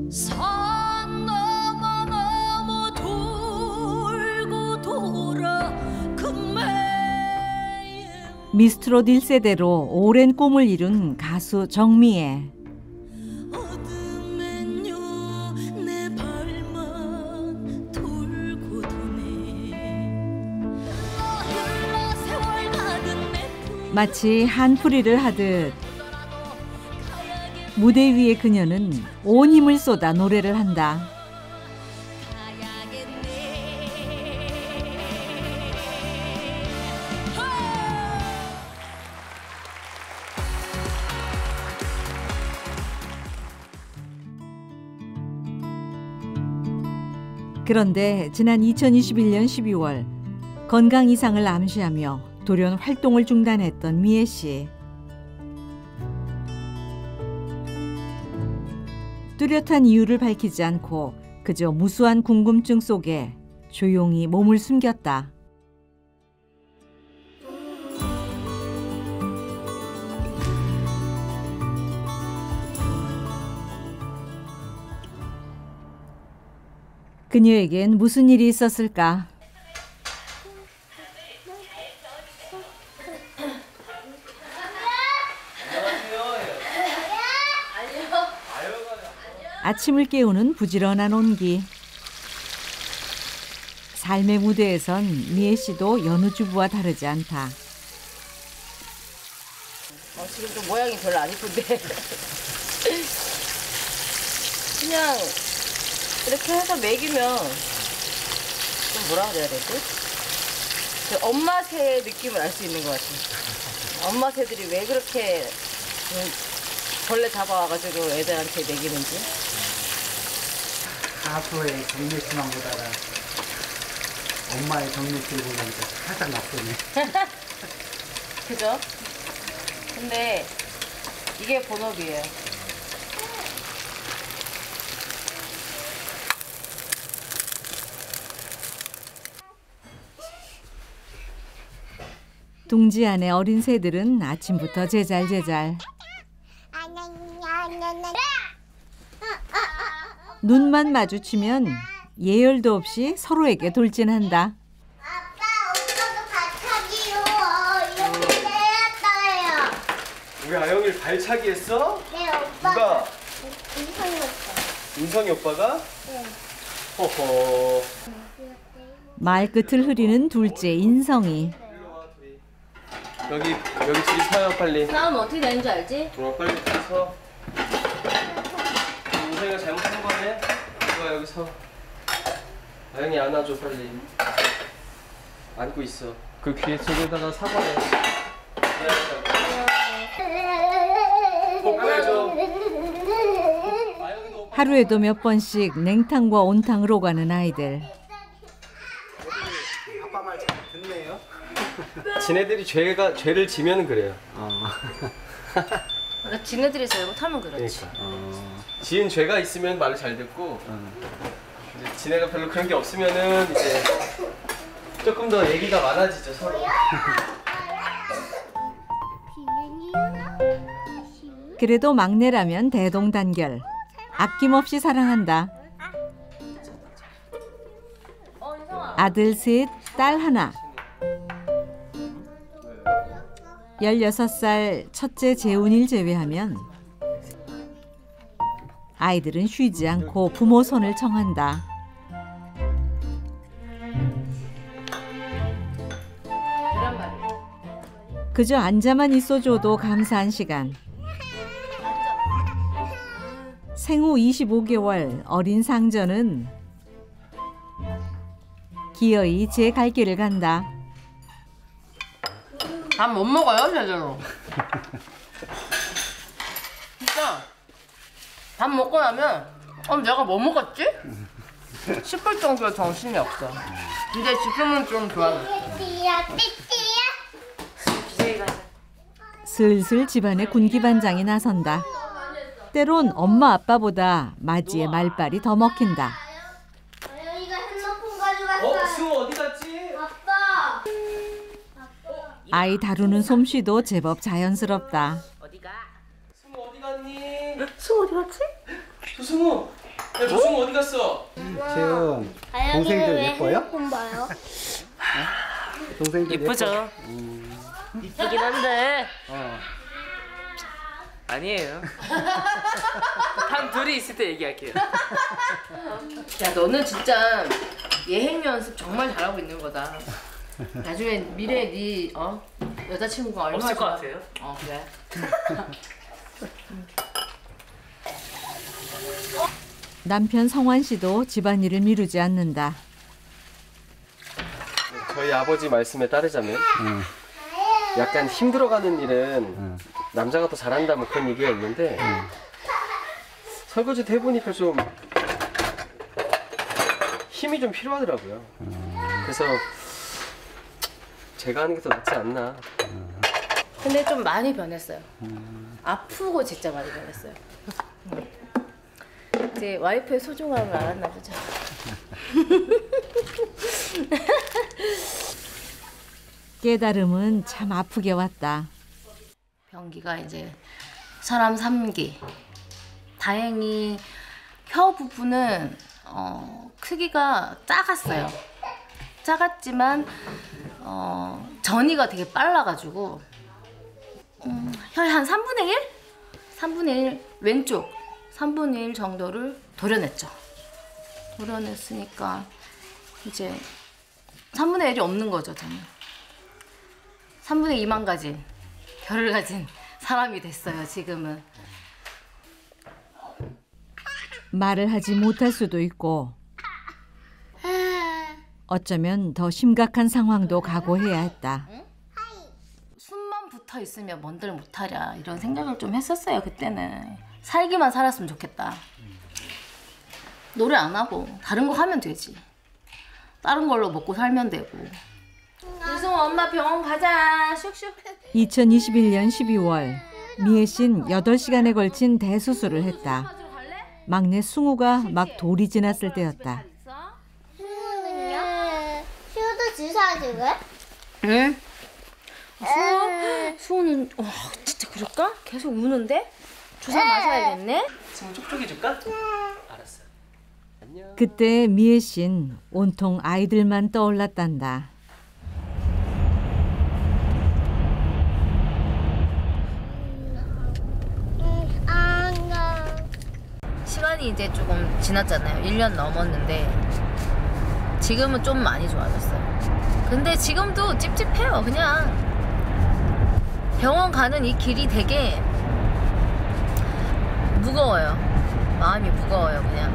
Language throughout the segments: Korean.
산 넘어 넘어 돌고 돌아 미스트롯 1세대로 오랜 꿈을 이룬 가수 정미애. 마치 한풀이를 하듯 무대 위에 그녀는 온 힘을 쏟아 노래를 한다. 그런데 지난 2021년 12월 건강 이상을 암시하며 돌연 활동을 중단했던 미애 씨. 뚜렷한 이유를 밝히지 않고 그저 무수한 궁금증 속에 조용히 몸을 숨겼다. 그녀에겐 무슨 일이 있었을까? 아침을 깨우는 부지런한 온기. 삶의 무대에선 미애 씨도 여느 주부와 다르지 않다. 지금 좀 모양이 별로 안 이쁜데 그냥 이렇게 해서 먹이면 좀 뭐라 그래야 되지? 그 엄마 새 느낌을 알 수 있는 것 같아요. 엄마 새들이 왜 그렇게 벌레 잡아와가지고 애들한테 먹이는지. 가수의 정미씨만 보다가 엄마의 정미씨를 보니까 살짝 나쁘네. 그죠? 근데 이게 본업이에요. 둥지 안의 어린 새들은 아침부터 제잘제잘. 눈만 마주치면 예열도 없이 서로에게 돌진한다. 아빠, 오빠도 발차기로 이렇게 내렸어요. 우리 아영이를 발차기 했어? 네, 오빠. 누가? 인성이 오빠. 인성이 오빠가? 네. 허허. 말끝을 흐리는 둘째 인성이. 여기 둘이 서요 빨리. 싸우면 어떻게 되는지 알지? 빨리 서. 인성이가 잘못한 거네. 누가 여기 서. 아영이 안아줘 빨리. 안고 있어. 그 귀에 속에다가 사과해. 뽀뽀해줘. 하루에도 몇 번씩 냉탕과 온탕을 오가는 아이들. 아빠 말 잘 듣네요. 지네들이 죄를 지면 그래요. 그러니까 지네들이 잘못하면 그렇지. 그러니까. 지은 죄가 있으면 말을 잘 듣고 이제 지네가 별로 그런 게 없으면은 이제 조금 더 얘기가 많아지죠 서로. 그래도 막내라면 대동단결. 아낌없이 사랑한다. 아들 셋, 딸 하나. 16살 첫째 재훈이를 제외하면 아이들은 쉬지 않고 부모 손을 청한다. 그저 앉아만 있어줘도 감사한 시간. 생후 25개월 어린 상전은 기어이 제 갈 길을 간다. 밥 못 먹어요 제대로. 진짜 밥 먹고 나면 내가 뭐 먹었지? 싶을 정도로 정신이 없어. 근데 지금은 좀 좋아졌어. 슬슬 집안의 군기반장이 나선다. 때론 엄마 아빠보다 마지의 말빨이 더 먹힌다. 아영이가 핸드폰 가져갔어. 승우 어디 갔지? 아빠. 아이 다루는 솜씨도 제법 자연스럽다. 어디가? 승우 어디 갔니? 승우 어디 갔지? 승우. 야, 조승우 어디 갔어? 채영 동생들 예뻐요? 핸드폰 봐요. 동생들 이쁘죠? 이쁘긴 한데 어. 아니에요. 단 둘이 있을 때 얘기할게요. 야, 너는 진짜 예행 연습 정말 잘하고 있는 거다. 나중에 미래에 네 여자친구가 얼마나 없을 것 좋아- 같아요. 그래. 남편 성환 씨도 집안일을 미루지 않는다. 저희 아버지 말씀에 따르자면 약간 힘들어가는 일은 남자가 더 잘한다 뭐 그런 얘기가 있는데 설거지도 해보니까 좀 힘이 좀 필요하더라고요. 그래서 제가 하는 게 더 낫지 않나. 근데 좀 많이 변했어요. 아프고 진짜 많이 변했어요. 이제 와이프의 소중함을 알았나 보죠. 깨달음은 참 아프게 왔다. 변기가 이제 사람 3기. 다행히 혀 부분은 크기가 작았어요. 작았지만 전이가 되게 빨라가지고 혀의 한 3분의 1? 3분의 1 왼쪽 3분의 1 정도를 도려냈죠. 도려냈으니까 이제 3분의 1이 없는 거죠, 저는. 3분의 2만 가진 혀를 가진 사람이 됐어요, 지금은. 말을 하지 못할 수도 있고 어쩌면 더 심각한 상황도 각오해야 했다. 숨만 붙어 있으면 뭔들 못하랴 이런 생각을 좀 했었어요, 그때는. 살기만 살았으면 좋겠다. 노래 안 하고 다른 거 하면 되지. 다른 걸로 먹고 살면 되고. 유승우 엄마 병원 가자. 슉슉. 2021년 12월 미애 씨는 8시간에 걸친 대수술을 했다. 막내 승우가 막 돌이 지났을 때였다. 수호는요? 수호도 주사 주게? 응? 수호는 진짜 그럴까? 계속 우는데? 주사 맞아야겠네? 지금 촉촉해줄까? 알았어. 안녕. 그때 미애 씨는 온통 아이들만 떠올랐단다. 안 가. 시간이 이제 조금 지났잖아요. 1년 넘었는데 지금은 좀 많이 좋아졌어요. 근데 지금도 찝찝해요. 그냥 병원 가는 이 길이 되게 무거워요. 마음이 무거워요, 그냥.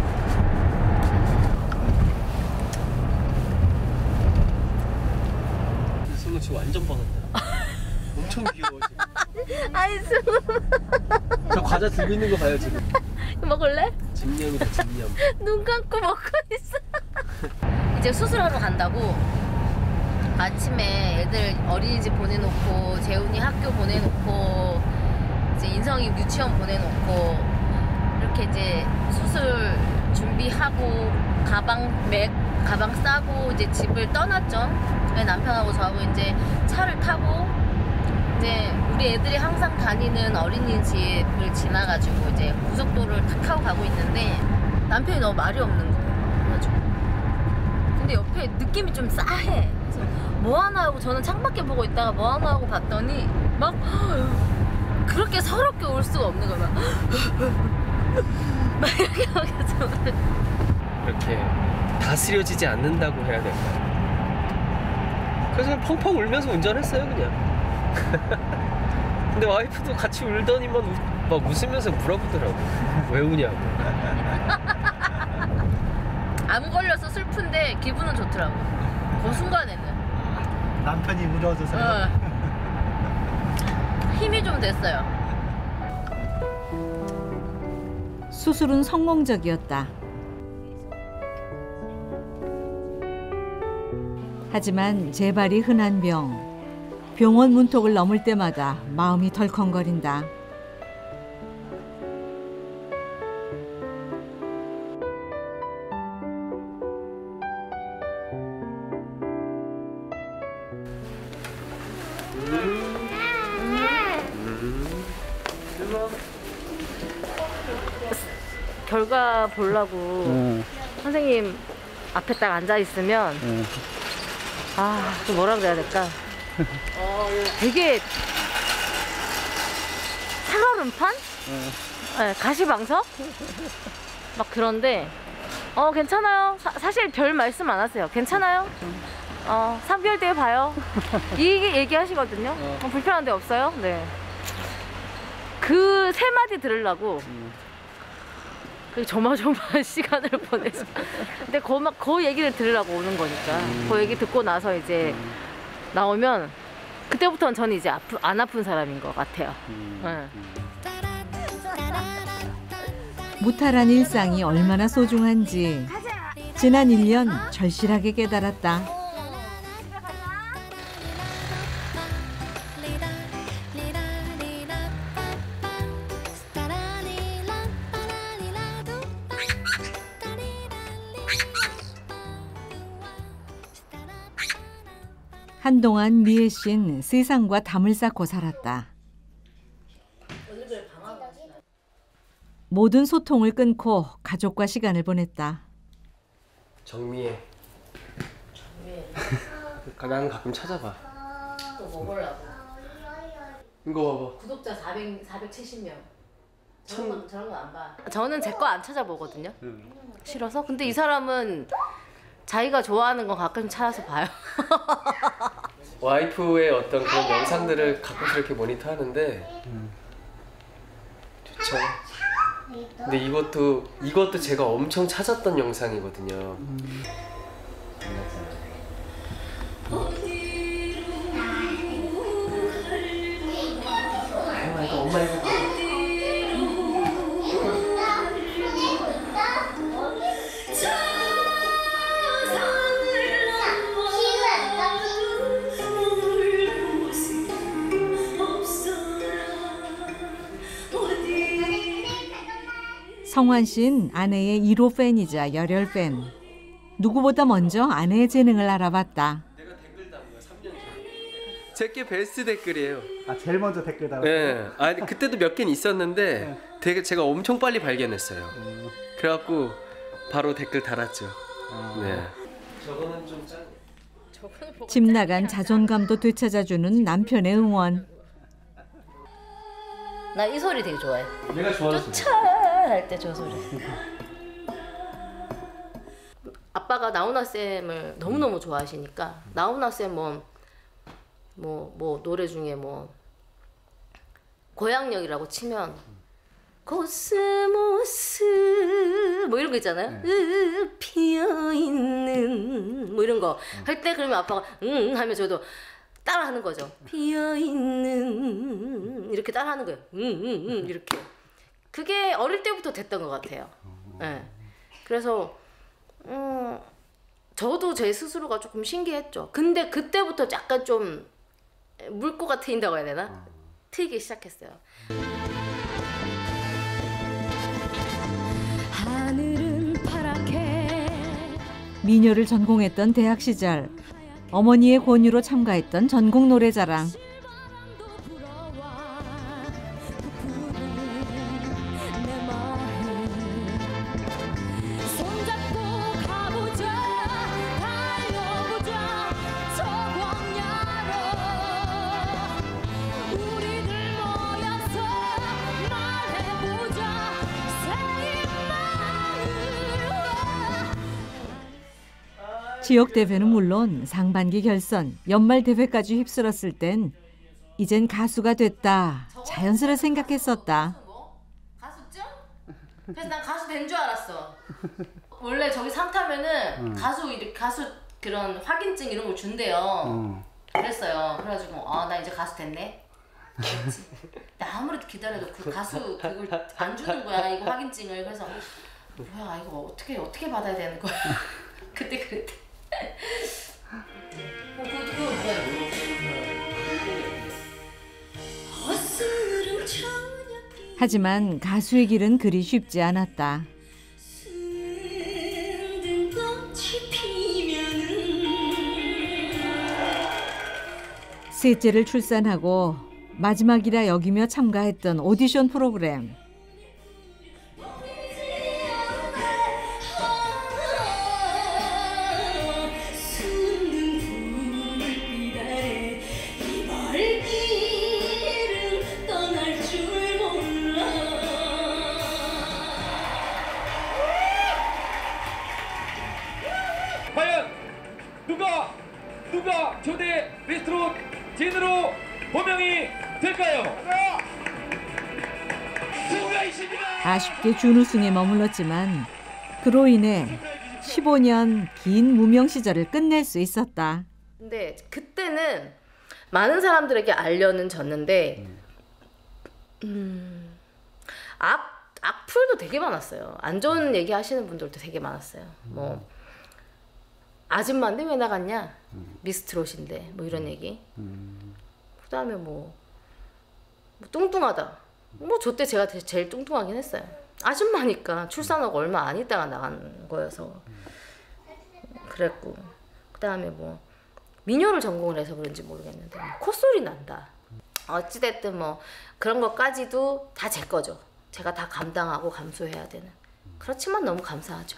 승우 지금 완전 뻗었다. 엄청 귀여워 지금. 아이, 승우. 저 과자 들고 있는 거 봐요 지금. 먹을래? 집념이다 집념. 눈 감고 먹고 있어. 이제 수술하러 간다고. 아침에 애들 어린이집 보내놓고 재훈이 학교 보내놓고 이제 인성이 유치원 보내놓고 이렇게 이제 수술 준비하고 가방 싸고 이제 집을 떠났죠. 남편하고 저하고 이제 차를 타고 이제 우리 애들이 항상 다니는 어린이집을 지나가지고 이제 고속도로를 탁 타고 가고 있는데 남편이 너무 말이 없는 거예요. 그래가지고 근데 옆에 느낌이 좀 싸해. 그래서 뭐 하나 하고 저는 창밖에 보고 있다가 뭐 하나 하고 봤더니 막 그렇게 서럽게 올 수가 없는 거야. 막 이렇게 하면서 이렇게 다스려지지 않는다고 해야 될까요? 그래서 그냥 펑펑 울면서 운전했어요 그냥. 근데 와이프도 같이 울더니만 막 웃으면서 물어보더라고. 왜 우냐고. 암 걸려서 슬픈데 기분은 좋더라고. 그 순간에는 남편이 울어줘서 힘이 좀 됐어요. 수술은 성공적이었다. 하지만 재발이 흔한 병원 문턱을 넘을 때마다 마음이 덜컹거린다. 결과 보려고 선생님 앞에 딱 앉아 있으면 좀 뭐라고 해야 될까? 되게 살얼음판? 네, 가시방석? 막 그런데 괜찮아요. 사실 별 말씀 안 하세요. 괜찮아요. 3개월 뒤에 봐요. 이 얘기하시거든요. 불편한 데 없어요? 네. 그 세 마디 들으려고 그 조마조마한 시간을 보내서. 근데 그 얘기를 들으려고 오는 거니까. 그 얘기 듣고 나서 이제 나오면 그때부터는 저는 이제 안 아픈 사람인 것 같아요. 네. 무탈한 일상이 얼마나 소중한지 지난 1년 절실하게 깨달았다. 한동안 미애 씨는 세상과 담을 쌓고 살았다. 모든 소통을 끊고 가족과 시간을 보냈다. 정미애. 나는 가끔 찾아봐. 또 뭐 보려고? 이거 봐봐. 구독자 470명. 저런 건 안 봐. 저는 제 거 안 찾아보거든요. 싫어서. 근데 이 사람은 자기가 좋아하는 거 가끔 찾아서 봐요. 와이프의 어떤 그런 영상들을 가끔씩 이렇게 모니터하는데 좋죠. 근데 이것도 제가 엄청 찾았던 영상이거든요. 이거 엄마 이거 성환 씨는 아내의 1호 팬이자 열혈 팬. 누구보다 먼저 아내의 재능을 알아봤다. 내가 댓글 단 거야 3년 전에. 제게 베스트 댓글이에요. 제일 먼저 댓글 달았어요? 네. 아니 그때도 몇 개는 있었는데 되게 제가 엄청 빨리 발견했어요. 그래갖고 바로 댓글 달았죠. 네. 저거는 좀 짠. 집 나간 자존감도 되찾아주는 남편의 응원. 나 이 소리 되게 좋아해. 내가 좋아하는 소리. 할 때 저 소리. 아빠가 나훈아 쌤을 너무너무 좋아하시니까 나훈아 쌤 뭐 노래 중에 뭐 고향역이라고 치면 코스모스 뭐 이런 거 있잖아요. 피어있는 뭐 이런 거 할 때 그러면 아빠가 하면 저도 따라하는 거죠. 피어있는 이렇게 따라하는 거예요. 이렇게. 그게 어릴 때부터 됐던 것 같아요. 네. 그래서 저도 제 스스로가 조금 신기했죠. 근데 그때부터 약간 좀 물고가 트인다고 해야 되나? 트이기 시작했어요. 하늘은 파랗게 미녀를 전공했던 대학 시절 어머니의 권유로 참가했던 전국 노래자랑. 지역 대회는 물론 상반기 결선, 연말 대회까지 휩쓸었을 땐 이젠 가수가 됐다 자연스레 생각했었다. 가수증? 그래서 난 가수 된 줄 알았어. 원래 저기 상 타면은 가수 그런 확인증 이런 걸 준대요. 그랬어요. 그래가지고 나 이제 가수 됐네. 그렇지. 나 아무리 기다려도 그 가수 그걸 안 주는 거야 이거 확인증을. 그래서 뭐야 이거 어떻게 받아야 되는 거야. 그때. 하지만 가수의 길은 그리 쉽지 않았다. 셋째를 출산하고 마지막이라 여기며 참가했던 오디션 프로그램. 진으로 호명이 될까요? 승우가 있습니다. 아쉽게 준우승에 머물렀지만 그로 인해 15년 긴 무명 시절을 끝낼 수 있었다. 근데 그때는 많은 사람들에게 알려는 졌는데 악플도 되게 많았어요. 안 좋은 얘기 하시는 분들도 되게 많았어요. 뭐 아줌마인데 왜 나갔냐? 미스트롯인데 뭐 이런 얘기. 그다음에 뭐 뚱뚱하다. 뭐 저 때 제가 제일 뚱뚱하긴 했어요. 아줌마니까 출산하고 얼마 안 있다가 나간 거여서 그랬고, 그다음에 뭐 민요를 전공을 해서 그런지 모르겠는데 콧소리 난다. 어찌됐든 뭐 그런 것까지도 다 제 거죠. 제가 다 감당하고 감수해야 되는. 그렇지만 너무 감사하죠.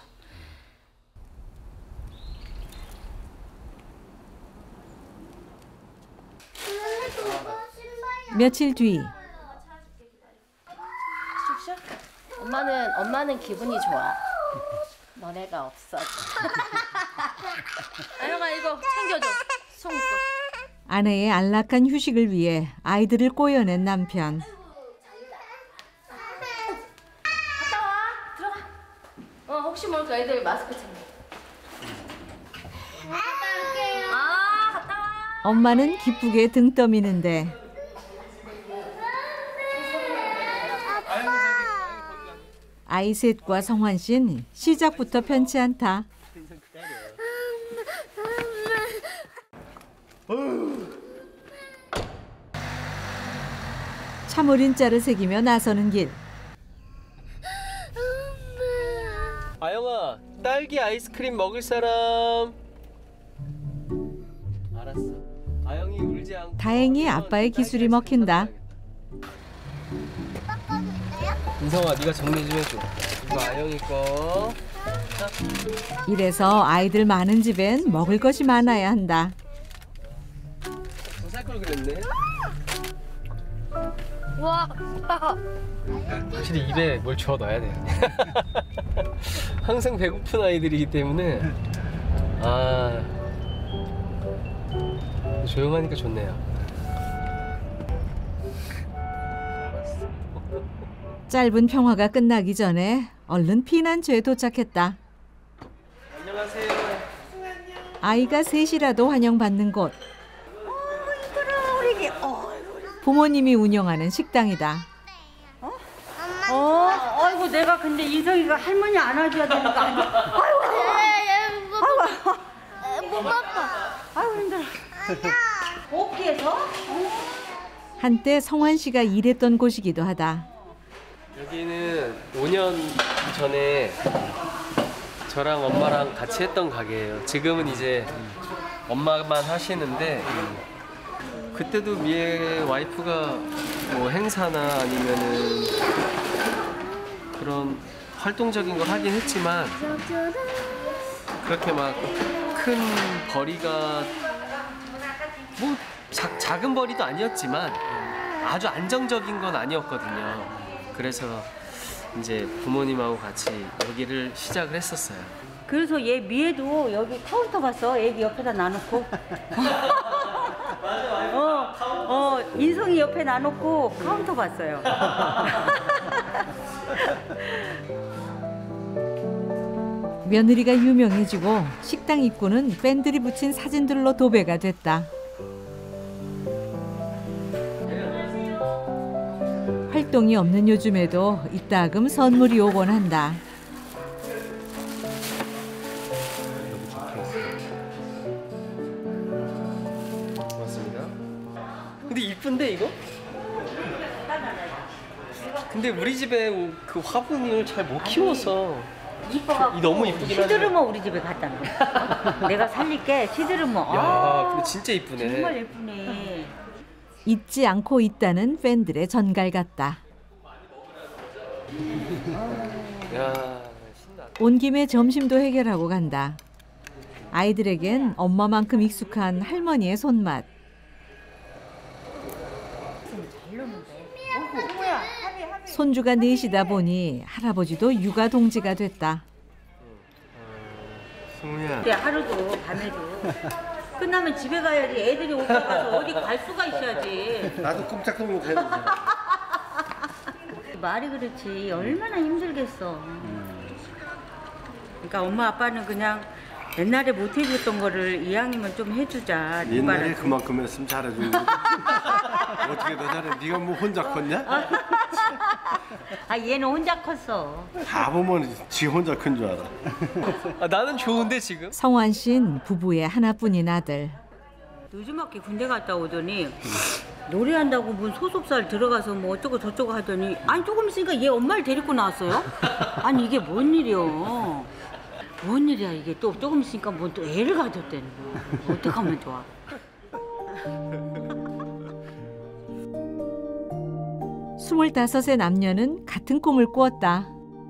며칠 뒤 엄마는 기분이 좋아. 너네가 없어. 아영아 이거 챙겨줘. 송거. 아내의 안락한 휴식을 위해 아이들을 꼬여낸 남편. 갔다 와. 들어가. 혹시 모르니까 애들 마스크 챙겨. 갔다 올게요. 갔다 와. 엄마는 기쁘게 등 떠미는데 아이 셋과 성환 씨는 시작부터 편치 않다. 참어린 자를 새기며 나서는 길. 아영아, 딸기 아이스크림 먹을 사람? 알았어. 아영이 울지 않고. 다행히 아빠의 기술이 먹힌다. 인성아, 네가 정리 좀 해줘. 이거 아영이 거. 이래서 아이들 많은 집엔 먹을 것이 많아야 한다. 더 살 걸 그랬네. 와. 확실히 입에 뭘 주워 넣어야 돼. 항상 배고픈 아이들이기 때문에 조용하니까 좋네요. 짧은 평화가 끝나기 전에 얼른 피난처에 도착했다. 안녕하세요. 아이가 셋이라도 환영받는 곳. 부모님이 운영하는 식당이다. 아이고 내가 근데 인성이가 할머니 안아줘야 되는 거 아니야? 못 봤다. 아이고 힘들어. 오피에서? 한때 성환 씨가 일했던 곳이기도 하다. 여기는 5년 전에 저랑 엄마랑 같이 했던 가게예요. 지금은 이제 엄마만 하시는데 그때도 미애 와이프가 뭐 행사나 아니면은 그런 활동적인 걸 하긴 했지만 그렇게 막 큰 벌이가 뭐 작은 벌이도 아니었지만 아주 안정적인 건 아니었거든요. 그래서 이제 부모님하고 같이 여기를 시작을 했었어요. 그래서 얘 미애도 여기 카운터 봤어. 애기 옆에다 놔놓고. 인성이 옆에 놔놓고 카운터 봤어요. 며느리가 유명해지고 식당 입구는 팬들이 붙인 사진들로 도배가 됐다. 활동이 없는 요즘에도 이따금 선물이 오곤 한다. 고맙습니다. 근데 이쁜데 이거? 근데 우리 집에 그 화분을 잘 못 키워서 이뻐갖고 너무 이쁘긴 하네. 시드르머 우리 집에 갖다 놔. 내가 살릴게 시드르머. 야, 근데 진짜 이쁘네. 정말 예쁘네. 잊지 않고 있다는 팬들의 전갈 같다. 야, 신나. 온 김에 점심도 해결하고 간다. 아이들에겐 엄마만큼 익숙한 할머니의 손맛. 손주가 넷이다 보니 할아버지도 육아 동지가 됐다. 승우야. 근데 하루도 밤에도 끝나면 집에 가야지. 애들이 오고 가서 어디 갈 수가 있어야지. 나도 꼼짝도 못했는데. 말이 그렇지 얼마나 힘들겠어. 그러니까 엄마 아빠는 그냥 옛날에 못 해줬던 거를 이왕이면 좀 해주자. 옛날에 그만큼 했으면 잘해준 거지. 어떻게 더 잘해? 네가 뭐 혼자 컸냐? 아 얘는 혼자 컸어. 다 보면 지 혼자 큰 줄 알아. 아, 나는 좋은데 지금. 성환 씨는 부부의 하나뿐인 아들. 늦지막히 군대 갔다 오더니 노래한다고 뭐 소속사를 들어가서 뭐 어쩌고 저쩌고 하더니 아니 조금 있으니까 얘 엄마를 데리고 나왔어요? 아니 이게 뭔 일이요? 뭔 일이야 이게 또 조금 있으니까 뭐 또 애를 가졌다는 거야. 어떡하면 좋아? 스물다섯의 남녀는 같은 꿈을 꾸었다.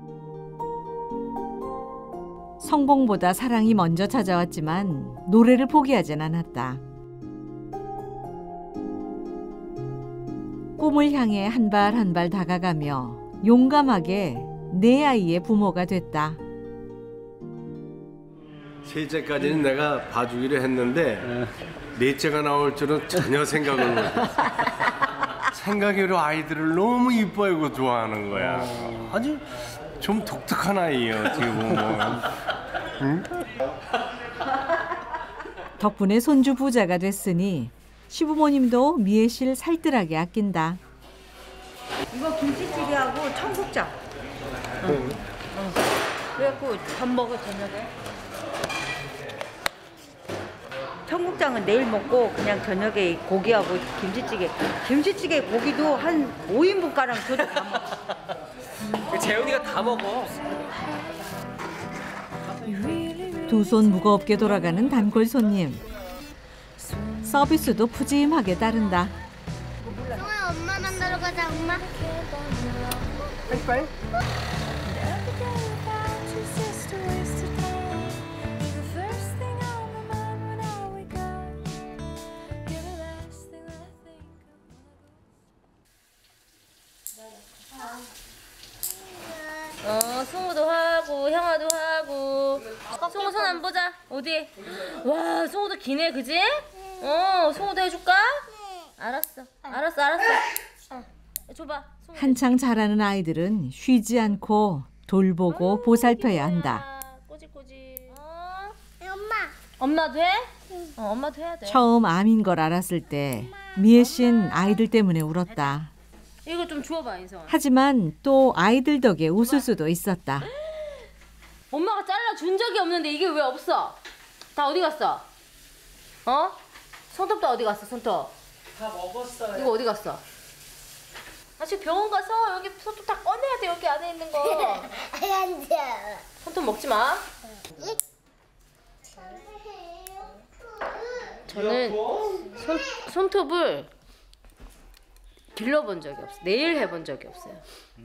성공보다 사랑이 먼저 찾아왔지만 노래를 포기하진 않았다. 꿈을 향해 한 발 한 발 다가가며 용감하게 내 아이의 부모가 됐다. 셋째까지는 내가 봐주기로 했는데 넷째가 나올 줄은 전혀 생각을 못했어. 생각외로 아이들을 너무 이뻐하고 좋아하는 거야. 아주 좀 독특한 아이예요 지금 보면. 응? 덕분에 손주 부자가 됐으니 시부모님도 미애 씨를 살뜰하게 아낀다. 이거 김치찌개하고 청국장. 그래갖고 밥 먹어 저녁에. 청국장은 내일 먹고 그냥 저녁에 고기하고 김치찌개. 김치찌개 고기도 한 5인분가량 줘도 다 먹어. 재훈이가 다 먹어. 두 손 무겁게 돌아가는 단골 손님. 서비스도 푸짐하게 따른다. 성아 엄마 만나러 가자 엄마. 빨리. 승우도 하고 형아도 하고. 승우 손 안 보자. 어디? 와 승우도 기네 그지? 승우도 해줄까? 알았어. 줘봐. 승우. 한창 자라는 아이들은 쉬지 않고 돌보고 보살펴야 한다. 꼬지꼬지. 엄마. 엄마도 해? 엄마도 해야 돼. 처음 암인 걸 알았을 때 미애 씨는 아이들 때문에 울었다. 이거 좀 주워봐 인성아. 하지만 또 아이들 덕에 웃을 수도 있었다. 엄마가 잘라준 적이 없는데 이게 왜 없어? 다 어디 갔어? 손톱도 어디 갔어 손톱? 다 먹었어요. 이거 어디 갔어? 지금 병원 가서 여기 손톱 다 꺼내야 돼 여기 안에 있는 거. 앉아. 손톱 먹지 마. 저는 손톱을 길러본 적이 없어요. 네일 해본 적이 없어요.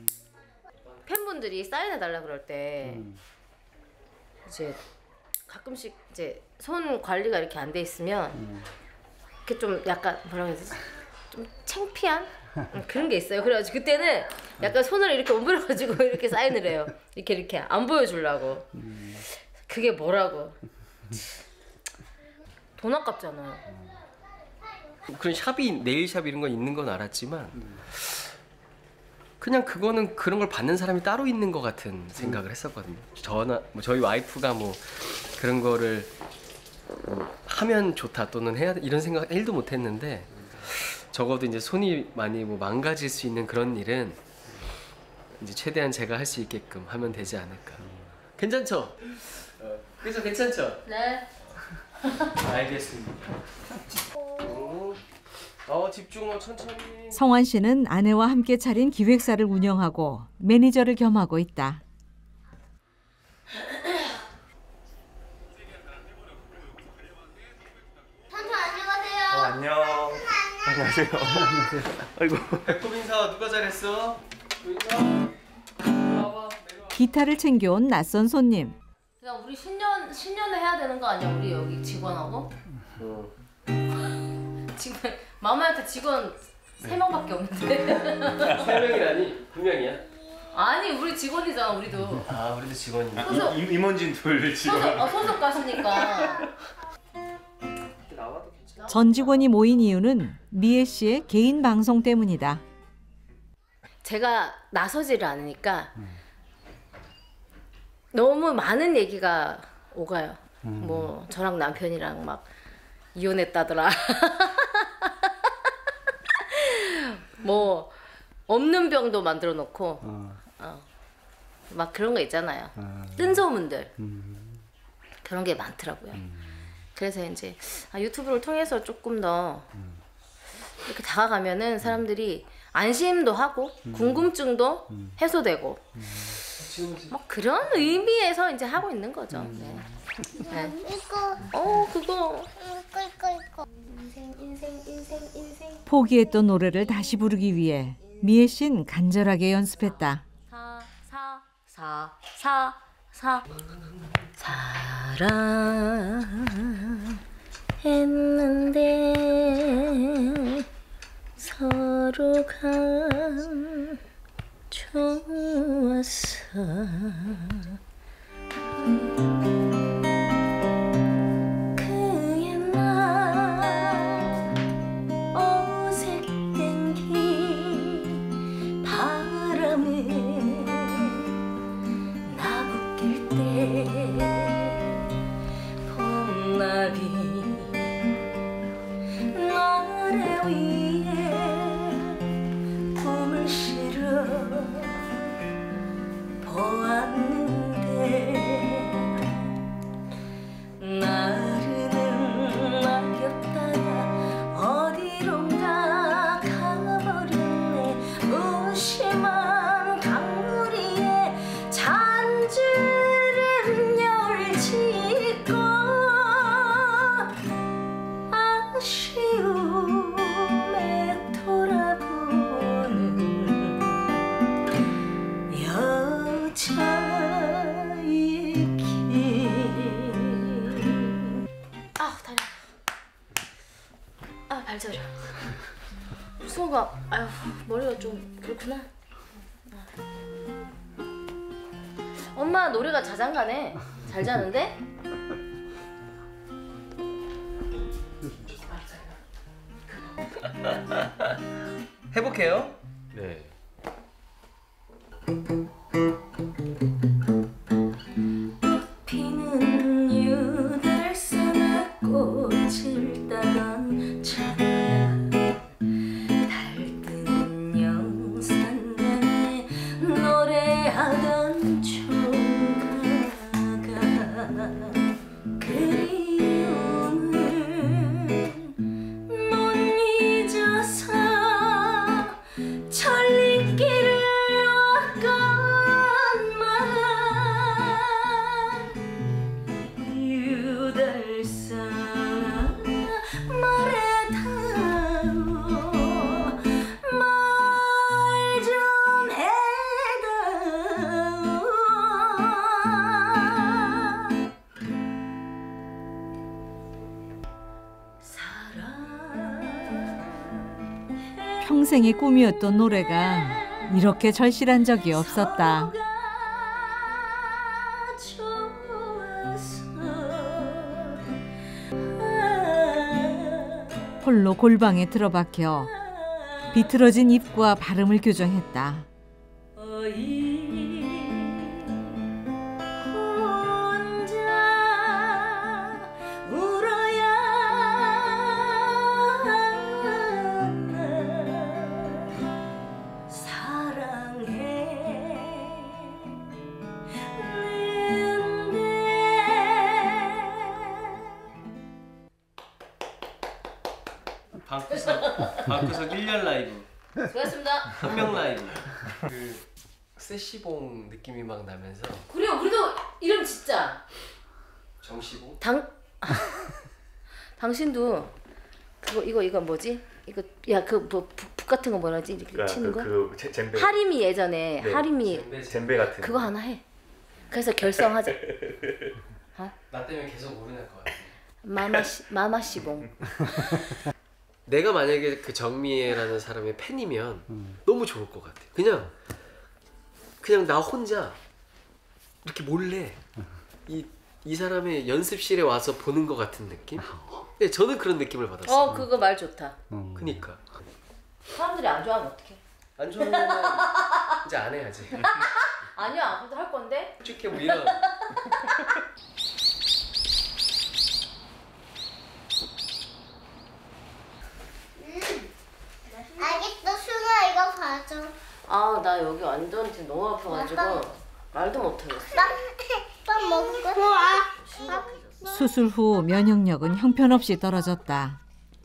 팬분들이 사인해달라 그럴 때 이제 가끔씩 이제 손 관리가 이렇게 안 돼 있으면 이렇게 좀 약간 뭐라고 해야 되지? 좀 창피한 그런 게 있어요. 그래가지고 그때는 약간 손을 이렇게 오므려가지고 이렇게 사인을 해요. 이렇게 안 보여주려고. 그게 뭐라고? 돈 아깝잖아요. 그런 샵이 네일샵 이런 거 있는 건 알았지만 그냥 그거는 그런 걸 받는 사람이 따로 있는 것 같은 생각을 했었거든요. 저희 와이프가 뭐 그런 거를 뭐 하면 좋다 또는 해야 돼 이런 생각 1도 못 했는데 적어도 이제 손이 많이 뭐 망가질 수 있는 그런 일은 이제 최대한 제가 할 수 있게끔 하면 되지 않을까. 괜찮죠? 그죠? 괜찮죠? 네. 알겠습니다. 집중 천천히. 성환 씨는 아내와 함께 차린 기획사를 운영하고 매니저를 겸하고 있다. 삼촌 안녕하세요. 안녕. 안녕하세요. 아이고. 배꼽 인사 누가 잘했어? 기타를 챙겨온 낯선 손님. 그냥 우리 신년을 해야 되는 거 아니야? 우리 여기 직원하고? 지금 마마한테 직원 3명밖에 없는데. 3명이라니? 2명이야? 아니 우리 직원이잖아 우리도. 아 우리도 직원이야. 임원진 둘 직원. 소속 가수니까. 전 직원이 모인 이유는 미애 씨의 개인 방송 때문이다. 제가 나서지를 않으니까 너무 많은 얘기가 오가요. 뭐 저랑 남편이랑 막 이혼했다더라. 뭐 없는 병도 만들어 놓고 막 그런 거 있잖아요. 뜬소문들 그런 게 많더라고요. 그래서 이제 유튜브를 통해서 조금 더 이렇게 다가가면은 사람들이 안심도 하고 궁금증도 해소되고 뭐 그런 의미에서 이제 하고 있는 거죠. 네. 네. 그거. 인생. 포기했던 노래를 다시 부르기 위해 미애 씨는 간절하게 연습했다. 사랑했는데 서로가 좋았어. 그 옛날 어색된 길 바람에 나부낄 때 봄나비 나래 위에 꿈을 실어 보았는데 나르는 낙엽따라 어디론가 가버렸네. 무심한 강물위에 잔주름 열짓고 아쉬움에 돌아보는 여자의 길. 다리. 발저려. 수호가 머리가 좀 그렇구나. 엄마 노래가 자장가네. 잘 자는데? 해볼게요. 네. 피는 유달산화 꽃을 따던 차야 달뜨는 영산강에 노래하던 총각아 그리움을 못 잊어서 천리길을 평생의 꿈이었던 노래가 이렇게 절실한 적이 없었다. 홀로 골방에 틀어박혀 비틀어진 입과 발음을 교정했다. 방구석 1년 라이브. 수고하셨습니다. 한명 라이브. 그 세시봉 느낌이 막 나면서. 그래요. 그래도 이름 진짜. 정시봉? 당신도 이거 뭐지? 이거 뭐 북 같은 거 뭐라지? 이렇게 치는 거? 젬베. 하림이 예전에 네. 하림이 젬베 같은. 그거 하나 해. 그래서 결성하자. 나 때문에 계속 모르는 것 같아. 마마시봉. 내가 만약에 그 정미애라는 사람의 팬이면 너무 좋을 것 같아. 그냥 나 혼자 이렇게 몰래 이 사람의 연습실에 와서 보는 것 같은 느낌? 네, 저는 그런 느낌을 받았어요. 그거 말 좋다. 그니까. 사람들이 안 좋아하면 어떡해? 안 좋아하면 이제 안 해야지. 아니야, 그래도 할 건데. 솔직히 뭐 이런. 알겠어, 순아 이거 봐줘. 아, 나 여기 완전 지금 너무 아파가지고 말도 못하겠어. 빵 먹을 거야? 수술 후 면역력은 형편없이 떨어졌다.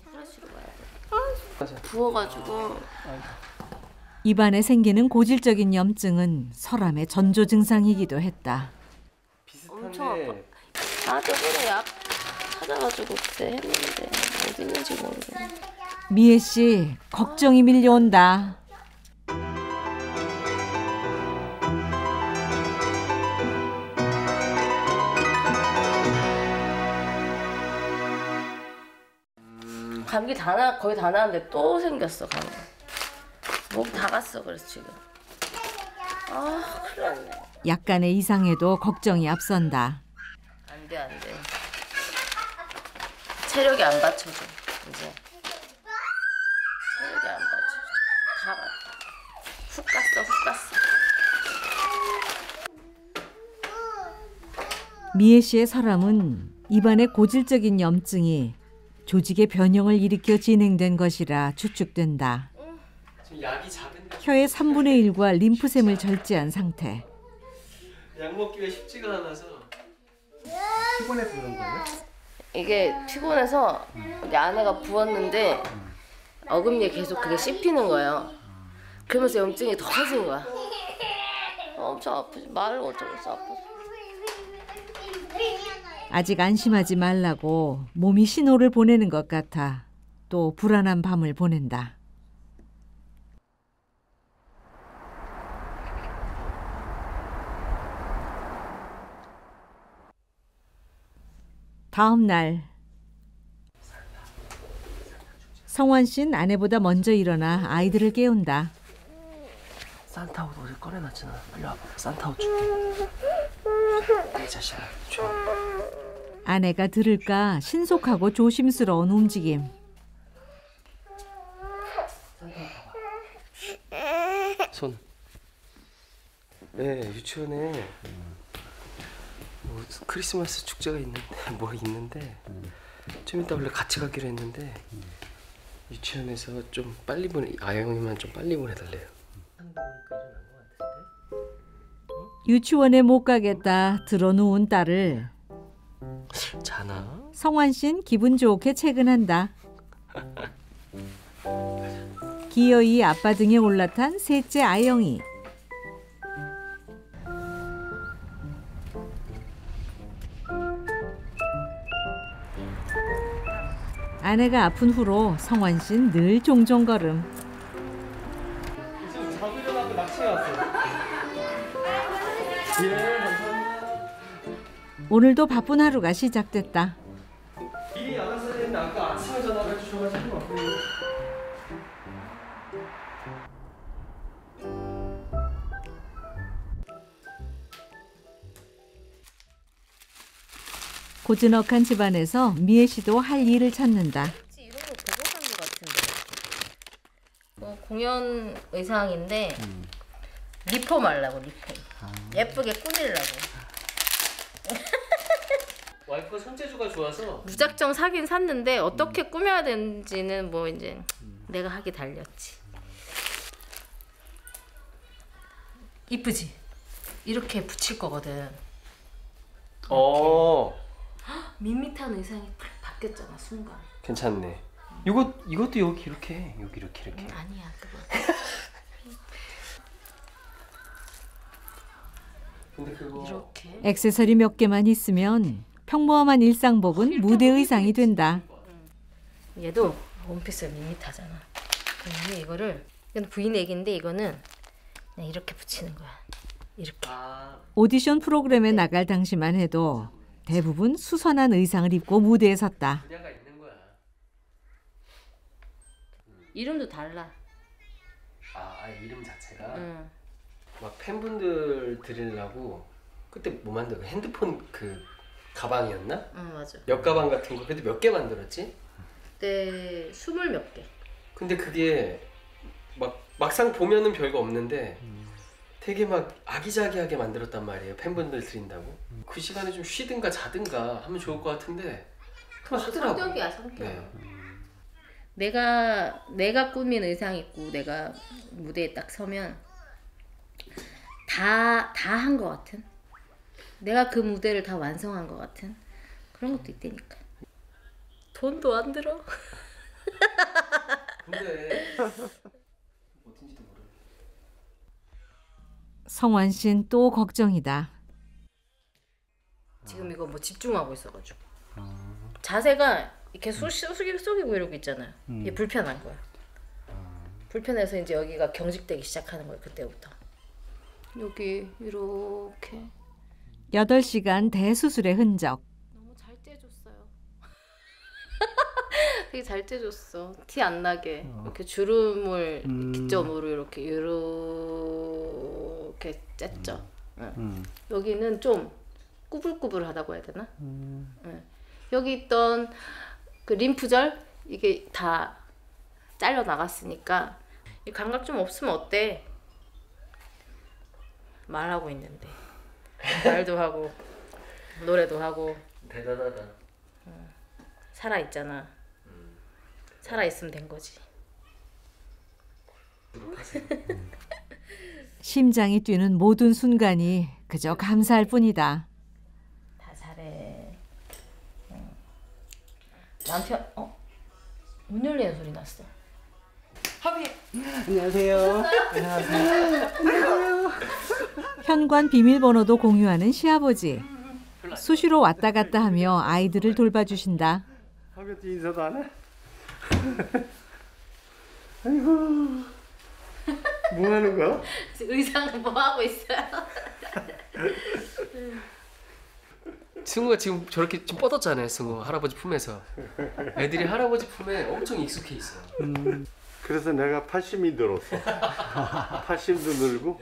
부어가지고. 입안에 생기는 고질적인 염증은 설암의 전조 증상이기도 했다. 엄청 아파. 아, 저번에 약 찾아가지고 그때 했는데 어디 있는지 모르겠네. 미애 씨, 걱정이 밀려온다. 감기 거의 다 나았는데 또 생겼어, 감기. 목 다 갔어, 그래서 지금. 아, 큰일 났네. 약간의 이상에도 걱정이 앞선다. 안 돼, 안 돼. 체력이 안 받쳐줘, 이제. 체력이 안 받쳐줘. 다 갔다. 훅 갔어. 미애 씨의 설암은 입안의 고질적인 염증이 조직의 변형을 일으켜 진행된 것이라 추측된다. 지금 약이 작은데. 혀의 3분의 1과 림프샘을 절제한 상태. 약 먹기가 쉽지가 않아서. 피곤해서 그런 거예요? 이게 피곤해서 여기 안에가 부었는데 어금니에 계속 그게 씹히는 거예요. 그러면서 염증이 더 커진 거야. 엄청 아프지. 말을 어쩌겠어, 아파서. 아직 안심하지 말라고 몸이 신호를 보내는 것 같아 또 불안한 밤을 보낸다. 다음 날 성환 씨는 아내보다 먼저 일어나 아이들을 깨운다. 산타 옷 어제 꺼내놨잖아. 빨리 와봐. 산타 옷 줄게. 이 자식아. 줘. 아내가 들을까 신속하고 조심스러운 움직임. 손. 네, 유치원에 뭐 크리스마스 축제가 있는데 뭐 있는데 좀 이따 원래 같이 가기로 했는데 유치원에서 좀 빨리 아영이만 좀 빨리 보내달래요. 유치원에 못 가겠다 들어누운 딸을 자나? 성환 씨는 기분 좋게 퇴근한다. 기어이 아빠 등에 올라탄 셋째 아영이. 아내가 아픈 후로 성환 씨는 늘 종종걸음. 지금 자고 일어나고 낚시해 왔어. 예, 감사합니다. 오늘도 바쁜 하루가 시작됐다. 미리 나갔어야 했는데 아까 아침에 전화를 주셔가지고 왔거든요. 고즈넉한 집안에서 미애 씨도 할 일을 찾는다. 이런 거 보고 산 것 같은데. 공연 의상인데 리폼 하려고 리폼. 예쁘게 꾸미려고. 와이프가 손재주가 좋아서 무작정 사긴 샀는데 어떻게 꾸며야 되는지는 뭐 이제 내가 하기 달렸지. 이쁘지? 이렇게 붙일 거거든. 밋밋한 의상이 팍 바뀌었잖아 순간. 괜찮네. 이것도 여기 이렇게 해. 여기 이렇게. 아니야 그거. 근데 그거 이렇게. 액세서리 몇 개만 있으면 평범한 일상복은 무대 의상이 된다. 얘도 원피스가 밋밋하잖아. 그러면 이거는 브이넥인데 이거는 그냥 이렇게 붙이는 거야. 이렇게. 오디션 프로그램에 나갈 당시만 해도 대부분 수선한 의상을 입고 무대에 섰다. 분야가 있는 거야. 이름도 달라. 이름 자체가. 응. 막 팬분들 드리려고 그때 뭐 만들고 핸드폰 그 가방이었나? 응 맞아. 옆가방 같은 거. 근데 몇 개 만들었지? 그때 20몇 개. 근데 그게 막상 보면은 별거 없는데 되게 막 아기자기하게 만들었단 말이에요. 팬분들 드린다고. 그 시간에 좀 쉬든가 자든가 하면 좋을 것 같은데 그만 하더라고. 성격이야 성격. 네. 내가 꾸민 의상 입고 내가 무대에 딱 서면 다 한 것 같은. 내가 그 무대를 다 완성한 것 같은 그런 것도 있다니까. 돈도 안 들어. 근데 어딘지도 모르. 성환 씨는 또 걱정이다. 지금 이거 뭐 집중하고 있어가지고 자세가 이렇게 숙이고 이러고 있잖아요. 이게 불편한 거야. 불편해서 이제 여기가 경직되기 시작하는 거예요. 그때부터 여기 이렇게 8시간 대수술의 흔적. 너무 잘 째줬어요. 되게 잘 째줬어. 티 안 나게 이렇게 주름을 기점으로 이렇게 쨌죠. 여기는 좀 꾸불꾸불하다고 해야 되나? 여기 있던 그 림프절 이게 다 잘려 나갔으니까 이 감각 좀 없으면 어때? 말하고 있는데 말도 하고 노래도 하고 대단하다. 살아 있잖아. 살아 있으면 된 거지. 심장이 뛰는 모든 순간이 그저 감사할 뿐이다. 다 잘해. 남편 문 열리는 소리 났어. 안녕하세요. 현관 비밀번호도 공유하는 시아버지. 수시로 왔다 갔다 하며 아이들을 돌봐주신다. 하면서 인사도 안 해? 아이고. 뭐 하는 거야? 의상은 뭐 하고 있어요? 승우가 지금 저렇게 좀 뻗었잖아요. 승우 할아버지 품에서. 애들이 할아버지 품에 엄청 익숙해 있어요. 그래서 내가 80이 늘었어. 80도 늘고.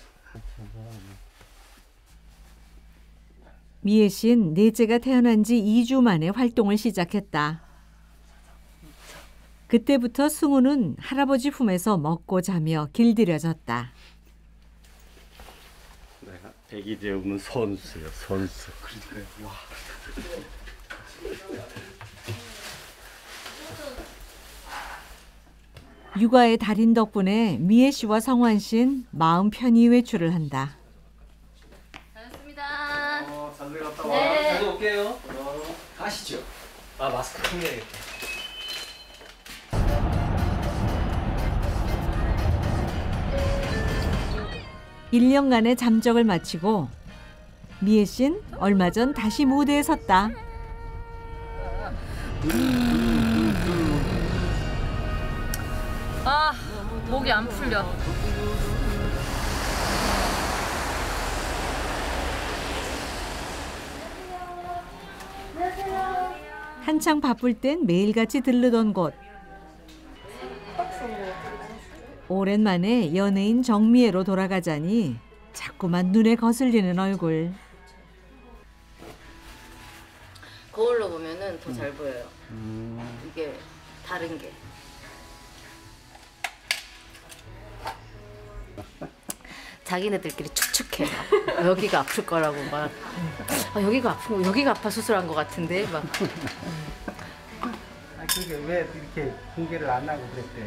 미애 씨는 넷째가 태어난 지 2주 만에 활동을 시작했다. 그때부터 승우는 할아버지 품에서 먹고 자며 길들여졌다. 내가 애기 재우는 선수야, 선수. 그러니까요. 와. 육아의 달인 덕분에 미애 씨와 성환 씨는 마음 편히 외출을 한다. 다녀왔습니다. 잘 갔다 와. 네. 다녀올게요. 가시죠. 아 마스크 챙겨야겠다. 일 년간의 잠적을 마치고 미애 씨는 얼마 전 다시 무대에 섰다. 아 목이 안 풀려. 한창 바쁠 땐 매일같이 들르던 곳. 오랜만에 연예인 정미애로 돌아가자니 자꾸만 눈에 거슬리는 얼굴. 거울로 보면은 더 잘 보여요. 이게 다른 게. 자기네들끼리 축축해. 여기가 아플 거라고 막. 여기가 아프고 여기가 아파 수술한 것 같은데 막. 그게 왜 이렇게 공개를 안 하고 그랬대요?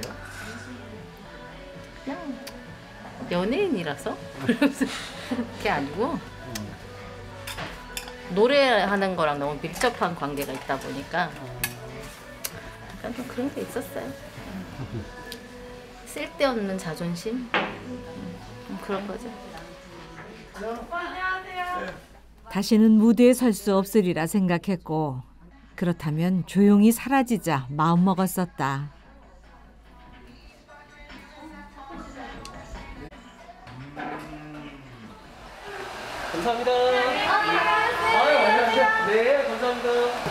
그냥 연예인이라서 그게 아니고 노래하는 거랑 너무 밀접한 관계가 있다 보니까 약간 좀 그런 게 있었어요. 쓸데없는 자존심 그런 거죠. 다시는 무대에 설 수 없으리라 생각했고 그렇다면 조용히 사라지자 마음먹었었다. 감사합니다. 아유, 안녕하세요. 네, 감사합니다.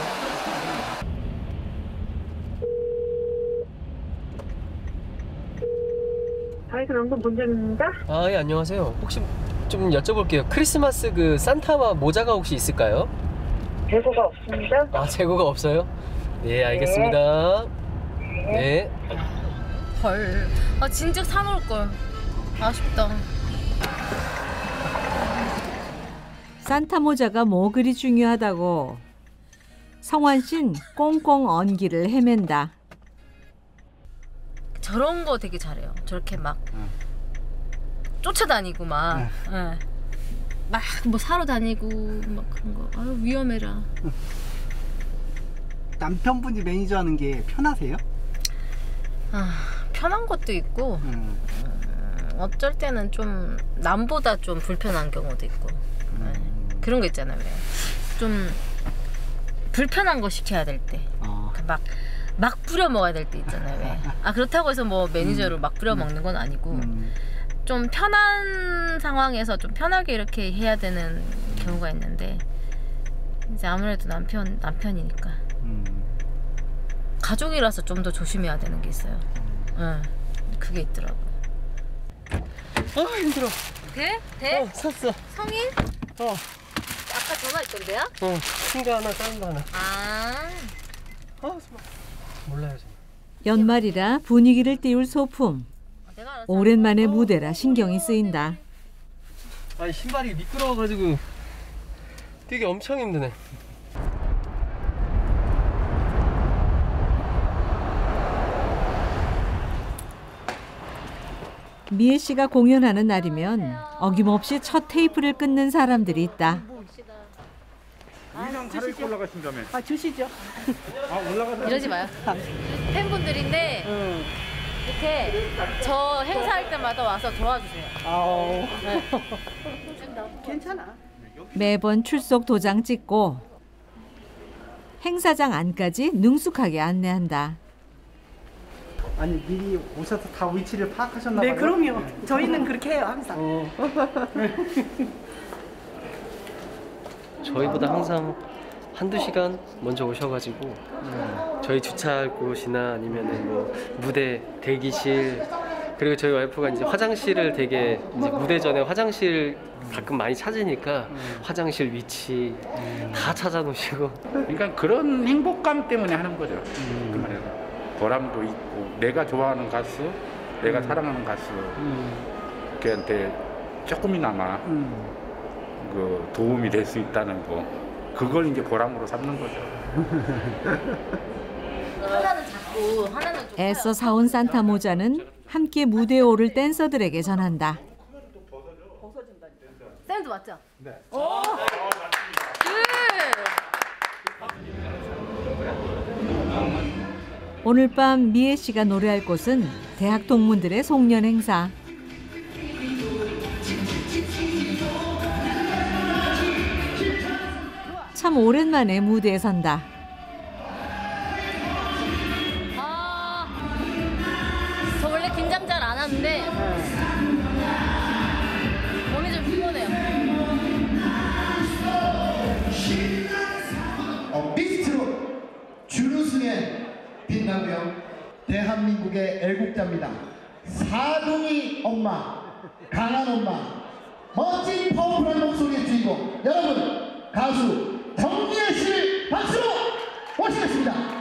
다이소연금 본점입니다. 아, 예, 안녕하세요. 혹시 좀 여쭤볼게요. 크리스마스 그 산타 모자가 혹시 있을까요? 재고가 없습니다. 아, 재고가 없어요? 예, 알겠습니다. 네. 헐. 아 진짜 사놓을 걸. 아쉽다. 산타 모자가 뭐 그리 중요하다고. 성환 씨는 꽁꽁 언기를 헤맨다. 저런 거 되게 잘해요. 저렇게 막 쫓아다니고 막. 막 뭐 사러 다니고 막 그런 거. 아유 위험해라. 남편분이 매니저 하는 게 편하세요? 아 편한 것도 있고 어쩔 때는 좀 남보다 좀 불편한 경우도 있고 그런 거 있잖아요. 왜. 좀 불편한 거 시켜야 될 때. 막 뿌려 먹어야 될 때 있잖아요. 왜. 아 그렇다고 해서 뭐 매니저로 막 뿌려 먹는 건 아니고 좀 편한 상황에서 좀 편하게 이렇게 해야 되는 경우가 있는데 이제 아무래도 남편이니까 가족이라서 좀 더 조심해야 되는 게 있어요. 그게 있더라고. 힘들어. 돼? 돼? 샀어. 성인? 아까 전화했던데요? 큰 거 하나, 작은 거 하나. 몰라요, 저. 연말이라 분위기를 띄울 소품. 오랜만에 무대라 신경이 쓰인다. 아니 신발이 미끄러워가지고 뛰기 엄청 힘드네. 미애 씨가 공연하는 날이면 어김없이 첫 테이프를 끊는 사람들이 있다. 그냥 가르쳐 올라가신다며. 주시죠. 올라가서. 이러지 마요. 팬분들인데 이렇게 저 행사할 때마다 와서 도와주세요. 괜찮아. 매번 출석 도장 찍고 행사장 안까지 능숙하게 안내한다. 아니 미리 오셔서 다 위치를 파악하셨나 봐요? 네, 그럼요. 저희는 그렇게 해요, 항상. 저희보다 항상 한두 시간 먼저 오셔가지고 저희 주차할 곳이나 아니면은 뭐 무대 대기실 그리고 저희 와이프가 이제 화장실을 되게 이제 무대 전에 화장실 가끔 많이 찾으니까 화장실 위치 다 찾아놓으시고 그러니까 그런 행복감 때문에 하는 거죠. 그 말이에요. 보람도 있고 내가 좋아하는 가수, 내가 사랑하는 가수 걔한테 조금이나마 그 도움이 될 수 있다는 거 그걸 이제 보람으로 삼는 거죠. 하나는 작고 하나는 좀 애써 사온 산타 모자는 함께 무대에 오를 댄서들에게 전한다. 쌤도 맞죠? 네. 오늘 밤 미애 씨가 노래할 곳은 대학 동문들의 송년 행사. 참 오랜만에 무대에 선다. 저 원래 긴장 잘 안 하는데 몸이 좀 피곤해요. 미스트로 준우승에 빛나며 대한민국의 애국자입니다. 사동이 엄마, 강한 엄마, 멋진 파워풀한 목소리의 주인공 여러분 가수 정미애 씨를 박수로 모시겠습니다.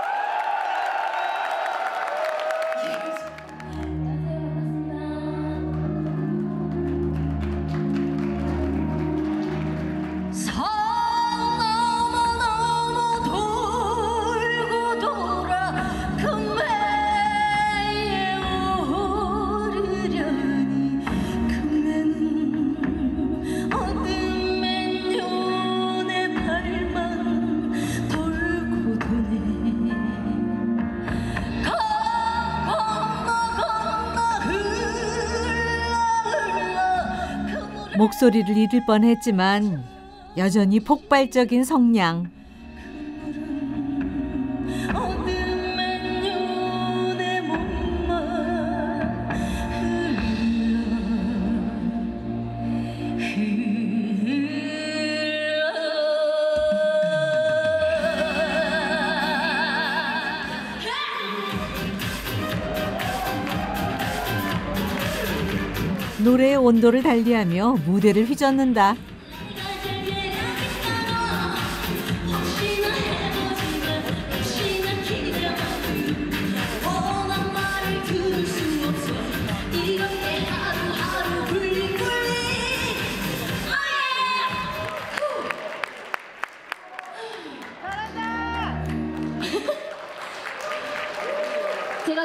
목소리를 잃을 뻔했지만 여전히 폭발적인 성량. 노래의 온도를 달리하며 무대를 휘젓는다.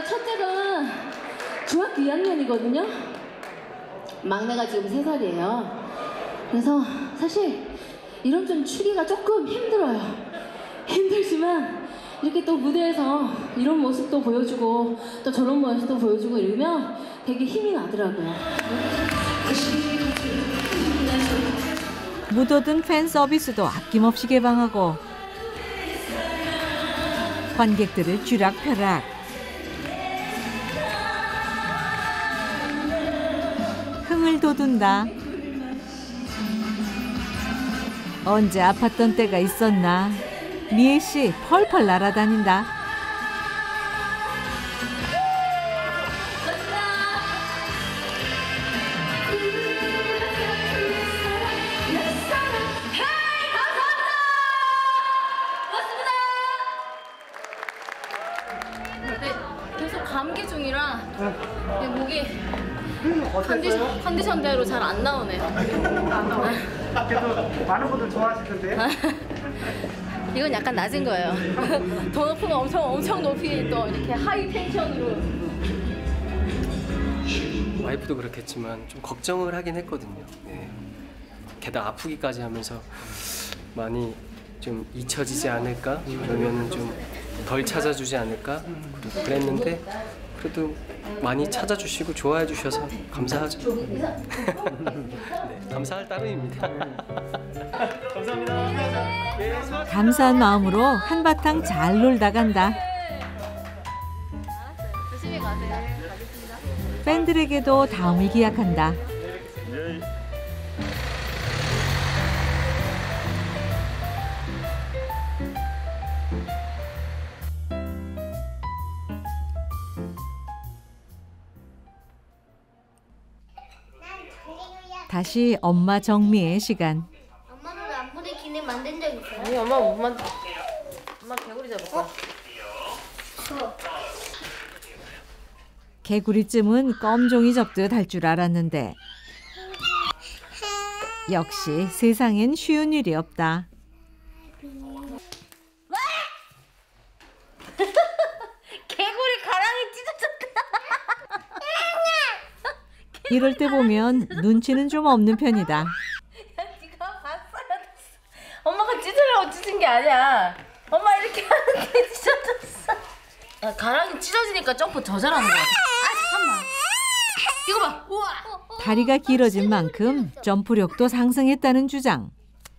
첫째가 중학교 2학년이거든요. 막내가 지금 3살이에요. 그래서 사실 이런 좀 추기가 조금 힘들어요. 힘들지만 이렇게 또 무대에서 이런 모습도 보여주고 또 저런 모습도 보여주고 이러면 되게 힘이 나더라고요. 묻어든 팬 서비스도 아낌없이 개방하고 관객들을 쥐락펴락. 흥을 돋운다. 언제 아팠던 때가 있었나. 미애 씨 펄펄 날아다닌다. 계속 감기 중이라 목이 컨디션대로 잘 안 나오네요. 그래도 많은 분들 좋아하시던데요? 이건 약간 낮은 거예요. 더 높으면 엄청 높이 또 이렇게 하이 텐션으로. 와이프도 그렇겠지만 좀 걱정을 하긴 했거든요. 네. 게다가 아프기까지 하면서 많이 좀 잊혀지지 않을까? 그러면 좀 덜 찾아주지 않을까? 그랬는데 그래도 많이 찾아주시고 좋아해 주셔서 감사하죠. 네, 감사할 따름입니다. 감사합니다. 감사한 마음으로 한바탕 잘 놀다 간다. 조심히 가세요. 팬들에게도 다음을 기약한다. 다시 엄마 정미의 시간. 엄마는 앞머리 기능 만든 적 있어요? 아니 엄마 못 만져. 엄마 개구리 잡을 거야. 개구리쯤은 껌종이 접듯 할 줄 알았는데 역시 세상엔 쉬운 일이 없다. 개구리 가랑이 찢어졌다. 이럴 때 보면 눈치는 좀 없는 편이다. 네가 봤어야 됐어. 엄마가 찢으려고 찢은 게 아니야. 엄마 이렇게 하는데 찢어졌어. 야, 가랑이 찢어지니까 점프 더 잘하는 거 같아. 잠깐만. 이거 봐. 우와. 다리가 길어진 만큼 점프력도 상승했다는 주장.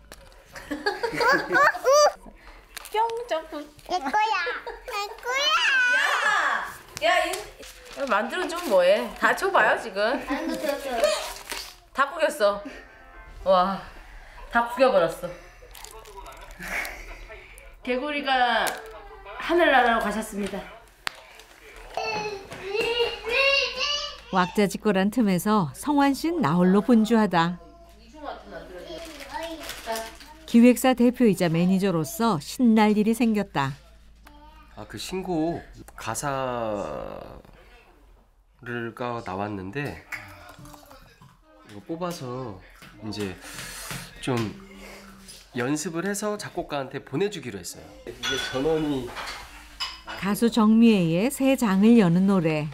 뿅 점프. 내 거야. 야, 만들어 좀 뭐해? 다 쳐봐요 지금. 안도 되었어요. 다 구겼어. 와, 다 구겨버렸어. 개구리가 하늘나라로 가셨습니다. 왁자지껄한 틈에서 성환 씨는 나홀로 분주하다. 기획사 대표이자 매니저로서 신날 일이 생겼다. 아, 그 신곡 가사가 나왔는데 이거 뽑아서 이제 좀 연습을 해서 작곡가한테 보내주기로 했어요. 이게 전원이 가수 정미애의 새 장을 여는 노래.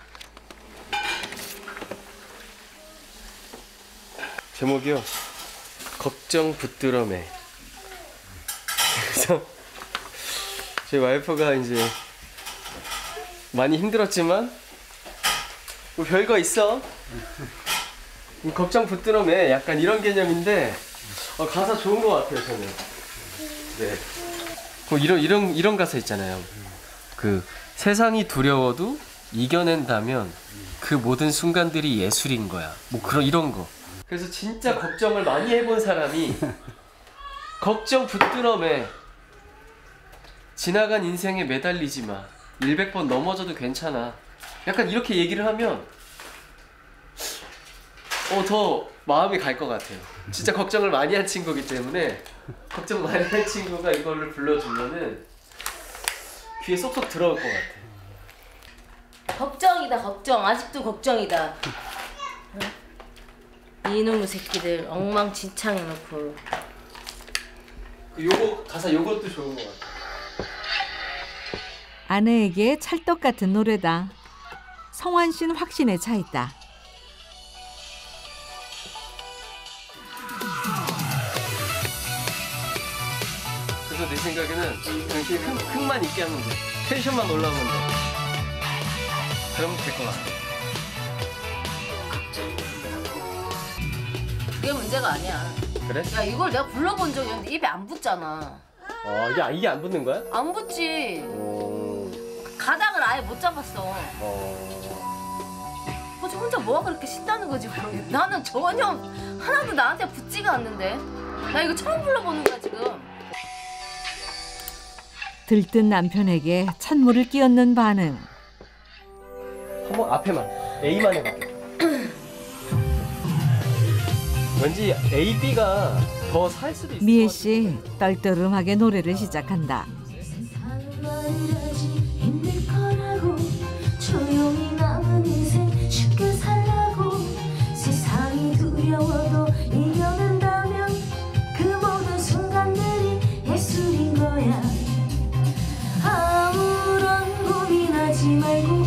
제목이요. 걱정 붙들어매. 그래서 제 와이프가 이제 많이 힘들었지만 뭐 별거 있어. 걱정 붙들어매. 약간 이런 개념인데 가사 좋은 것 같아요 저는. 네. 뭐 이런 가사 있잖아요. 그 세상이 두려워도 이겨낸다면 그 모든 순간들이 예술인 거야. 뭐 이런 거. 그래서 진짜 걱정을 많이 해본 사람이 걱정 붙들어매. 지나간 인생에 매달리지 마. 100번 넘어져도 괜찮아. 약간 이렇게 얘기를 하면 더 마음이 갈 것 같아요. 진짜 걱정을 많이 한 친구이기 때문에 걱정 많이 한 친구가 이거를 불러주면은 귀에 쏙쏙 들어올 것 같아요. 걱정이다 걱정. 아직도 걱정이다. 이놈의 새끼들 엉망진창 해놓고. 요거 가사 요것도 좋은 것 같아요. 아내에게 찰떡 같은 노래다. 성환 씨는 확신에 차 있다. 그래서 내 생각에는 당신이 흥만 있게 하면 돼. 텐션만 올라오면 돼. 그러면 될 것 같아. 그게 문제가 아니야. 그래? 야, 이걸 내가 불러본 적이 없는데 입에 안 붙잖아. 이게 안 붙는 거야? 안 붙지. 가닥을 아예 못 잡았어. 저 혼자 뭐가 그렇게 신나는 건지 모르겠어. 나는 전혀 하나도 나한테 붙지가 않는데. 나 이거 처음 불러보는 거야 지금. 들뜬 남편에게 찬물을 끼얹는 반응. 한번 앞에만 A만 해볼게. 왠지 A, B가 더 살 수도 있을 미애 것 같아. 씨 떨떠름하게 노래를 시작한다. 조용히 남은 인생 쉽게 살라고 세상이 두려워도 이겨낸다면 그 모든 순간들이 예술인 거야. 아무런 고민하지 말고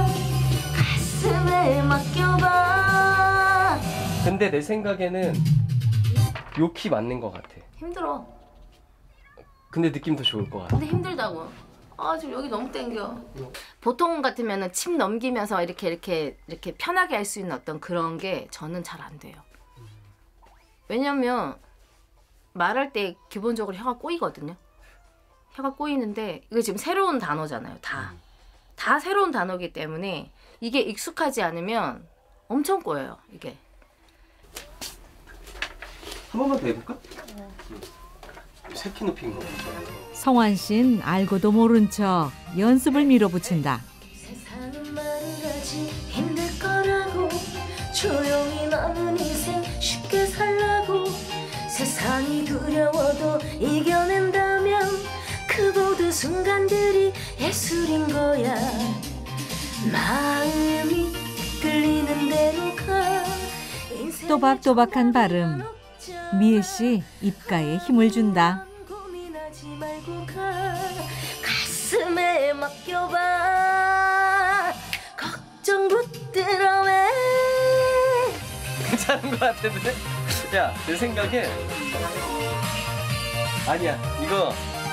가슴에 맡겨봐. 근데 내 생각에는 요 키 맞는 것 같아. 힘들어. 근데 느낌도 좋을 것 같아. 근데 힘들다고. 지금 여기 너무 땡겨. 보통 같으면은 침 넘기면서 이렇게 편하게 할 수 있는 어떤 그런 게 저는 잘 안 돼요. 왜냐면 말할 때 기본적으로 혀가 꼬이거든요. 혀가 꼬이는데 이거 지금 새로운 단어잖아요. 다 새로운 단어이기 때문에 이게 익숙하지 않으면 엄청 꼬여요. 이게. 한 번만 더 해볼까? 새끼 높인 거. 성환 씨는 알고도 모른 척 연습을 밀어붙인다. 세상은 말하지 힘들 거라고 조용히 남은 인생 쉽게 살라고 세상이 두려워도 이겨낸다면 그 모든 순간들이 예술인 거야. 마음이 끌리는 대로 가. 또박또박한 발음. 미애 씨 입가에 힘을 준다. 고민하지 말고 가슴에 맡겨봐. 걱정 붙들어 왜. 괜찮은 것 같은데? 야, 내 생각에 아니야. 이거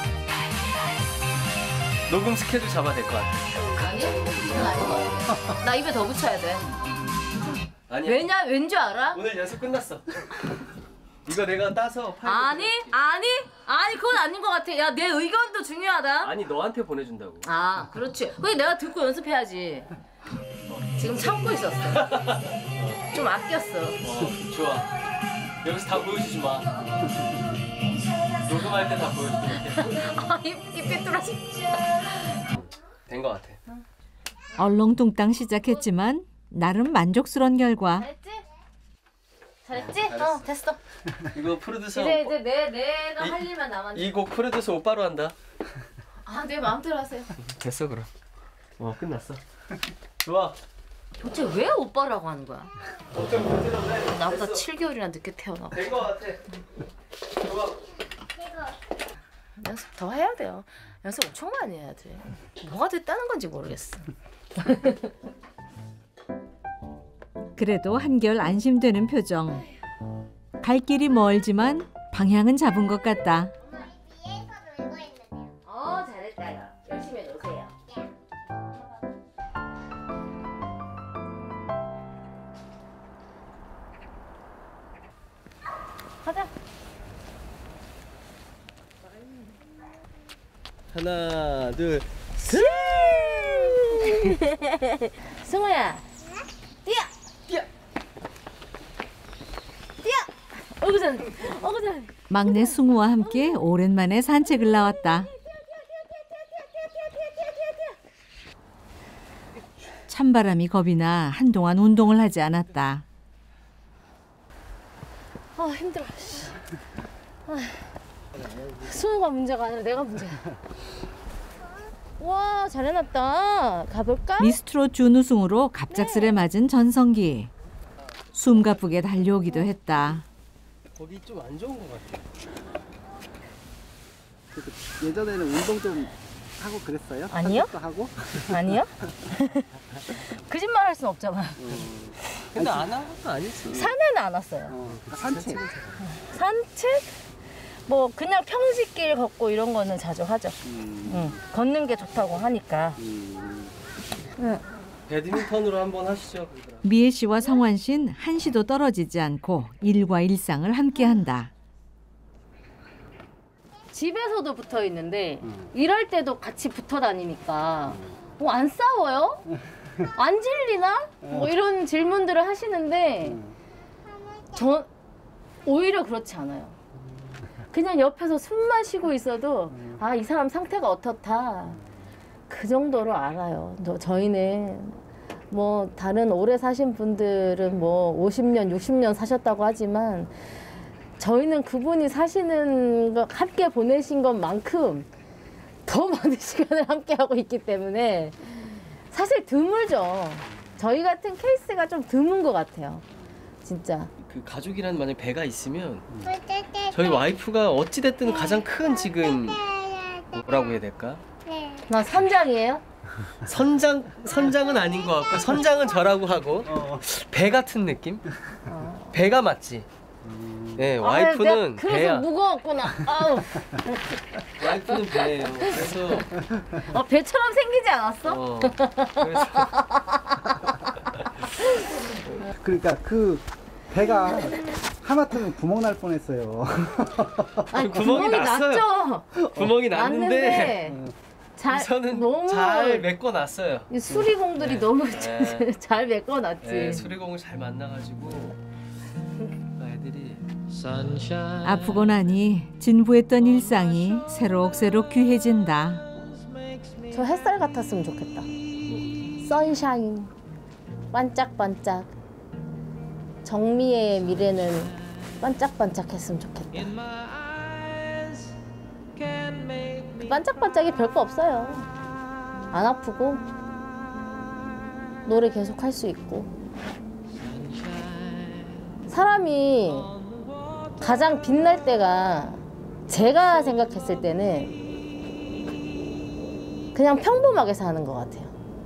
녹음 스케줄 잡아야 될 것 같아. 아니야? 그건 아닌 것 같아. 나 입에 더 붙여야 돼. 아니야. 왠지 알아? 오늘 연습 끝났어. 이거 내가 따서 아니 그건 아닌 것 같아. 야, 내 의견도 중요하다. 아니 너한테 보내준다고. 그렇지. 그게 내가 듣고 연습해야지. 지금 참고 있었어. 좀 아꼈어. 좋아. 여기서 다 보여주지 마. 녹음할 때 다 보여줄게. 입 삐뚤어지. 된 것 같아. 얼렁뚱땅 시작했지만 나름 만족스러운 결과. 잘했지? 잘했어. 됐어. 이거 프로듀서 이제 내가 할 일만 남았네. 이 곡 프로듀서 오빠로 한다. 내 마음대로 하세요. 됐어 그럼. 끝났어. 좋아. 도대체 왜 오빠라고 하는 거야? 나보다 7개월이나 늦게 태어나. 된 것 같아. 좋아. 연습 더 해야 돼요. 연습 엄청 많이 해야 돼. 뭐가 됐다는 건지 모르겠어. 그래도 한결 안심되는 표정. 갈 길이 멀지만 방향은 잡은 것 같다. 잘했다. 열심히 노세요. 가자. 하나, 둘, 셋. 승우야. 뛰어. 어구전. 막내 승우와 함께 오랜만에 산책을 나왔다. 찬바람이 겁이 나 한동안 운동을 하지 않았다. 힘들어. 승우가 문제가 아니라 내가 문제야. 와, 잘 해놨다. 가볼까? 미스트롯 준우승으로 갑작스레 맞은 전성기. 숨가쁘게 달려오기도 했다. 거기 좀 안 좋은 것 같아. 예전에는 운동 좀 하고 그랬어요? 아니요. 산책도 하고? 아니요. 거짓말 할 순 없잖아. 근데 안 한 것도 아니지. 산에는 안 왔어요. 산책. 산책? 뭐 그냥 평지길 걷고 이런 거는 자주 하죠. 걷는 게 좋다고 하니까. 배드민턴으로 한번 하시죠. 미애 씨와 성환 씨는 한시도 떨어지지 않고 일과 일상을 함께한다. 집에서도 붙어 있는데 일할 때도 같이 붙어 다니니까 뭐 안 싸워요? 안 질리나? 뭐 이런 질문들을 하시는데 전 오히려 그렇지 않아요. 그냥 옆에서 숨만 쉬고 있어도 아, 이 사람 상태가 어떻다. 그 정도로 알아요. 저희는 뭐 다른 오래 사신 분들은 뭐 50년, 60년 사셨다고 하지만 저희는 그분이 사시는 거 함께 보내신 것만큼 더 많은 시간을 함께 하고 있기 때문에 사실 드물죠. 저희 같은 케이스가 좀 드문 것 같아요. 진짜. 그 가족이란 만약 배가 있으면 저희 와이프가 어찌 됐든 가장 큰 지금 뭐라고 해야 될까? 나 선장이에요? 선장은 아닌 것 같고 선장은 저라고 하고 배 같은 느낌? 배가 맞지. 네, 와이프는 그래서 배야. 무거웠구나. 아우. 와이프는 배예요. 그래서 배처럼 생기지 않았어? 그래서 그러니까 그 배가 하마터면 구멍 날 뻔했어요. 아니, 구멍이 났죠. 구멍이 났는데 잘 너무 잘 메꿔놨어요. 수리공들이 네. 너무 네. 잘 메꿔놨지. 네, 수리공을 잘 만나가지고 애들이 아프고 나니 진부했던 일상이 새록새록 귀해진다. 저 햇살 같았으면 좋겠다. 선샤인, 반짝반짝. 정미의 미래는 반짝반짝했으면 좋겠다. 그 반짝반짝이 별거 없어요. 안 아프고 노래 계속 할 수 있고. 사람이 가장 빛날 때가 제가 생각했을 때는 그냥 평범하게 사는 것 같아요.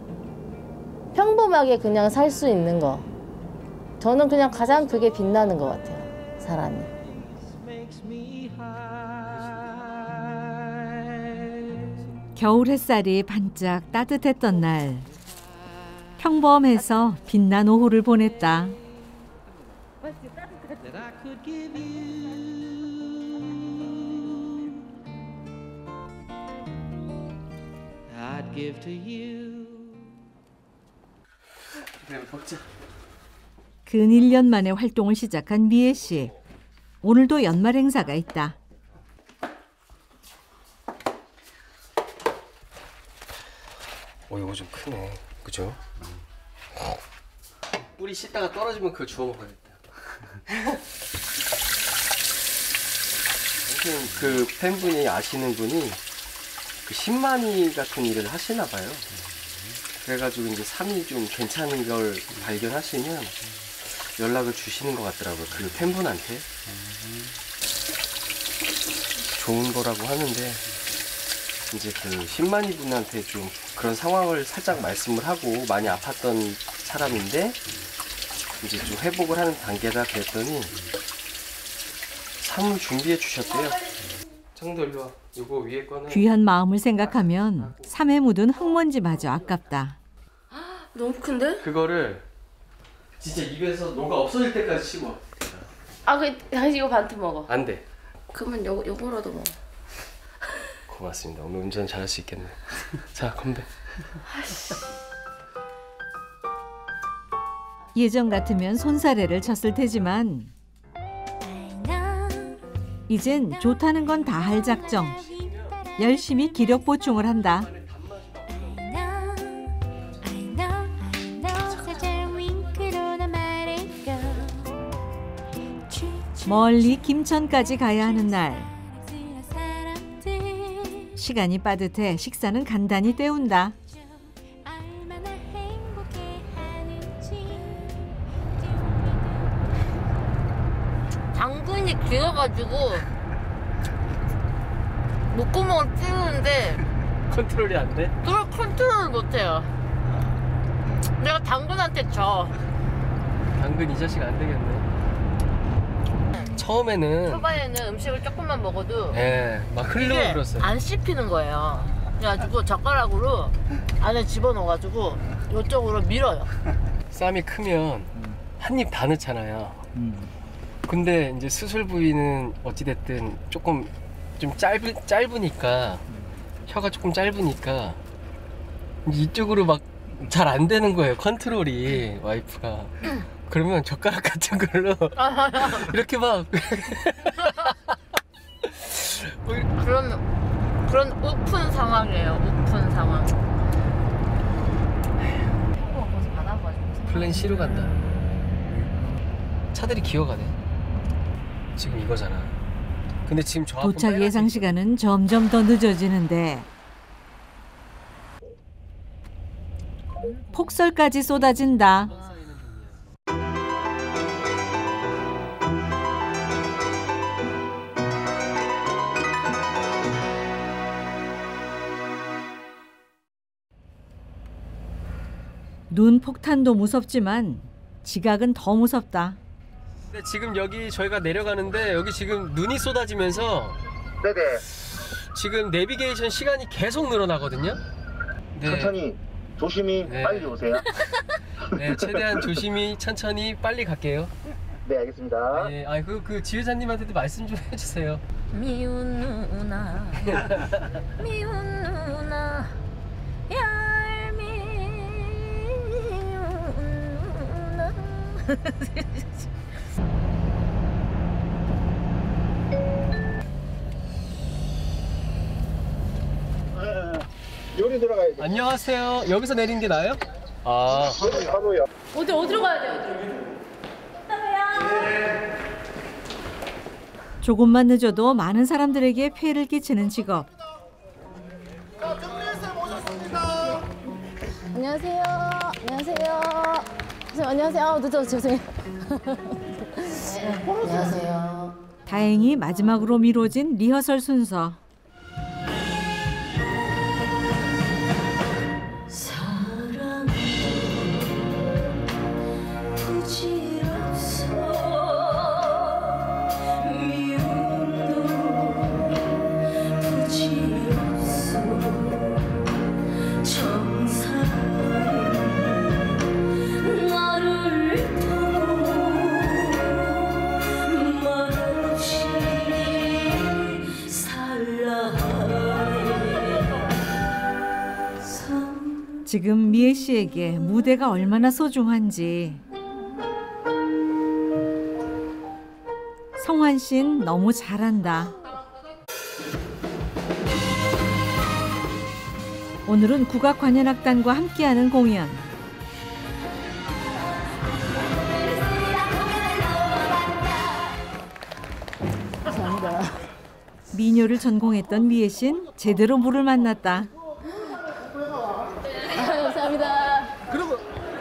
평범하게 그냥 살 수 있는 거. 저는 그냥 가장 그게 빛나는 것 같아요. 사람이. 겨울 햇살이 반짝 따뜻했던 날. 평범해서 빛난 오후를 보냈다. 근 1년 만에 활동을 시작한 미애 씨. 오늘도 연말 행사가 있다. 이거 좀 크네. 그죠? 뿌리 씻다가 떨어지면 그걸 주워 먹어야겠다. 아무튼 그 팬분이 아시는 분이 그 신만이 같은 일을 하시나 봐요. 그래가지고 이제 삶이 좀 괜찮은 걸 발견하시면 연락을 주시는 것 같더라고요. 그 팬분한테. 좋은 거라고 하는데 이제 그 신만이 분한테 좀 그런 상황을 살짝 말씀을 하고 많이 아팠던 사람인데 이제 좀 회복을 하는 단계다 그랬더니 선물 준비해 주셨대요. 정도 일로 와. 이거 위에 거는 귀한 마음을 생각하면 삶에 묻은 흙먼지마저 아깝다. 너무 큰데? 그거를 진짜 입에서 녹아 없어질 때까지 씹어. 당신 이거 반트 먹어. 안 돼. 그러면 요거라도 먹어. 고맙습니다. 오늘 운전 잘할 수 있겠네. 자, 건배. 예전 같으면 손사래를 쳤을 테지만 이젠 좋다는 건 다 할 작정. 열심히 기력 보충을 한다. 멀리 김천까지 가야 하는 날. 시간이 빠듯해 식사는 간단히 때운다. 당근이 길어가지고 목구멍을 찌르는데 컨트롤이 안 돼? 그걸 컨트롤을 못해요. 내가 당근한테 져. 당근 이 자식 안 되겠네. 처음에는 초반에는 음식을 조금만 먹어도 예, 막 흘러 이게 들었어요. 안 씹히는 거예요. 그래가지고 젓가락으로 안에 집어넣어가지고 이쪽으로 밀어요. 쌈이 크면 한 입 다 넣잖아요. 근데 이제 수술 부위는 어찌됐든 조금 좀 짧으니까 혀가 조금 짧으니까 이쪽으로 막 잘 안 되는 거예요. 컨트롤이 와이프가. 그러면 젓가락 같은 걸로 이렇게 막 그런 우픈 상황이에요. 우픈 상황. 플랜 C로 간다. 차들이 기어가네. 지금 이거잖아. 근데 지금 저 앞은 도착 예상 시간은 점점 더 늦어지는데 폭설까지 쏟아진다. 눈 폭탄도 무섭지만 지각은 더 무섭다. 근데 지금 여기 저희가 내려가는데 여기 지금 눈이 쏟아지면서 네네. 지금 내비게이션 시간이 계속 늘어나거든요. 네. 천천히 조심히 네. 빨리 오세요. 네, 최대한 조심히 천천히 빨리 갈게요. 네, 알겠습니다. 네, 아 그 지휘자님한테도 말씀 좀 해주세요. 미운 누나, 미운 누나, 얄미운 누나. 요리 들어가야 돼. 안녕하세요. 여기서 내리는 게 나아요? 아. 바로요. 어디로 가야 돼요? 조금만 늦어도 많은 사람들에게 피해를 끼치는 직업. 안녕하세요. 안녕하세요. 안녕하세요. 아, 늦어서 죄송해요. 안녕하세요. 다행히 마지막으로 미뤄진 리허설 순서. 지금 미애 씨에게 무대가 얼마나 소중한지. 성환 씨는 너무 잘한다. 오늘은 국악관현악단과 함께하는 공연. 감사합니다. 미녀를 전공했던 미애 씨는 제대로 물을 만났다. 감사합니다. 그리고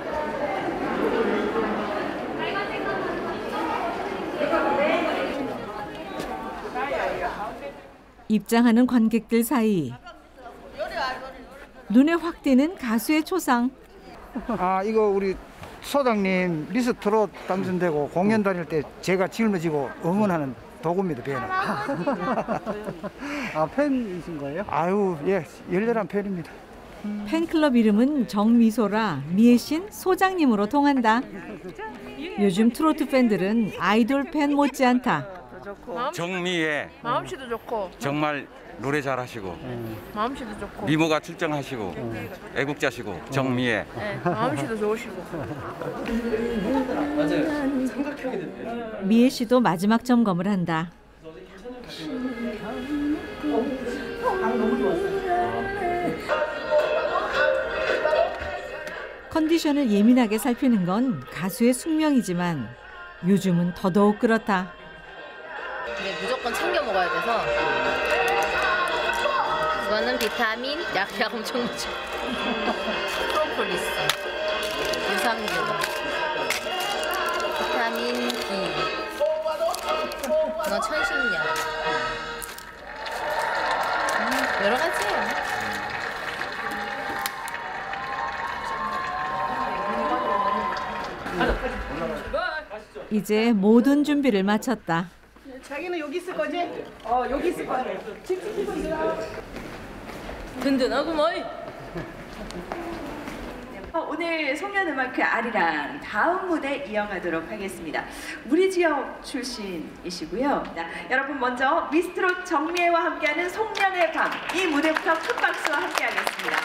입장하는 관객들 사이 눈에 확 띄는 가수의 초상. 아, 이거 우리 소장님 미스트롯 당선되고 공연 다닐 때 제가 짊어지고 응원하는 도구입니다, 배는. 아, 팬이신 거예요? 아유, 예, 열렬한 팬입니다. 팬클럽 이름은 정미소라 미애 씨는 소장님으로 통한다. 요즘 트로트 팬들은 아이돌 팬 못지않다. 정미애 마음씨도 좋고 정말 노래 잘하시고 마음씨도 좋고 미모가 출중하시고 애국자시고 정미애 네, 마음씨도 좋으시고. 맞아요. 삼각형이 됐대요. 미애 씨도 마지막 점검을 한다. 컨디션을 예민하게 살피는 건 가수의 숙명이지만 요즘은 더더욱 그렇다. 이게 무조건 챙겨 먹어야 돼서 이거는 비타민, 약 엄청 많죠. 프로폴리스, 유산균, 비타민 B, 이건 천식약, 여러 가지예요. 이제 모든 준비를 마쳤다. 자기는 여기 있을 거지? 여기 있을 거야. 집 지키고 있어. 든든하구먼. 오늘 송년음악회 아리랑 다음 무대 이어가도록 하겠습니다. 우리 지역 출신이시고요. 자, 여러분 먼저 미스트롯 정미애와 함께하는 송년의 밤, 이 무대부터 큰 박수와 함께하겠습니다.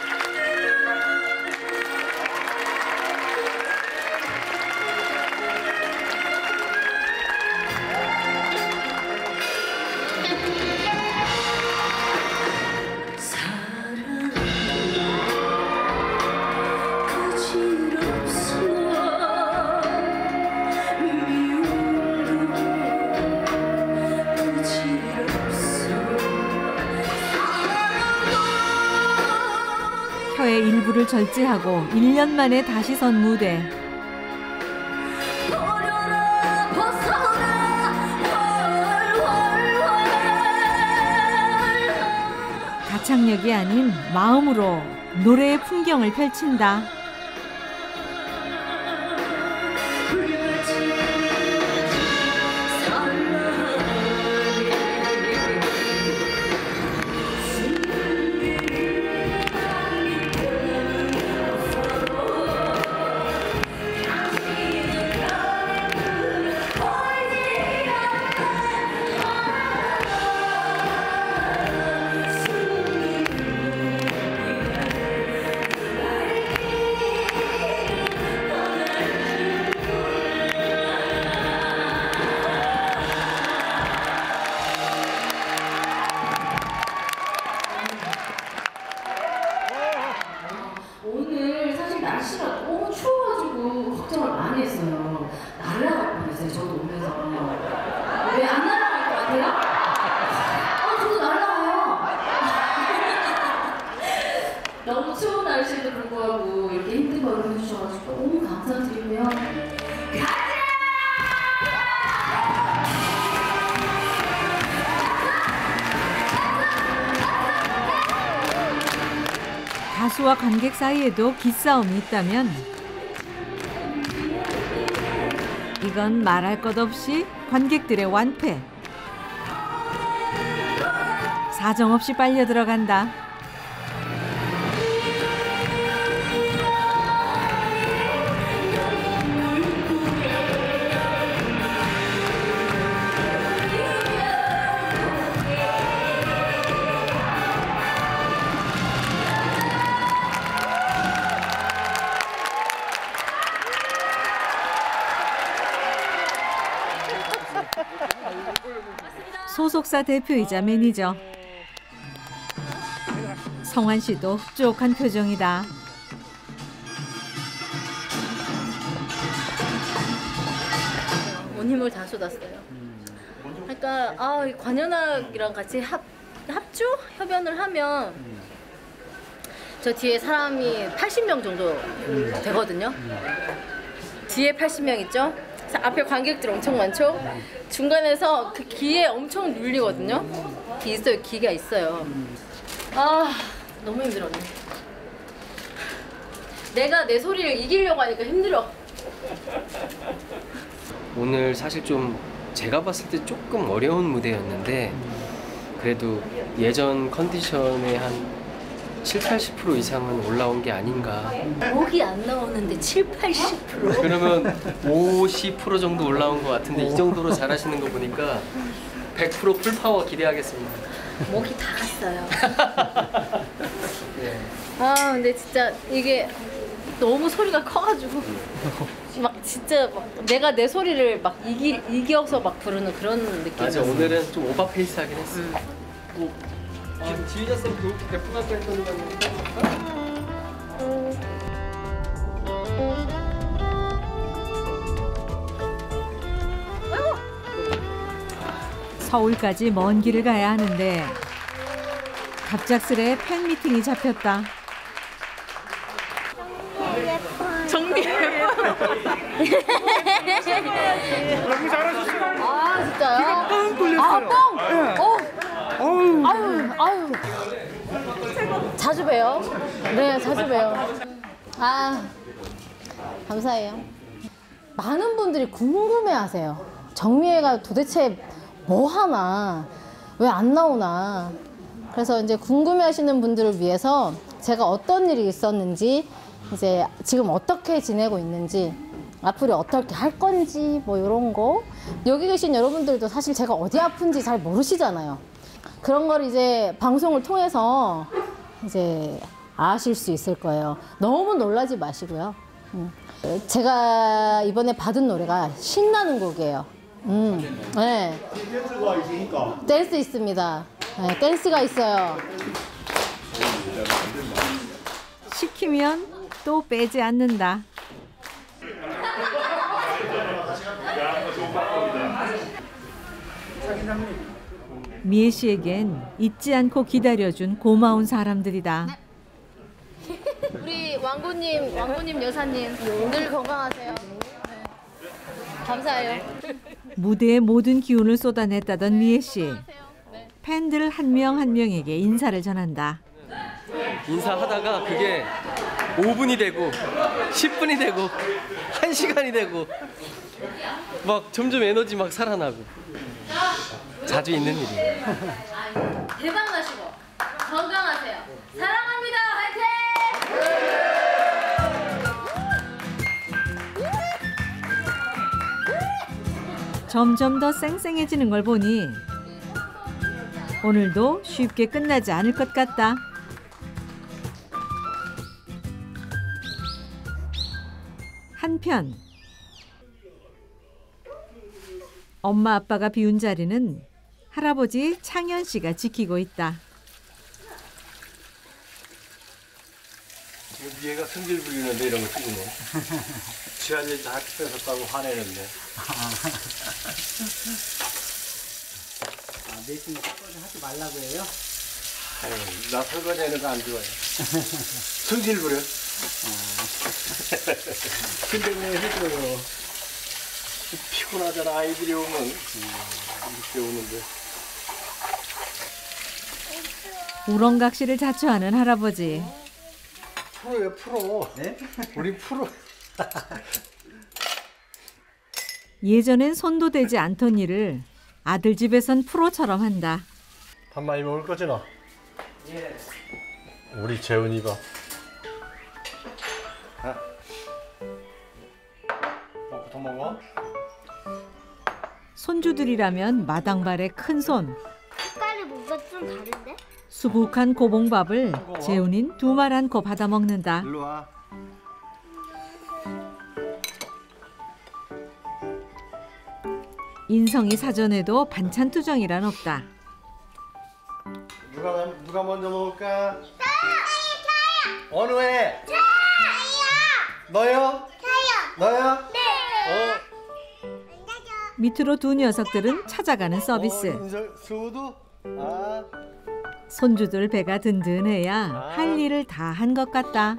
혀의 일부를 절제하고 1년 만에 다시 선 무대. 가창력이 아닌 마음으로 노래의 풍경을 펼친다. 오늘 사실 날씨가 너무 추워가지고 걱정을 많이 했어요. 날아갈 뻔했어요. 저도 오면서. 왜 안 날아갈 것 같아요? 저도 날아가요. 너무 추운 날씨에도 불구하고 이렇게 힘든 거 응원해주셔가지고 너무 감사드리고요. 가수와 관객 사이에도 기싸움이 있다면 이건 말할 것 없이 관객들의 완패. 사정없이 빨려 들어간다. 소속사 대표이자 매니저. 성환 씨도 흡족한 표정이다. 온 힘을 다 쏟았어요. 그러니까 이 관현악이랑 같이 합주 협연을 하면 저 뒤에 사람이 80명 정도 되거든요. 뒤에 80명 있죠? 앞에 관객들 엄청 많죠? 중간에서 그 기에 엄청 눌리거든요. 기가 있어요. 너무 힘들었네. 내가 내 소리를 이기려고 하니까 힘들어. 오늘 사실 좀 제가 봤을 때 조금 어려운 무대였는데 그래도 예전 컨디션의 한 70~80% 이상은 올라온 게 아닌가. 목이 안 나오는데 70~80%? 그러면 50% 정도 올라온 것 같은데 이 정도로 잘하시는 거 보니까 100% 풀파워 기대하겠습니다. 목이 다 갔어요. 근데 진짜 이게 너무 소리가 커가지고 막 진짜 막 내가 내 소리를 막 이겨서 막 부르는 그런 느낌이었어요. 맞아, 오늘은 좀 오버 페이스하긴 했어. 지휘자 쌤 교육 베푼학교 했던 거 서울까지 먼 길을 가야 하는데 갑작스레 팬미팅이 잡혔다. 정리해요. 너무 잘하셨어요. 진짜요? 귀가 뻥 뚫렸어요. 아유. 자주 봬요. 네, 자주 봬요. 감사해요. 많은 분들이 궁금해하세요. 정미애가 도대체 뭐 하나, 왜 안 나오나. 그래서 이제 궁금해하시는 분들을 위해서 제가 어떤 일이 있었는지, 이제 지금 어떻게 지내고 있는지, 앞으로 어떻게 할 건지 뭐 이런 거. 여기 계신 여러분들도 사실 제가 어디 아픈지 잘 모르시잖아요. 그런 걸 이제 방송을 통해서 이제 아실 수 있을 거예요. 너무 놀라지 마시고요. 제가 이번에 받은 노래가 신나는 곡이에요. 네. 댄스가 있으니까. 댄스 있습니다. 네, 댄스가 있어요. 시키면 또 빼지 않는다. 미애 씨에겐 잊지 않고 기다려준 고마운 사람들이다. 우리 왕고님 여사님 늘 건강하세요. 네. 감사해요. 무대에 모든 기운을 쏟아냈다던 미애 씨. 팬들 한 명 한 명에게 인사를 전한다. 인사하다가 그게 5분이 되고 10분이 되고 1시간이 되고 막 점점 에너지 막 살아나고 자주 있는 일이에요. 대박 나시고 건강하세요. 사랑합니다. 화이팅! 점점 더 쌩쌩해지는 걸 보니 오늘도 쉽게 끝나지 않을 것 같다. 한편 엄마 아빠가 비운 자리는 할아버지 창현 씨가 지키고 있다. 얘가 성질 부리는데 이런 거 찍으면 취한 일 다 뺏었다고 화내는데. 내심 설거지 하지 말라고 해요? 아유, 나 설거지 하는 거 안 좋아해. 성질 부려. 근데 왜 해줘요? 피곤하잖아, 아이들이 오면. 이렇게 오는데. 우렁각시를 자처하는 할아버지. 프로요, 프로. 네? 우리 프로. 예전엔 손도 대지 않던 일을 아들 집에선 프로처럼 한다. 밥 많이 먹을 거지 너? 예. 우리 재훈이가. 더 먹어? 손주들이라면 마당발의 큰 손. 색깔이 뭔가 좀 다른데? 수북한 고봉밥을 재훈인 2말 안고 받아 먹는다. 일로 와. 인성이 사전에도 반찬 투정이란 없다. 누가 먼저 먹을까? 어느 애? 너요? 너요? 네. 밑으로 두 녀석들은 찾아가는 서비스. 수도? 아. 손주들 배가 든든해야 할 일을 다 한 것 같다.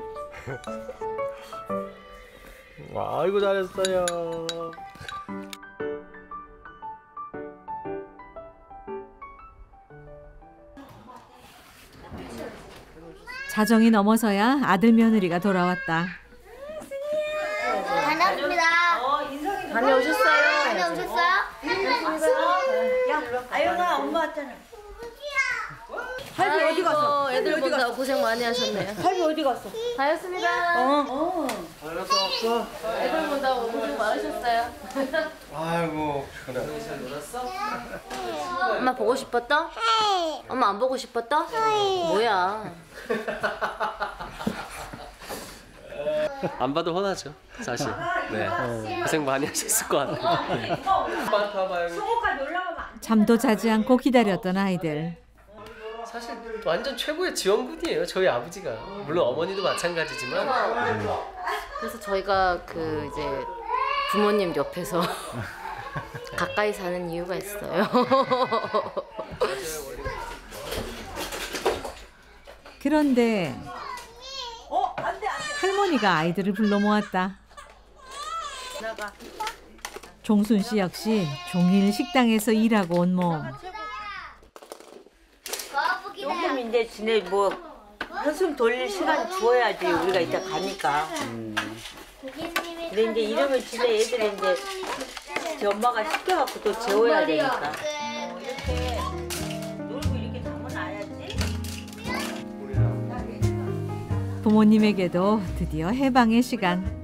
와, 아이고 잘했어요. 자정이 넘어서야 아들 며느리가 돌아왔다. 다녀왔습니다. 다녀오셨어요? 다녀오셨어요? 야, 아영아, 엄마 왔잖아. 할비 어디 갔어? 애들 본다고 고생 많이 하셨네요. 할비 어디 갔어? 다녔습니다. 잘 갔다 왔어? 애들 본다고 고생 많으셨어요. 아이고, 그래. 엄마 보고 싶었다? 엄마 안 보고 싶었다? 뭐야? 안 봐도 혼나죠, 사실. 네, 고생 많이 하셨을 것 같아요. 잠도 자지 않고 기다렸던 아이들. 사실 완전 최고의 지원군이에요, 저희 아버지가. 물론 어머니도 마찬가지지만. 그래서 저희가 그 이제 부모님 옆에서 가까이 사는 이유가 있어요. 그런데 할머니가 아이들을 불러 모았다. 종순 씨 역시 종일 식당에서 일하고 온 몸. 조금 이제 지내 뭐 한숨 돌릴 시간 주어야지 우리가 이따 가니까. 근데 이제 이러면 집에 애들이 이제 제 엄마가 시켜갖고 또 재워야 되니까. 이렇게 놀고 이렇게 담아놔야지. 부모님에게도 드디어 해방의 시간.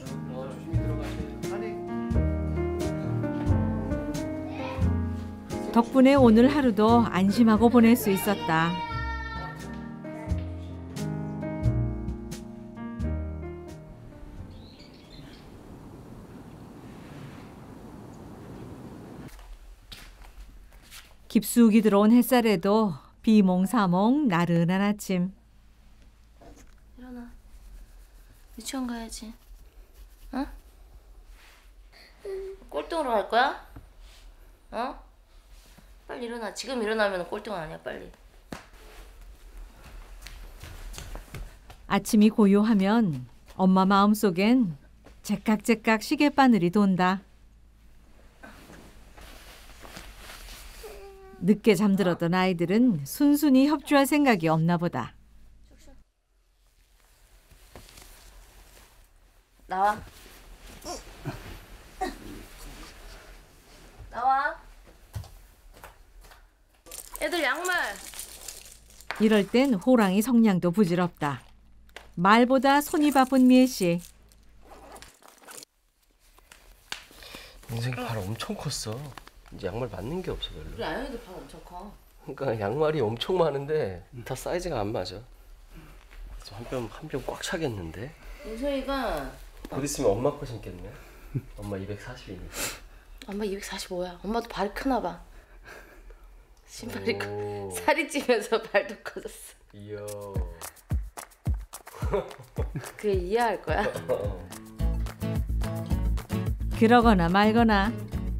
덕분에 오늘 하루도 안심하고 보낼 수 있었다. 깊숙이 들어온 햇살에도 비몽사몽 나른한 아침. 일어나. 유치원 가야지. 어? 꼴등으로 갈 거야? 어? 빨리 일어나. 지금 일어나면 꼴등 아니야, 빨리. 아침이 고요하면 엄마 마음속엔 제깍제깍 시계바늘이 돈다. 늦게 잠들었던 아이들은 순순히 협조할 생각이 없나 보다. 나와. 나와. 애들 양말. 이럴 땐 호랑이 성냥도 부질없다. 말보다 손이 바쁜 미애 씨. 인생 발 엄청 컸어. 이제 양말 맞는 게 없어 별로. 우리 아영이도 발 엄청 커. 그러니까 양말이 엄청 많은데 다 사이즈가 안 맞아. 한 뼘 꽉 차겠는데. 윤서이가 곧 있으면 엄마 거 신겠네. 엄마 240이니까. 엄마 245야. 엄마도 발이 크나 봐. 신발이 살이 찌면서 발도 커졌어. 이야. 그게 이해할 거야? 그러거나 말거나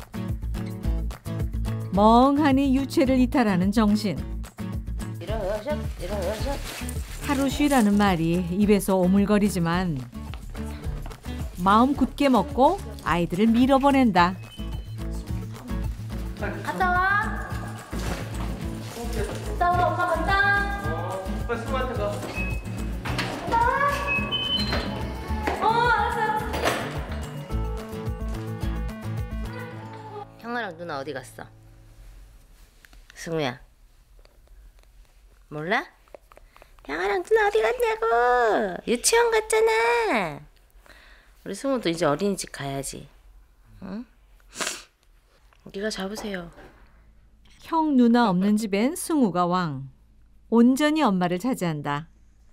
멍하니 유체를 이탈하는 정신. 일어나셔. 하루 쉬라는 말이 입에서 오물거리지만 마음 굳게 먹고 아이들을 밀어보낸다. 갔다 와. 갔다 와. 엄마 간다. 빨리 승우한테 가. 갔다 와. 알았어. 형아랑 누나 어디 갔어? 승우야. 몰라? 형아랑 누나 어디 갔냐고. 유치원 갔잖아. 우리 승우도 이제 어린이집 가야지. 응? 네가 잡으세요. 형 누나 없는 집엔 승우가 왕. 온전히 엄마를 차지한다.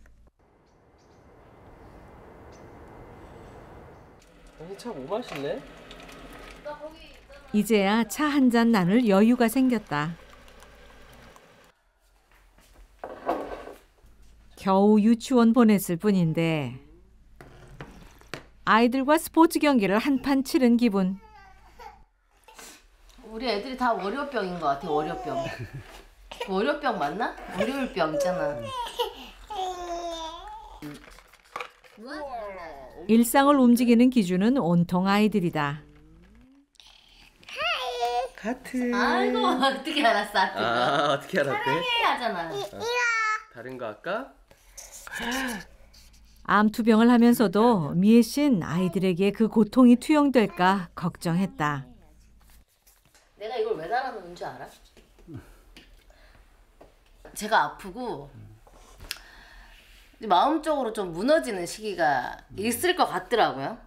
아니 차 뭐 마실래? 이제야 차 한 잔 나눌 여유가 생겼다. 겨우 유치원 보냈을 뿐인데 아이들과 스포츠 경기를 한판 치른 기분. 우리 애들이 다 월요병인 것 같아. 월요병. 월요병 맞나? 월요일병 있잖아. 일상을 움직이는 기준은 온통 아이들이다. 하트. 아이고 어떻게 알았어? 하트. 아 어떻게 알았대? 사랑해 하잖아. 다른 거 할까? 암투병을 하면서도 미애 씨는 아이들에게 그 고통이 투영될까 걱정했다. 내가 이걸 왜 달아놓은 줄 알아? 제가 아프고 마음적으로 좀 무너지는 시기가 있을 것 같더라고요.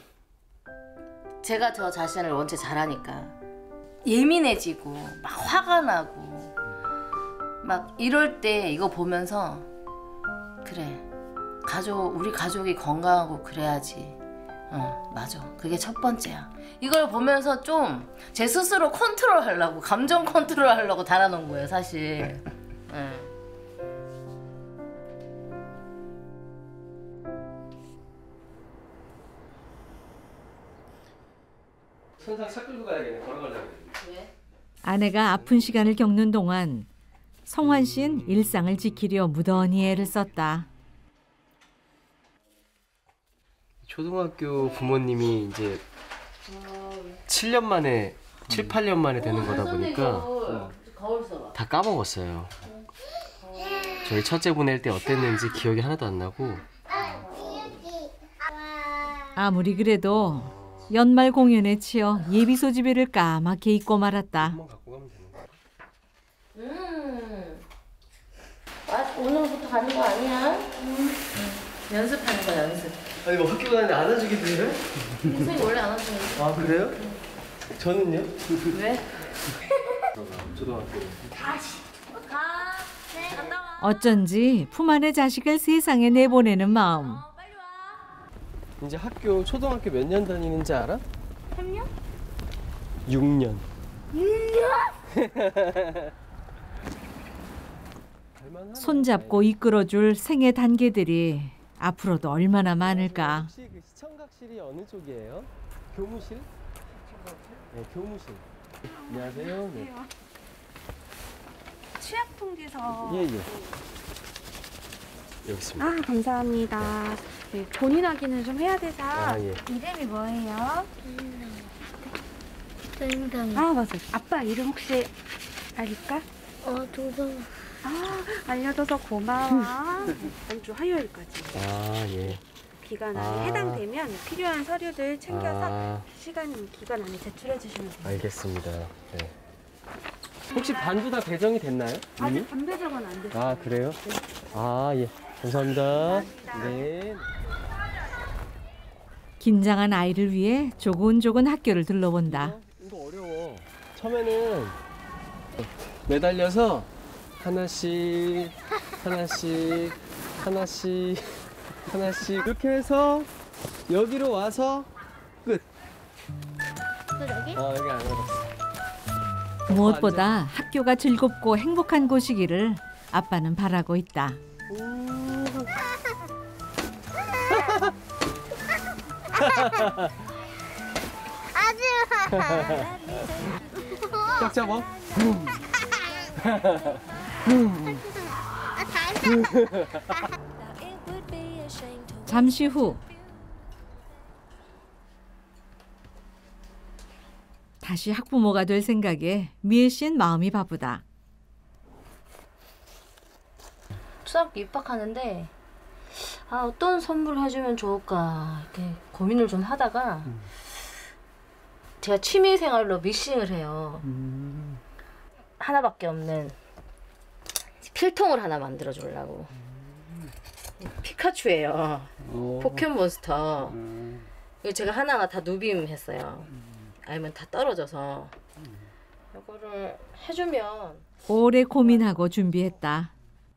제가 저 자신을 원체 잘하니까 예민해지고 막 화가 나고 막 이럴 때 이거 보면서 그래 우리 가족이 건강하고 그래야지. 맞아. 그게 첫 번째야. 이걸 보면서 좀 제 스스로 컨트롤하려고 감정 컨트롤하려고 달아놓은 거예요 사실. 선상 차 끌고 가야겠네. 걸어가려고. 왜? 아내가 아픈 시간을 겪는 동안 성환 씨는 일상을 지키려 무던히 애를 썼다. 초등학교 부모님이 이제 7년 만에 7, 8년 만에 되는 거다 보니까 다 까먹었어요. 저희 첫째 보낼 때 어땠는지 기억이 하나도 안 나고 아무리 그래도 연말 공연에 치여 예비 소집회를 까맣게 잊고 말았다. 오늘부터 가는 거 아니야? 연습하는 거야, 연습. 아니 뭐 학교 가는데 안아주기도 해요? 선생님 원래 안아주는데. 아 그래요? 저는요? 왜? 초등학교. 어쩐지 품 안의 자식을 세상에 내보내는 마음. 이제 학교 초등학교 몇 년 다니는지 알아? 3년? 6년. 6년? 손잡고 이끌어줄 생애 단계들이 앞으로도 얼마나 많을까. 혹시 그 시청각실이 어느 쪽이에요? 교무실? 네, 교무실. 안녕하세요. 네. 취약통지서. 예. 여기 있습니다. 아, 감사합니다. 네, 본인 확인을 좀 해야 돼서. 예. 이름이 뭐예요? 땡땡. 아, 맞아요. 아빠 이름 혹시 알릴까? 조성. 알려줘서 고마워. 이번 주 화요일까지. 예. 기간 안에 해당되면 필요한 서류들 챙겨서 기간 안에 제출해 주시면 돼요. 알겠습니다. 네. 혹시 반도 다 배정이 됐나요? 아직 반 배정은 안 됐어요. 아 그래요? 예. 감사합니다. 네. 긴장한 아이를 위해 조곤조곤 학교를 둘러본다. 이거 어려워. 처음에는 매달려서 하나씩 이렇게 해서 여기로 와서 끝. 여기? 여기 안 어렵어. 무엇보다 학교가 즐겁고 행복한 곳이기를 아빠는 바라고 있다. 딱 잡아. 잠시 후 다시 학부모가 될 생각에 미애 씨는 마음이 바쁘다. 초등학교 입학하는데 어떤 선물 해주면 좋을까 이렇게 고민을 좀 하다가 제가 취미생활로 믹싱을 해요. 하나밖에 없는 필통을 하나 만들어 주려고. 피카츄예요. 포켓몬스터. 이거 제가 하나하나 다 누빔했어요. 아니면 다 떨어져서 이거를 해주면 오래 고민하고 준비했다.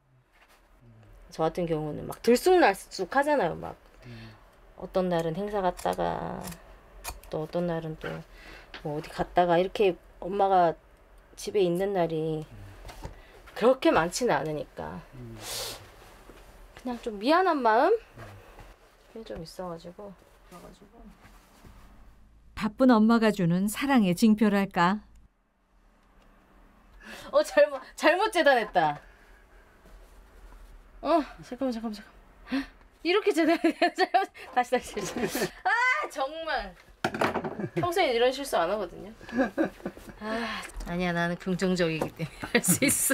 저 같은 경우는 막 들쑥날쑥 하잖아요. 막 어떤 날은 행사 갔다가 또 어떤 날은 또 뭐 어디 갔다가 이렇게 엄마가 집에 있는 날이 그렇게 많지는 않으니까 그냥 좀 미안한 마음 그게 좀 있어가지고 바쁜 엄마가 주는 사랑의 징표랄까. 잘못 재단했다. 잠깐만. 이렇게 재단했다. 다시. 정말. 평소에 이런 실수 안 하거든요. 아니야, 나는 긍정적이기 때문에 할 수 있어.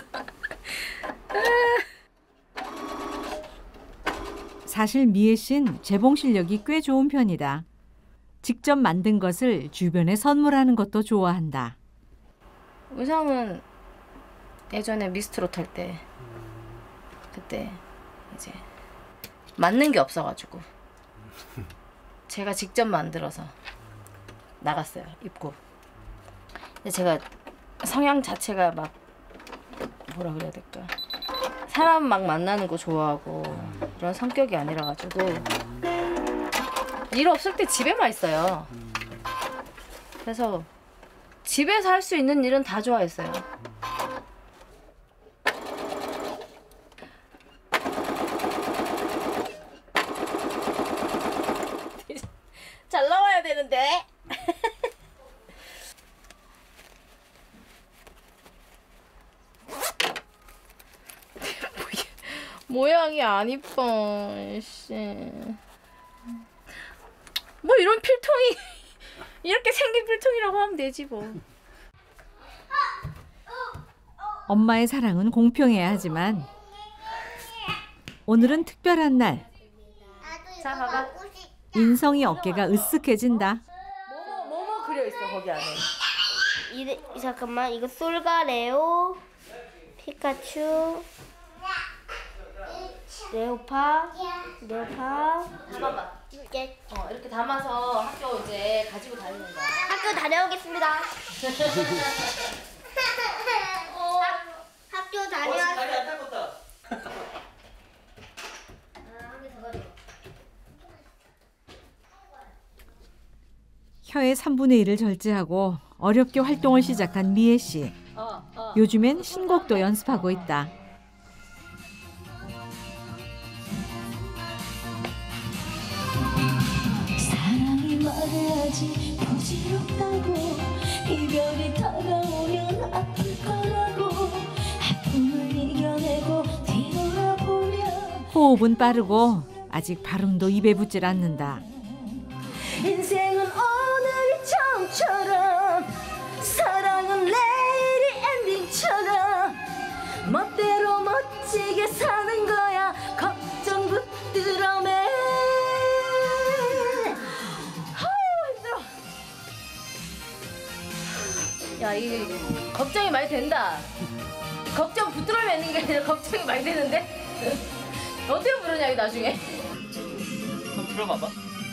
사실 미애 씨는 재봉 실력이 꽤 좋은 편이다. 직접 만든 것을 주변에 선물하는 것도 좋아한다. 의상은 예전에 미스트롯 할 때 그때 이제 맞는 게 없어가지고 제가 직접 만들어서 나갔어요. 입고. 근데 제가 성향 자체가 막 뭐라 그래야 될까, 사람 막 만나는 거 좋아하고 그런 성격이 아니라 가지고 일 없을 때 집에만 있어요. 그래서 집에서 할 수 있는 일은 다 좋아했어요. 잘 나와야 되는데. 모양이 안 이뻐. 씨. 뭐 이런 필통이 이렇게 생긴 필통이라고 하면 되지 뭐. 엄마의 사랑은 공평해야 하지만 오늘은 특별한 날. 자, 봐봐. 인성이 어깨가 으쓱해진다. 뭐뭐 그려 있어 거기 안에. 잠깐만, 이거 솔가레오, 피카츄, 레오파. 담아봐. 이렇게 담아서 학교 이제 가지고 다니는 거야. 학교 다녀오겠습니다. 학교 다녀왔. 다리 안 닦았다. 혀의 3분의 1을 절제하고 어렵게 활동을 시작한 미애 씨. 요즘엔 신곡도 연습하고 있다. 사랑이 말해야지 부질없다고 이별이 다가오면 아플 거라고 아픔을 이겨내고 뒤돌아보면 호흡은 빠르고 아직 발음도 입에 붙질 않는다. 인생은 오늘처럼 사랑은 내일이 엔딩처럼 멋대로 멋지게 사는 거야 걱정 붙들어 매. 야 이게 걱정이 많이 된다. 걱정 붙들어 매는 게 아니라 걱정이 많이 되는데. 어떻게 부르냐 이거 나중에. 한번 들어봐봐.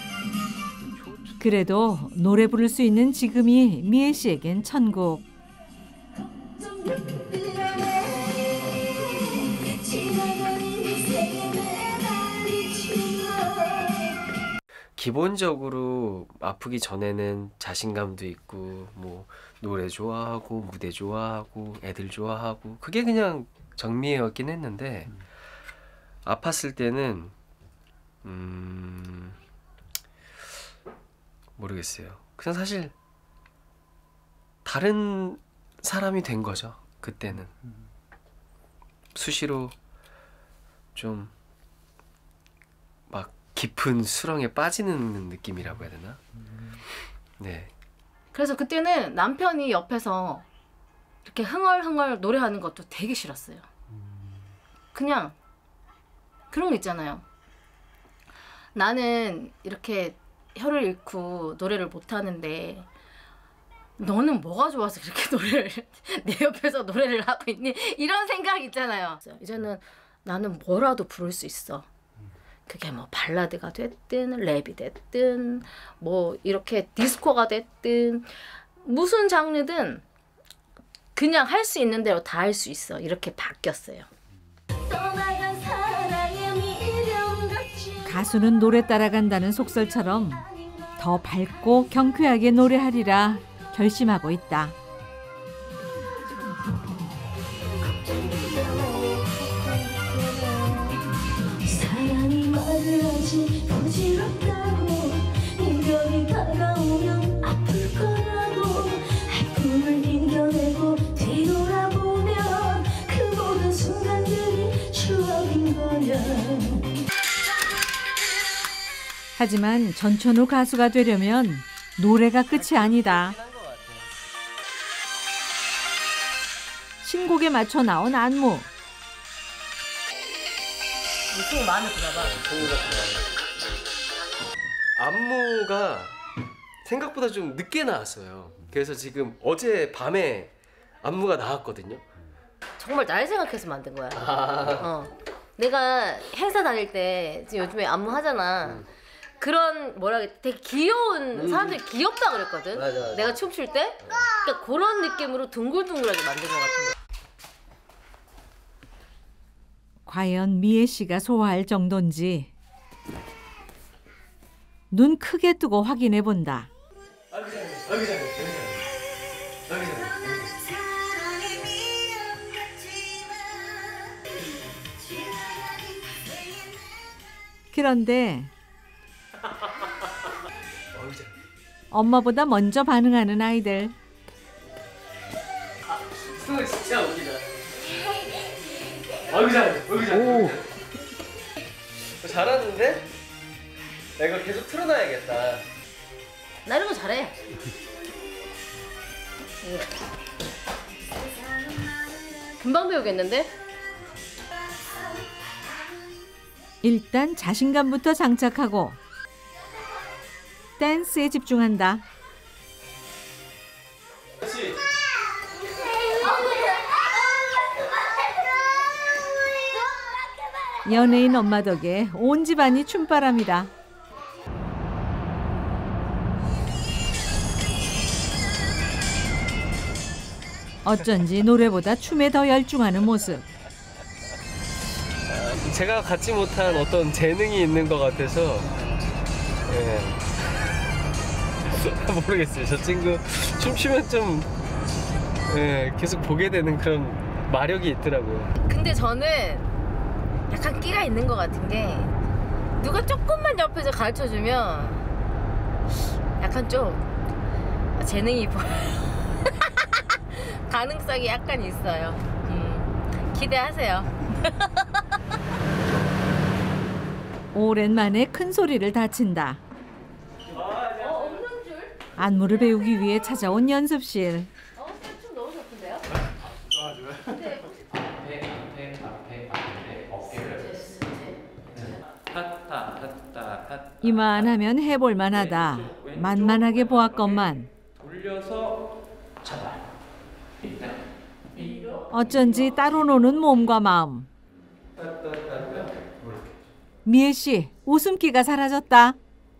그래도 노래 부를 수 있는 지금이 미애 씨에겐 천국. 기본적으로 아프기 전에는 자신감도 있고 뭐 노래 좋아하고 무대 좋아하고 애들 좋아하고 그게 그냥 정미애였긴 했는데 아팠을 때는 모르겠어요. 그냥 사실 다른 사람이 된 거죠. 그때는 수시로 좀 막 깊은 수렁에 빠지는 느낌이라고 해야 되나? 네. 그래서 그때는 남편이 옆에서 이렇게 흥얼흥얼 노래하는 것도 되게 싫었어요. 그냥 그런 거 있잖아요. 나는 이렇게 혀를 잃고 노래를 못하는데 너는 뭐가 좋아서 그렇게 노래를 내 옆에서 노래를 하고 있니? 이런 생각 있잖아요. 이제는 나는 뭐라도 부를 수 있어. 그게 뭐 발라드가 됐든 랩이 됐든 뭐 이렇게 디스코가 됐든 무슨 장르든 그냥 할 수 있는 대로 다 할 수 있어. 이렇게 바뀌었어요. 가수는 노래 따라간다는 속설처럼 더 밝고 경쾌하게 노래하리라 결심하고 있다. 사랑이 말을 하지 부질없다고 이별이 다가오면 아플 거라고 아픔을 이겨내고 뒤돌아보면 그 모든 순간들이 추억인 거야. 하지만 전천후 가수가 되려면 노래가 끝이 아니다. 신곡에 맞춰 나온 안무. 무슨 마음이 드나봐. 안무가 생각보다 좀 늦게 나왔어요. 그래서 지금 어제 밤에 안무가 나왔거든요. 정말 날 생각해서 만든 거야. 내가 행사 다닐 때 지금 요즘에 안무 하잖아. 그런 뭐라 그래 되게 귀여운 사람들이 귀엽다 그랬거든. 맞아. 내가 춤출 때 그러니까 그런 느낌으로 둥글둥글하게 만든 것 같은 거. 과연 미애 씨가 소화할 정도인지 눈 크게 뜨고 확인해 본다. 그런데 엄마보다 먼저 반응하는 아이들. 승우 진짜 웃기다. 아이고 잘해. 잘하는데? 나 이거 계속 틀어놔야겠다. 나 이런 거 잘해. 금방 배우겠는데? 일단 자신감부터 장착하고 댄스에 집중한다. 연예인 엄마 덕에 온 집안이 춤바람이다. 어쩐지 노래보다 춤에 더 열중하는 모습. 제가 갖지 못한 어떤 재능이 있는 것 같아서 예. 모르겠어요. 저 친구 춤추면 좀 예, 계속 보게 되는 그런 마력이 있더라고요. 근데 저는 약간 끼가 있는 것 같은 게 누가 조금만 옆에서 가르쳐주면 약간 좀 재능이 보여요. 가능성이 약간 있어요. 기대하세요. 오랜만에 큰 소리를 다친다. 안무를 배우기 위해 찾아온 연습실. 춤 너무 좋던데요? 이만하면 해볼 만하다. 만만하게 보았건만 돌려서 잡아. 어쩐지 따로 노는 몸과 마음. 미애 씨, 웃음기가 사라졌다.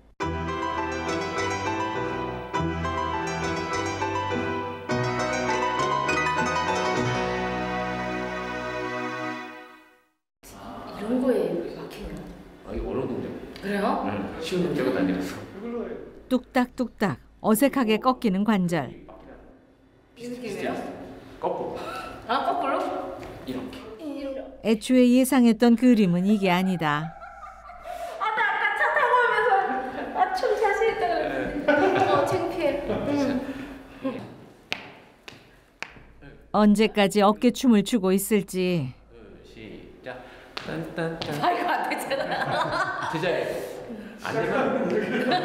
이런 거에 막히는. 아, 이거 어려운데. 그래요? 응, 쉬운 문제가 아니라서. 뚝딱뚝딱 어색하게 꺾이는 관절. 이 느낌이에요? 거꾸로. 아, 거꾸로? 이렇게. 애초에 예상했던 그림은 이게 아니다. 아, 나 아까 차 타고 오면서 춤 자신 있다 그랬는데. 창피해. 언제까지 어깨춤을 추고 있을지. 시작. 딴딴딴. 아, 이거 안 되잖아. 되잖아요. 안 되면.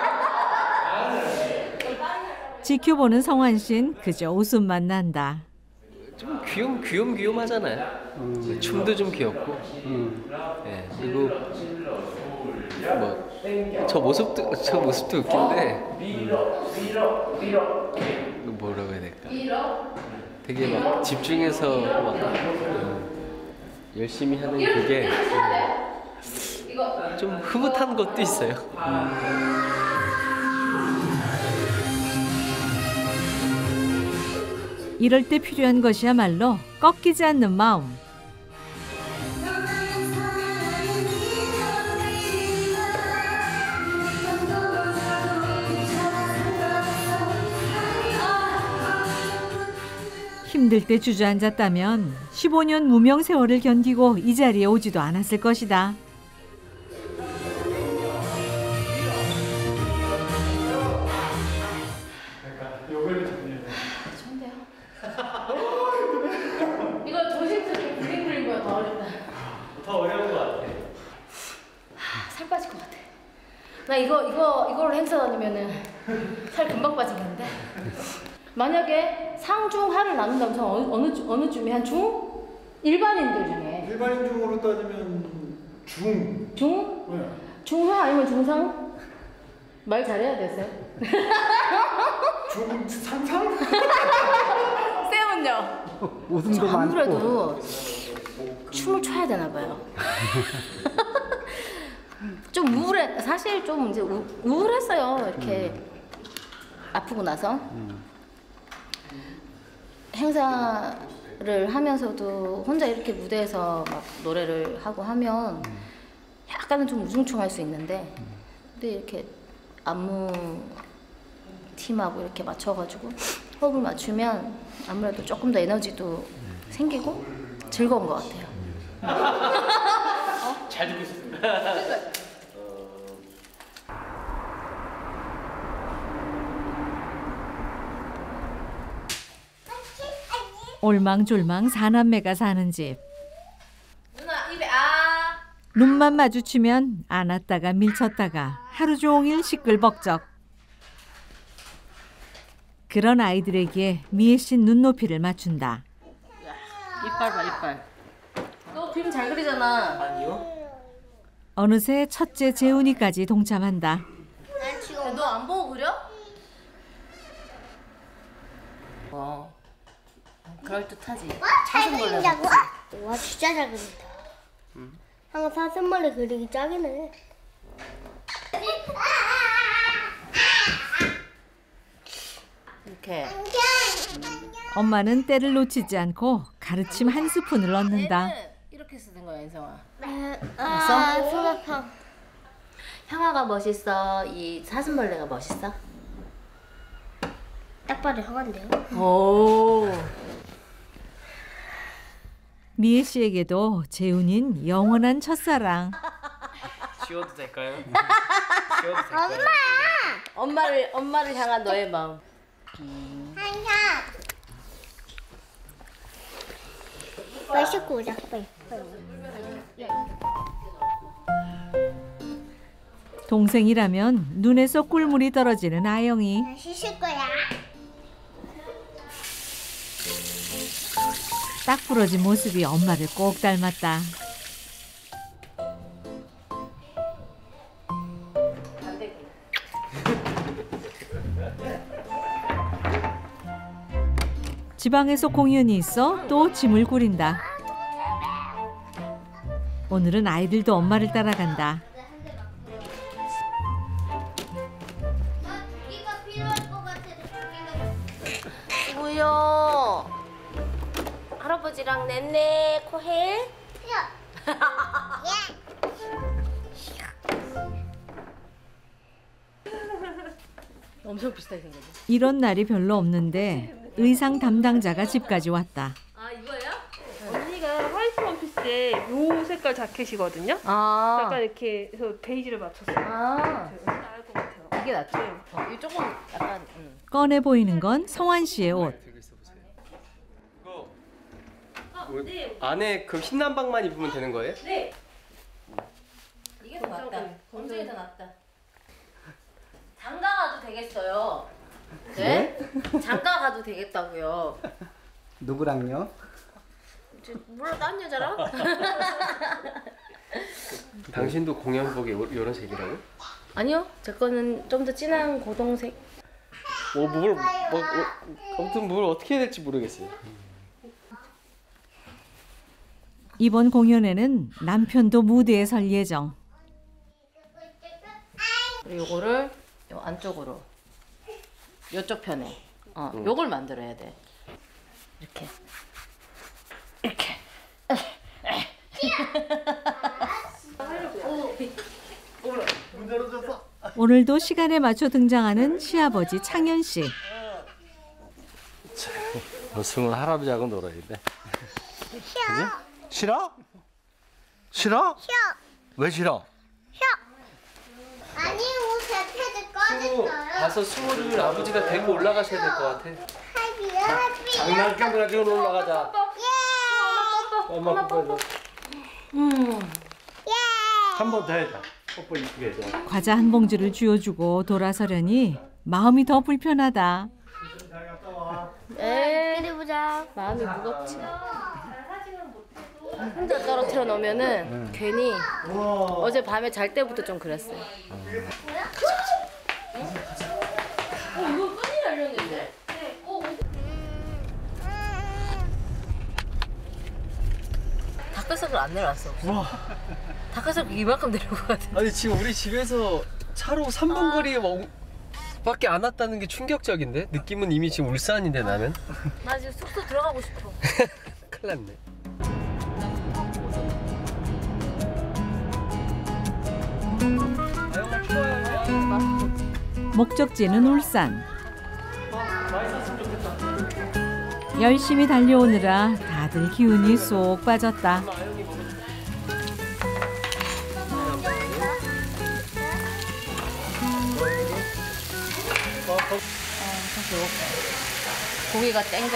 지켜보는 성환 씨는 그저 웃음만 난다. 좀 귀염하잖아요. 춤도 좀 귀엽고. 예, 그리고 뭐 저 모습도 웃긴데. 이거 뭐라고 해야 될까? 되게 막 집중해서 막 열심히 하는 그게 좀 흐뭇한 것도 있어요. 이럴 때 필요한 것이야말로 꺾이지 않는 마음. 힘들 때 주저앉았다면 15년 무명 세월을 견디고 이 자리에 오지도 않았을 것이다. 좋은데요? 이거 조심스럽게 굴링 굴린 거야. 더 어렵다. 더 어려운 것 같아. 살 빠질 것 같아. 나 이걸로 행사 다니면은 살 금방 빠지겠는데. 만약에 상중하를 나눈다면 어느 쯤에 한 중? 일반인들 중에. 일반인 중으로 따지면 중. 중? 네. 중하 아니면 중상? 말 잘해야 됐어요. 상상? 쌤은요? 웃음도 많고. 아무래도 춤을 춰야 되나 봐요. 좀 우울해. 사실 좀 이제 우울했어요. 이렇게 아프고 나서. 행사를 하면서도 혼자 이렇게 무대에서 막 노래를 하고 하면 약간은 좀 우중충할 수 있는데, 근데 이렇게 안무 팀하고 이렇게 맞춰가지고 호흡을 맞추면 아무래도 조금 더 에너지도 생기고 즐거운 것 같아요. 잘 듣고 있습니다. 올망졸망 사남매가 사는 집. 누나 입에 눈만 마주치면 안았다가 밀쳤다가 하루 종일 시끌벅적. 그런 아이들에게 미애 씨 눈높이를 맞춘다. 이빨 봐, 이빨. 너 그림 잘 그리잖아. 아니요. 어느새 첫째 재훈이까지 동참한다. 난 지금 너 안 보고 그려? 그럴듯하지. 사슴벌레 같지? 와 진짜 잘 그린다. 한번 사슴벌레 그리기 짱이네. 이렇게. 엄마는 때를 놓치지 않고 가르침 한 스푼을 넣는다. 이렇게 쓰는 거야, 인성아. 소라팡. 형아가 멋있어? 이 사슴벌레가 멋있어? 딱 봐도 형아인데요. 오. 미애 씨에게도 재훈인 영원한 첫사랑. 지워도 될까요? 엄마를 향한 너의 마음. 항상 맛있고 오자. 동생이라면 눈에서 꿀물이 떨어지는 아영이. 씻을 거야. 딱 부러진 모습이 엄마를 꼭 닮았다. 지방에서 공연이 있어 또 짐을 꾸린다. 오늘은 아이들도 엄마를 따라간다. 뭐요? 할아버지랑 냈네 코헬? 엄청 비슷하게 생겼네. 이런 날이 별로 없는데 의상 담당자가 집까지 왔다. 아 이거예요? 언니가 화이트 원피스에 요 색깔 자켓이거든요. 아. 약간 이렇게 해서 베이지를 맞췄어요. 아. 나을 것 같아요. 이게 낫죠? 이 조금 약간. 꺼내 보이는 건 성환 씨의 옷. 네. 안에 그 흰 남방만 입으면 되는 거예요? 네. 이게 더 낫다. 검정이 더 낫다. 장가 가도 되겠어요. 네? 장가 가도 되겠다고요. 누구랑요? 몰라, 딴 여자랑? 당신도 공연복에 이런 색이라고? 아니요, 제 거는 좀 더 진한 고동색. 아무튼 뭘 어떻게 해야 될지 모르겠어요. 이번 공연에는 남편도 무대에 설 예정. 그리고 요거를 요 안쪽으로 요쪽 편에 요걸 만들어야 돼. 이렇게 문 열어줬어. 오늘도 시간에 맞춰 등장하는 시아버지 창현 씨. 승은 할아버지하고 놀아야 돼. 싫어. 싫어? 싫어? 싫어. 왜 싫어? 아니 옷 대패도 꺼졌어요. 가서 수호를 아버지가 데리고 올라가셔야 될 것 같아. 하비야. 장난감 가지고 올라가자. 엄마 뽀뽀. 한 번 더 해줘. 뽀뽀 이쁘게 해줘. 과자 한 봉지를 쥐어주고 돌아서려니 마음이 더 불편하다. 네. 보자. 마음이 무겁지. 혼자 떨어뜨려 놓으면은 괜히 어제 밤에 잘 때부터 좀 그랬어요. 이거 끈이 열렸는데. 닭가슴을 안 내려왔어. 닭가슴 이만큼 내려온 것 같아. 아니 지금 우리 집에서 차로 3분 거리 밖에 안 왔다는 게 충격적인데? 느낌은 이미 지금 울산인데 나는? 나 지금 숙소 들어가고 싶어. 큰일 났네. 목적지는 울산. 열심히 달려오느라 다들 기운이 쏙 빠졌다. 고기가 땡겼어.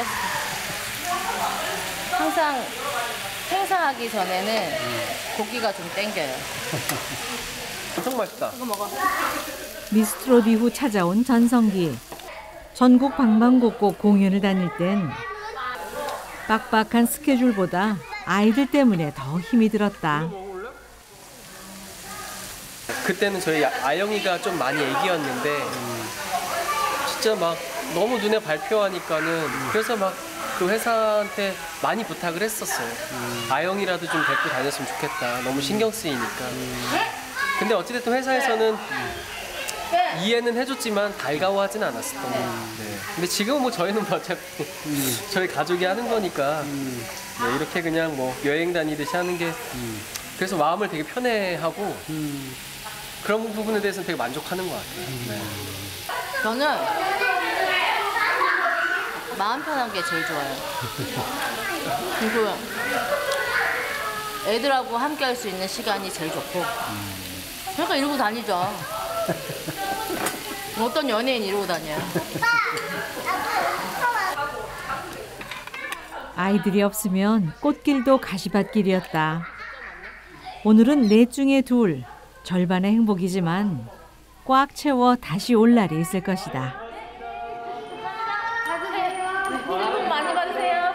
항상 행사하기 전에는 고기가 좀 땡겨요. 엄청 맛있다. 이거 먹어. 미스트롯 이후 찾아온 전성기. 전국 방방곡곡 공연을 다닐 땐 빡빡한 스케줄보다 아이들 때문에 더 힘이 들었다. 그때는 저희 아영이가 좀 많이 애기였는데 진짜 막 너무 눈에 발표하니까는 그래서 막 그 회사한테 많이 부탁을 했었어요. 아영이라도 좀 데리고 다녔으면 좋겠다. 너무 신경 쓰이니까. 근데 어찌됐든 회사에서는 이해는 해줬지만 달가워하진 않았었던 것 같아요. 네. 근데 지금은 뭐 저희는 어차피 저희 가족이 하는 거니까 네, 이렇게 그냥 뭐 여행 다니듯이 하는 게 그래서 마음을 되게 편해하고 그런 부분에 대해서는 되게 만족하는 것 같아요. 네. 저는 마음 편한 게 제일 좋아요. 그리고 애들하고 함께 할 수 있는 시간이 제일 좋고. 그러니까 이러고 다니죠. 어떤 연예인 이러고 다녀요. 아이들이 없으면 꽃길도 가시밭길이었다. 오늘은 넷 중에 둘, 절반의 행복이지만 꽉 채워 다시 올 날이 있을 것이다. 새해 복 많이 받으세요.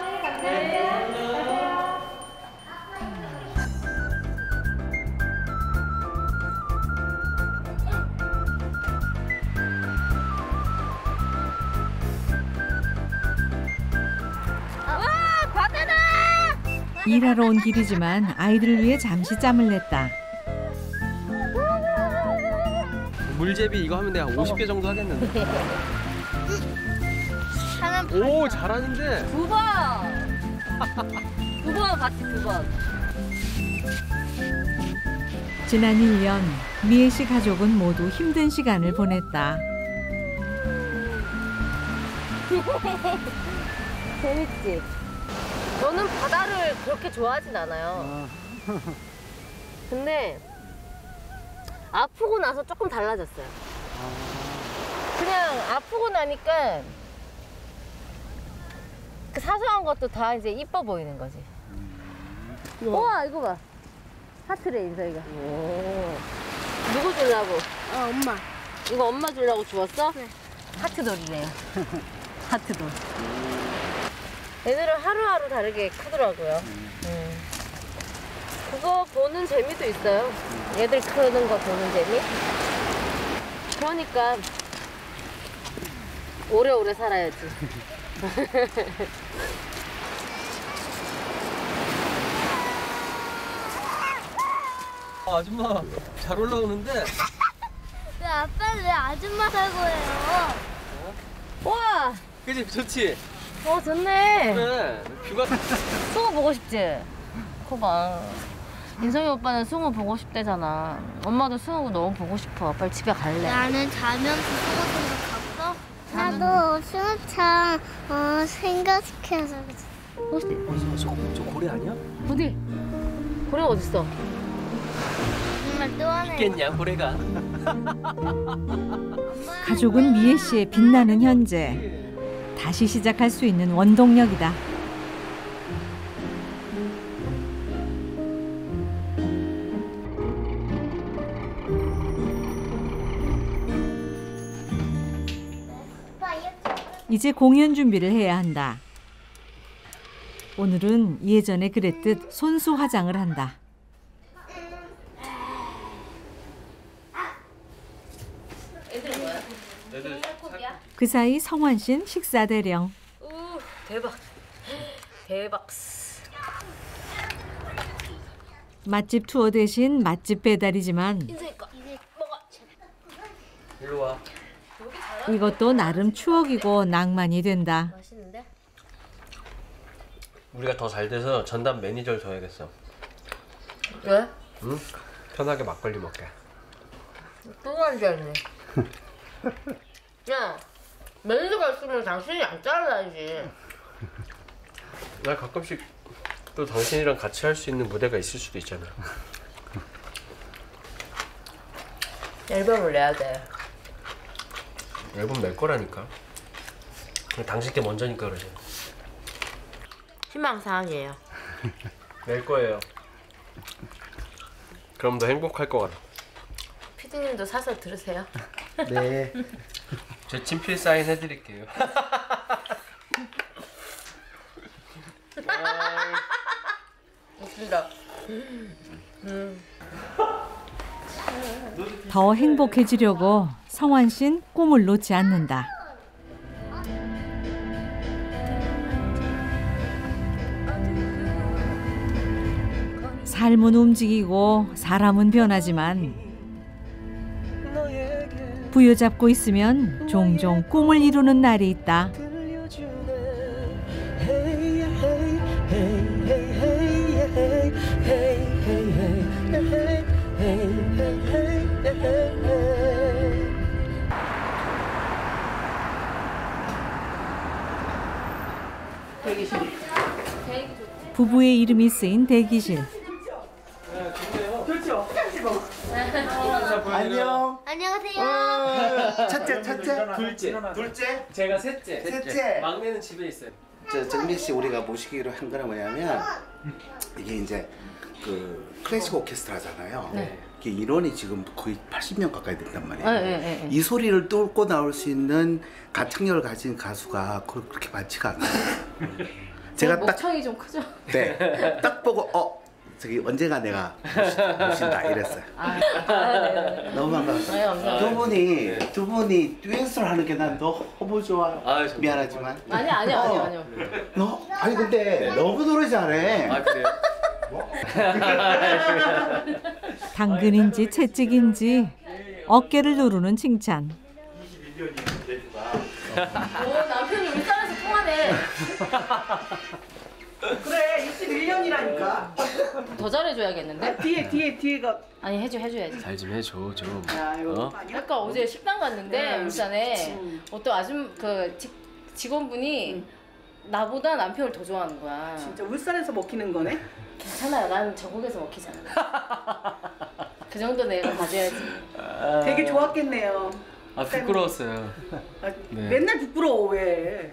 와, 바다다! 일하러 온 길이지만 아이들을 위해 잠시 짬을 냈다. 물제비 이거 하면 내가 50개 정도 하겠는데. 오, 잘하는데. 2번! 2번 봤지, 2번. 지난 1년 미애 씨 가족은 모두 힘든 시간을 보냈다. 재밌지? 저는 바다를 그렇게 좋아하진 않아요. 근데 아프고 나서 조금 달라졌어요. 그냥 아프고 나니까 그 사소한 것도 다 이제 이뻐 보이는 거지. 우와, 이거 봐. 하트래, 인서이가. 누구 주려고? 엄마. 이거 엄마 주려고 주웠어? 네. 하트돌이래요. 하트돌. 애들은 하루하루 다르게 크더라고요. 그거 보는 재미도 있어요. 애들 크는 거 보는 재미. 그러니까 오래오래 살아야지. 아줌마 잘 올라오는데. 왜 아빠는 왜 아줌마 살고 해요? 우와! 그치, 좋지? 좋네. 그래, 뷰가. 숭어 보고 싶지? 그거 봐. 인성이 오빠는 숭어 보고 싶대잖아. 엄마도 숭어 너무 보고 싶어. 빨리 집에 갈래. 나는 자면서 수고 생각하고. 나도 수영장 생각시켜서. 저 고래 아니야? 어디? 고래 어딨어? 정말 또 하나. 있겠냐, 고래가? 가족은 미애 씨의 빛나는 현재. 다시 시작할 수 있는 원동력이다. 이제 공연 준비를 해야 한다. 오늘은 예전에 그랬듯 손수 화장을 한다. 애들 뭐야? 애들 그 사이 성환 씨는 식사 대령. 대박. 대박. 맛집 투어 대신 맛집 배달이지만 인성이 거. 먹어. 일로 와. 이것도 나름 추억이고 낭만이 된다. 맛있는데? 우리가 더 잘 돼서 전담 매니저를 둬야겠어. 왜? 응? 편하게 막걸리 먹게. 또 앉아있네. 야, 매니저가 있으면 당신이 안 잘라야지. 나 가끔씩 또 당신이랑 같이 할 수 있는 무대가 있을 수도 있잖아. 앨범을 내야 돼. 앨범 낼 거라니까. 당신 게 먼저니까 그러지. 희망사항이에요. 낼 거예요. 그럼 더 행복할 것 같아. 피디님도 사서 들으세요. 네. 제 친필 사인 해드릴게요. 웃긴다. 더 행복해지려고 성환 씨는 꿈을 놓지 않는다. 삶은 움직이고 사람은 변하지만 부여잡고 있으면 종종 꿈을 이루는 날이 있다. 대기실. 부부의 이름이 쓰인 대기실. 그렇죠. 안녕. 안녕하세요. 첫째. 둘째. 제가 셋째. 막내는 집에 있어요. 정민 씨 우리가 모시기로 한 거는 뭐냐면 이게 이제 그 클래식 오케스트라잖아요. 네. 이게 인원이 지금 거의 80명 가까이 된단 말이에요. 네. 이 소리를 뚫고 나올 수 있는 가창력을 가진 가수가 그렇게 많지가 않아요. 제가 딱 목청이 좀 크죠? 네, 딱 보고 저기 언제가 내가 모신다 이랬어요. 네. 너무 반가웠어요. 네, 감사합니다. 두 분이 듀엣을 하는 게 난 너무 좋아요. 미안하지만. 아니요. 아니 근데 너무 노래 잘해. 아 그래요? 당근인지 채찍인지 어깨를 누르는 칭찬. 오, 남편이 울산에서 통화네. 그래 21년이라니까. 더 잘해줘야겠는데? 뒤에가 아니 해줘야지. 잘 좀 해줘 좀. 아까 어제 식당 갔는데 울산에 어떤 직원분이 나보다 남편을 더 좋아하는 거야. 진짜 울산에서 먹히는 거네? 괜찮아요. 난 전국에서 먹히잖아. 그 정도 내가 가져야지. 되게 좋았겠네요. 아 부끄러웠어요. 네. 맨날 부끄러워 왜?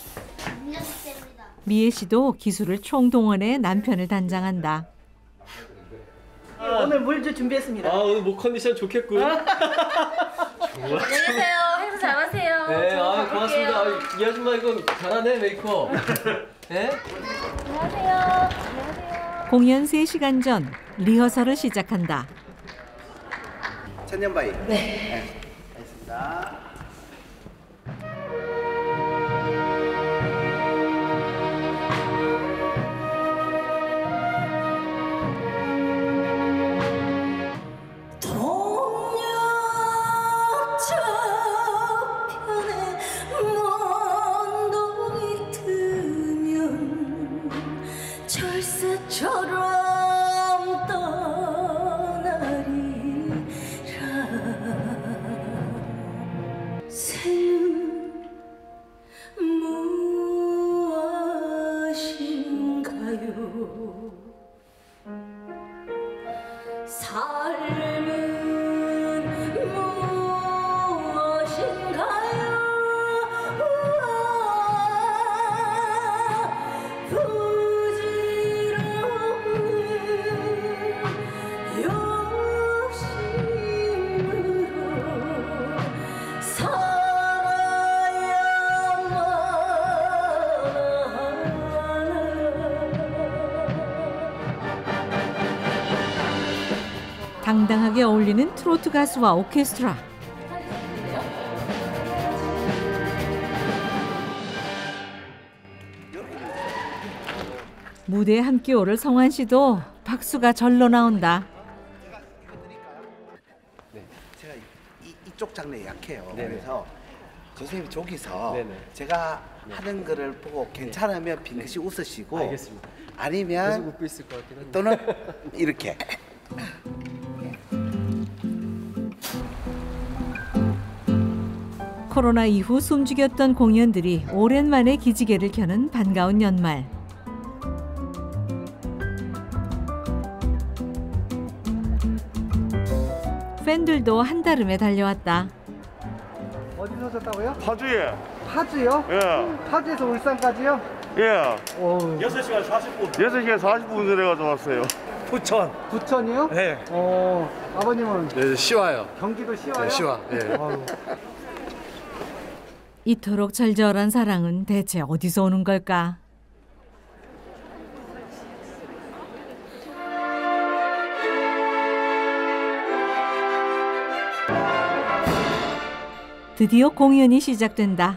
미애 씨도 기술을 총동원해 남편을 단장한다. 오늘 물주 준비했습니다. 아 오늘 목 컨디션 좋겠군. 안녕히 계세요. 행사 잘하세요. 네, 고맙습니다. 이 아줌마 이건 잘하네 메이크업. 네? 안녕하세요. 공연 3시간 전 리허설을 시작한다. 천년바위. 네. 알겠습니다. 철새처럼 떠나리라 새는 무엇인가요 삶은 무엇인가요 당당하게 어울리는 트로트 가수와 오케스트라. 무대에 함께 오를 성환 씨도 박수가 절로 나온다. 제가 이쪽 장르에 약해요. 네네. 그래서 선생님이 저기서 네네. 제가 하는 거를 보고 괜찮으면 빙긋이 웃으시고 알겠습니다. 아니면 계속 웃고 있을 것 같긴 한데. 또는 이렇게 코로나 이후 숨죽였던 공연들이 오랜만에 기지개를 켜는 반가운 연말. 팬들도 한달음에 달려왔다. 어디서 오셨다고요? 파주에. 파주요? 예. 파주에서 울산까지요? 예. 6시간 40분. 6시간 40분 내려가서 왔어요. 부천. 부천이요? 네. 아버님은 네, 시와요. 경기도 시와요? 네, 시와. 예. 이토록 절절한 사랑은 대체 어디서 오는 걸까? 드디어 공연이 시작된다.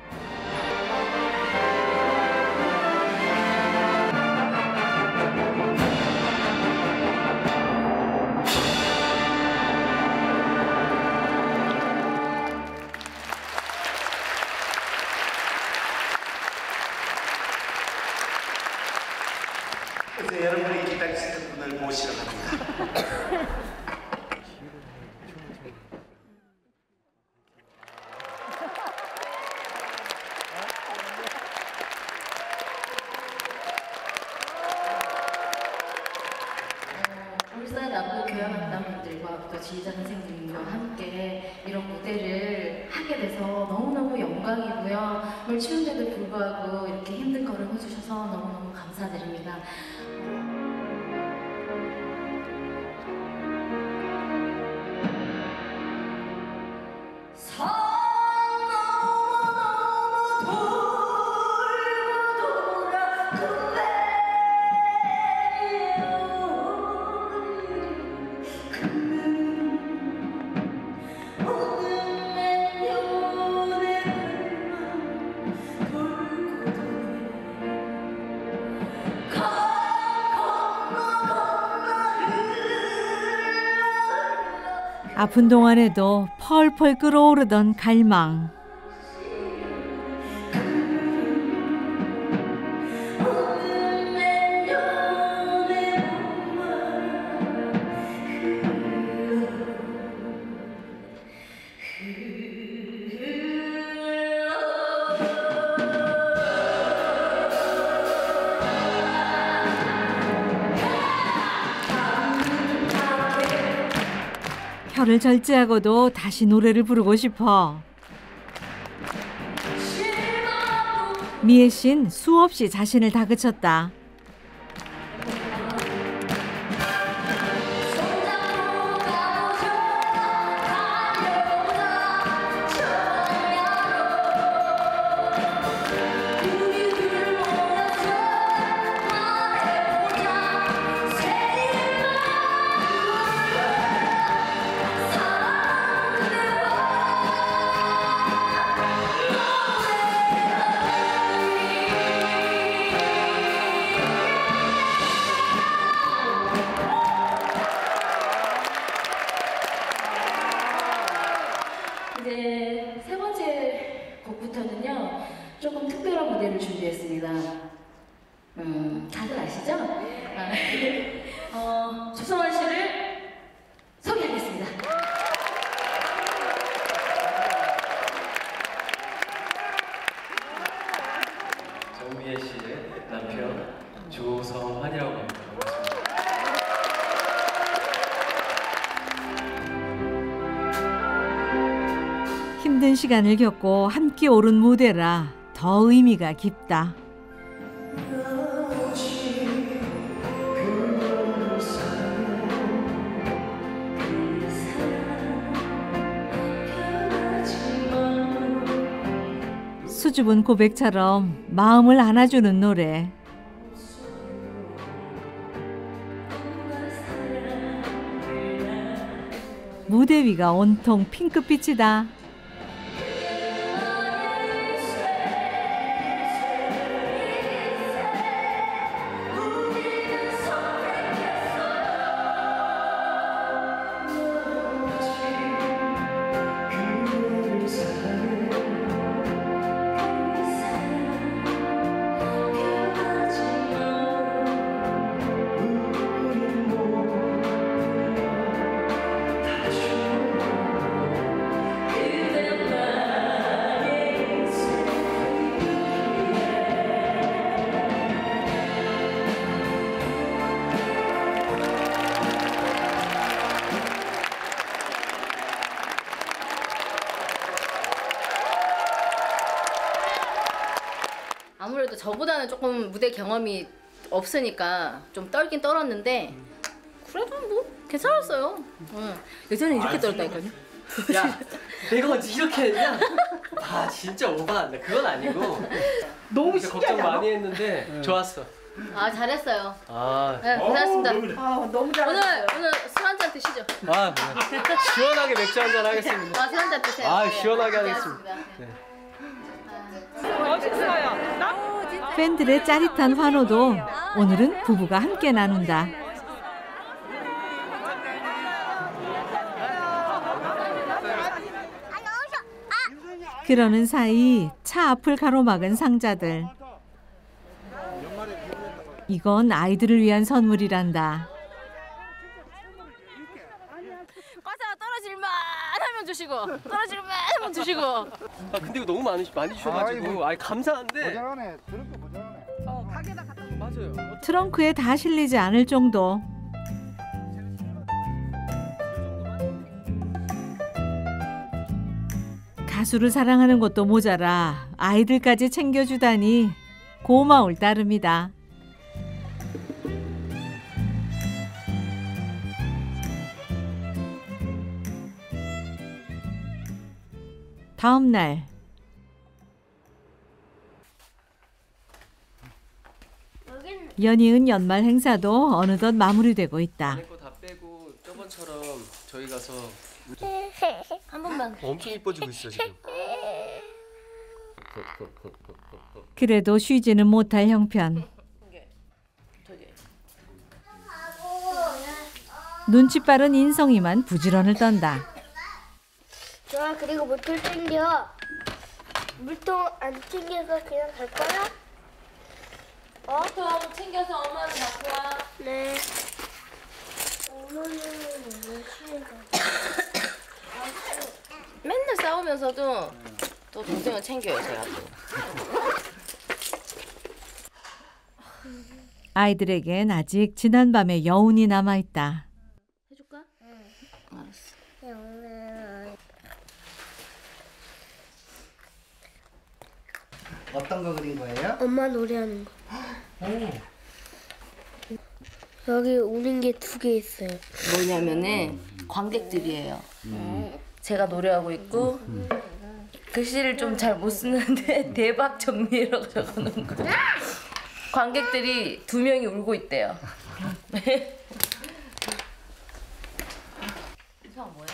이제 여러분이 기다리시는 분을 모시러 갑니다. 울산 남부 교향악단분들과 또 지휘자 선생님과 함께 이런 무대를 하게 돼서 너무너무 영광이고요. 오늘 추운데도 불구하고 이렇게 힘든 걸음 해주셔서 너무너무 감사드립니다. 아픈 동안에도 펄펄 끓어오르던 갈망. 혀를 절제하고도 다시 노래를 부르고 싶어. 미애 씨는 수없이 자신을 다그쳤다. 이제 세 번째 곡부터는요, 조금 특별한 무대를 준비했습니다. 다들 아시죠? 조성환 씨를 소개하겠습니다. 정미애 씨의 남편 조성환이라고 합니다. 힘든 시간을 겪고 함께 오른 무대라 더 의미가 깊다. 수줍은 고백처럼 마음을 안아주는 노래. 무대 위가 온통 핑크빛이다. 아무래도 저보다는 조금 무대 경험이 없으니까 좀 떨긴 떨었는데 그래도 뭐 괜찮았어요. 예전에 이렇게 떨었다니까요. 야, 내가 언제 이렇게 했냐? 아, 진짜 오버한다. 그건 아니고. 너무 걱정 신기하지 않아? 많이 했는데 좋았어. 아, 잘했어요. 아, 네, 고생하셨습니다. 너무 잘했어요. 오늘 술 한잔 드시죠. 아, 네. 시원하게 맥주 한잔 하겠습니다. 와서 한잔 드세요. 아, 시원하게 하겠습니다. 네. 팬들의 짜릿한 환호도 오늘은 부부가 함께 나눈다. 그러는 사이 차 앞을 가로막은 상자들. 이건 아이들을 위한 선물이란다. 과자 떨어질만 하면 주시고 떨어질만 하면 주시고. 아, 근데 이거 너무 많이 주셔가지고 감사한데. 모자라네. 트렁크 모자라네. 가게다 갖다 맞아요. 트렁크에 다 실리지 않을 정도. 가수를 사랑하는 것도 모자라 아이들까지 챙겨주다니 고마울 따름이다. 다음 날 연이은 연말 행사도 어느덧 마무리되고 있다. 안에 거 다 빼고 저번처럼 저희 가서 한 번만. 엄청 이뻐지고 있어 지금. 그래도 쉬지는 못할 형편. 눈치 빠른 인성이만 부지런을 떤다. 좋아, 그리고 물통 챙겨. 물통 안 챙겨서 그냥 갈 거야? 물통 챙겨서 엄마는 갖고 와. 네. 엄마는 왜 쉬는 거야? 맨날 싸우면서도 또 동생을 챙겨요, 제가 또. 아이들에겐 아직 지난밤의 여운이 남아있다. 해줄까? 응. 알았어. 어떤 거 그린 거예요? 엄마 노래하는 거. 오. 여기 우는 게 2개 있어요. 뭐냐면은 관객들이에요. 제가 노래하고 있고 글씨를 좀 잘 못 쓰는데 대박 정리라고 적어놓은 거. 관객들이 2명이 울고 있대요. 이상 뭐야?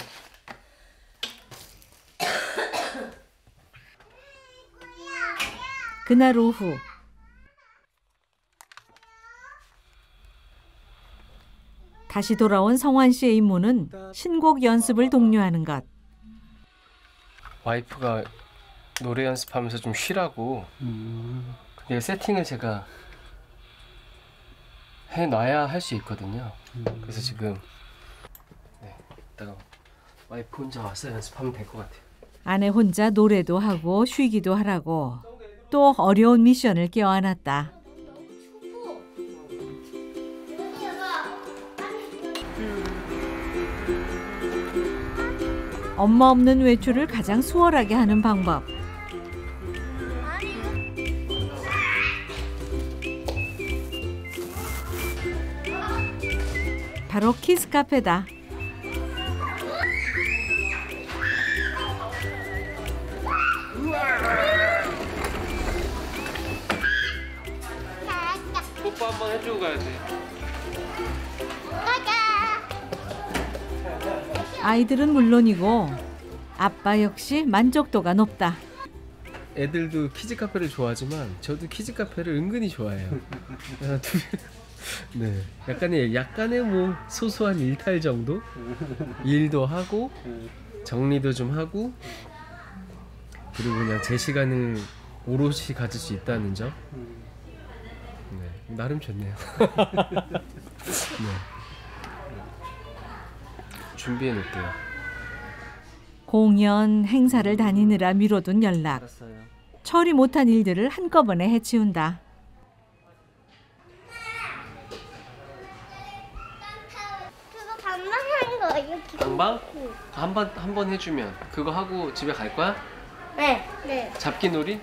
그날 오후 다시 돌아온 성환 씨의 임무는 신곡 연습을 독려하는 것. 와이프가 노래 연습하면서 좀 쉬라고. 근데 세팅을 제가 해놔야 할 수 있거든요. 그래서 지금 이따가 와이프 혼자 와서 연습하면 될 것 같아요. 아내 혼자 노래도 하고 쉬기도 하라고 또 어려운 미션을 껴안았다. 엄마 없는 외출을 가장 수월하게 하는 방법. 바로 키스 카페다. 뽀뽀 한번 해주고 가야 돼. 아이들은 물론이고 아빠 역시 만족도가 높다. 애들도 키즈 카페를 좋아하지만 저도 키즈 카페를 은근히 좋아해요. 네, 약간의 뭐 소소한 일탈 정도, 일도 하고 정리도 좀 하고 그리고 그냥 제 시간을 오롯이 가질 수 있다는 점, 네, 나름 좋네요. 네. 준비해 놓을게요. 공연, 행사를 다니느라 미뤄둔 연락. 알았어요. 처리 못한 일들을 한꺼번에 해치운다. 그거 반만한 거예요. 방방? 한 번 해주면 그거 하고 집에 갈 거야? 네. 네. 잡기놀이?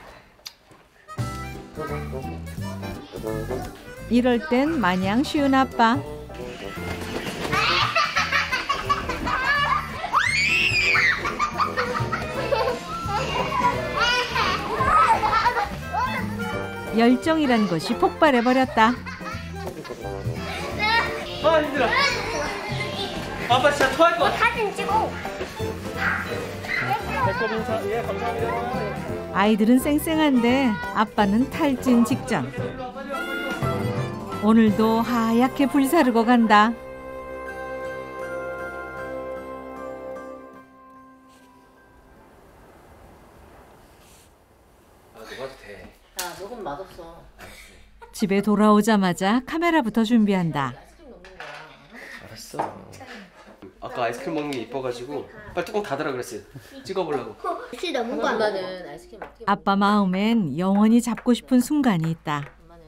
이럴 땐 마냥 쉬운 아빠. 열정이란 것이 폭발해버렸다. 아 힘들어. 아빠 진짜 토할 것 같아. 사진 찍어. 백범 인사. 예, 감사합니다. 아이들은 쌩쌩한데 아빠는 탈진 직전. 오늘도 하얗게 불사르고 간다. 녹아도 돼. 야, 녹으면 맛없어. 집에 돌아오자마자 카메라부터 준비한다. 알았어. 아까 아이스크림 먹는 게 이뻐가지고 빨리 뚜껑 닫으라 그랬어요. 찍어보려고. 혹시 너무 거 엄마는 아이스크림 어떻게 아빠 마음엔 영원히 잡고 싶은 순간이 있다.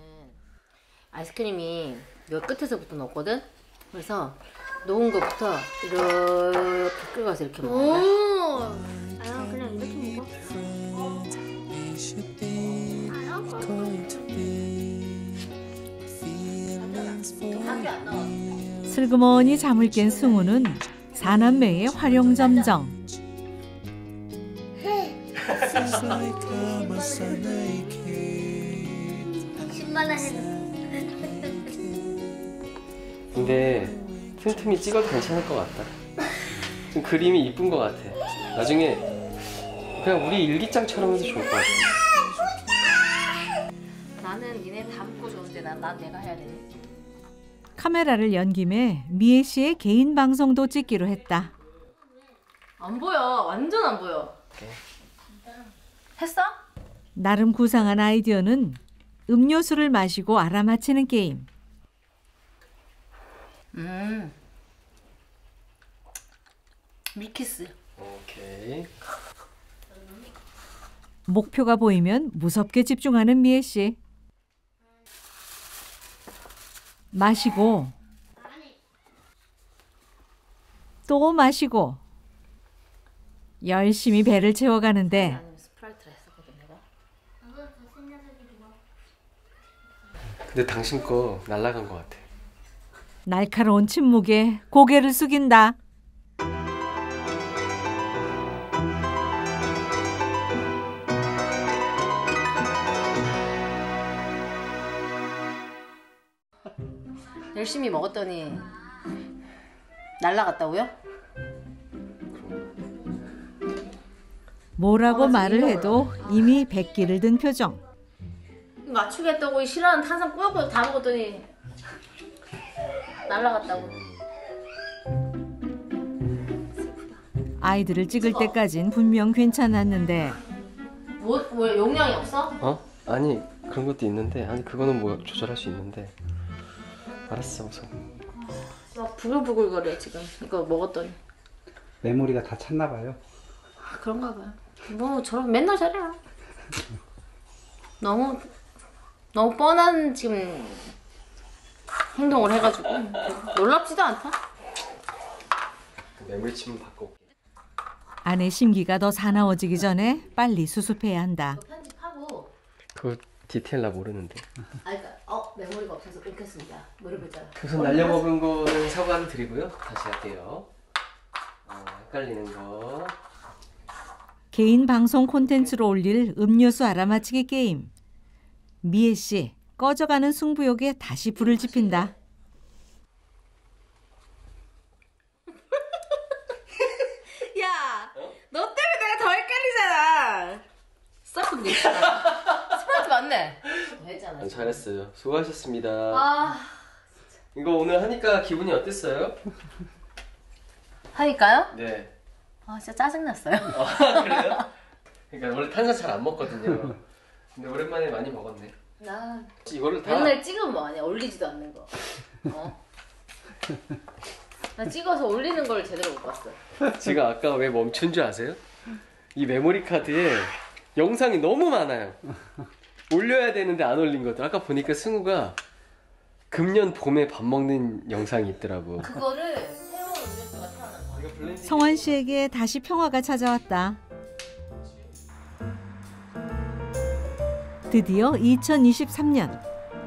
아이스크림이 여 끝에서부터 넣었거든? 그래서 녹은 거부터 이렇게 끓여서 이렇게 먹는 거야. 아, 그냥 이렇게 먹어. 슬그머니 잠을 깬 승우는 사남매의 활용점정. 근데 틈틈이 찍어도 괜찮을 것 같다. 좀 그림이 이쁜 것 같아. 나중에 그냥 우리 일기장처럼 해도 좋을 것 같아. 나는 니네 다 먹고 좋은데 난 내가 해야 돼. 카메라를 연 김에 미애 씨의 개인 방송도 찍기로 했다. 안 보여. 완전 안 보여. 했어? 나름 구상한 아이디어는 음료수를 마시고 알아맞히는 게임. 밀키스. 오케이. 목표가 보이면 무섭게 집중하는 미애 씨. 마시고 또 마시고 열심히 배를 채워가는데 스프라이트를 했었거든 내가. 근데 당신 거 날라간 것 같아. 날카로운 침묵에 고개를 숙인다. 열심히 먹었더니 날라갔다고요? 뭐라고 말을 해도 이미 백기를 든 표정. 맞추겠다고 싫어하는 탄산 꾸역꾸역 다 먹었더니 날라갔다고. 아이들을 찍을 때까진 분명 괜찮았는데 뭐 용량이 없어? 어? 아니 그런 것도 있는데 아니 그거는 뭐 조절할 수 있는데. 알았어 우선. 막 부글부글거려 지금 이거 먹었더니. 메모리가 다 찼나 봐요. 아, 그런가 봐요. 뭐 저런 맨날 저래. 너무 뻔한 지금 행동을 해가지고 놀랍지도 않다. 메모리 치면 바꿔. 아내 심기가 더 사나워지기 전에 빨리 수습해야 한다. 편집하고. 그거 디테일 나 모르는데. 그러니까 메모리가 없어서 끊겼습니다. 모르겠잖아. 우선 날려먹은 거는 사과를 드리고요. 다시 할게요. 헷갈리는 거. 개인 방송 콘텐츠로 올릴 음료수 알아맞히기 게임. 미애 씨 꺼져가는 승부욕에 다시 불을 지핀다. 야, 너 때문에 내가 더 헷갈리잖아. 썩은 게 스프라이트 맞네. 했잖아. 잘했어요. 수고하셨습니다. 아, 이거 오늘 하니까 기분이 어땠어요? 하니까요? 네. 아, 진짜 짜증났어요. 그래요? 그러니까 원래 탄산 잘 안 먹거든요. 근데 오랜만에 많이 먹었네. 나 이거를 다 맨날 찍으면 뭐하냐? 올리지도 않는 거. 나 찍어서 올리는 걸 제대로 못 봤어. 제가 아까 왜 멈춘 줄 아세요? 이 메모리 카드에 영상이 너무 많아요. 올려야 되는데 안 올린 것들. 아까 보니까 승우가 금년 봄에 밥 먹는 영상이 있더라고. 그거를 새로운 음료수가 태어난 거야. 성환 씨에게 다시 평화가 찾아왔다. 드디어 2023년.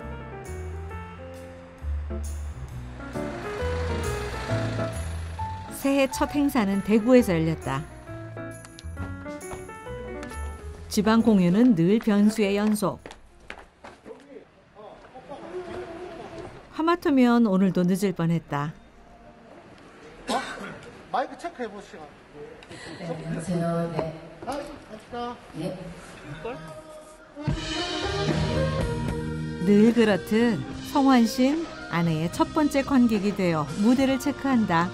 새해 첫 행사는 대구에서 열렸다. 지방 공연은 늘 변수의 연속. 하마터면 오늘도 늦을 뻔했다. 마이크 체크해 보시고. 네, 안녕하세요. 네. 갑시다. 네. 늘 그렇듯 성환 씨는 아내의 첫 번째 관객이 되어 무대를 체크한다.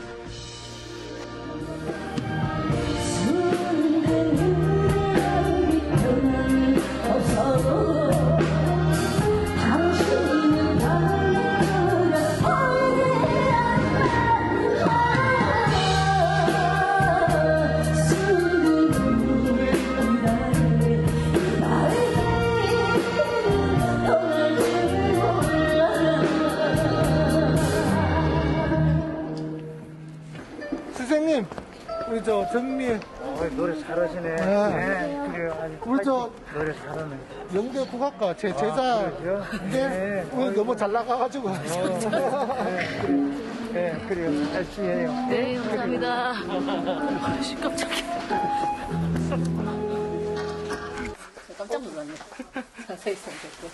선생님, 우리 저 정미. 노래 잘하시네. 네. 그래요. 우리 저 노래 잘하네. 영대 국악과 제 제자인데 오늘 너무 잘 나가가지고. 네, 그래요. 열심히 해요. 네, 감사합니다. 깜짝이야. 깜짝 놀랐네. 자세히 생겼고.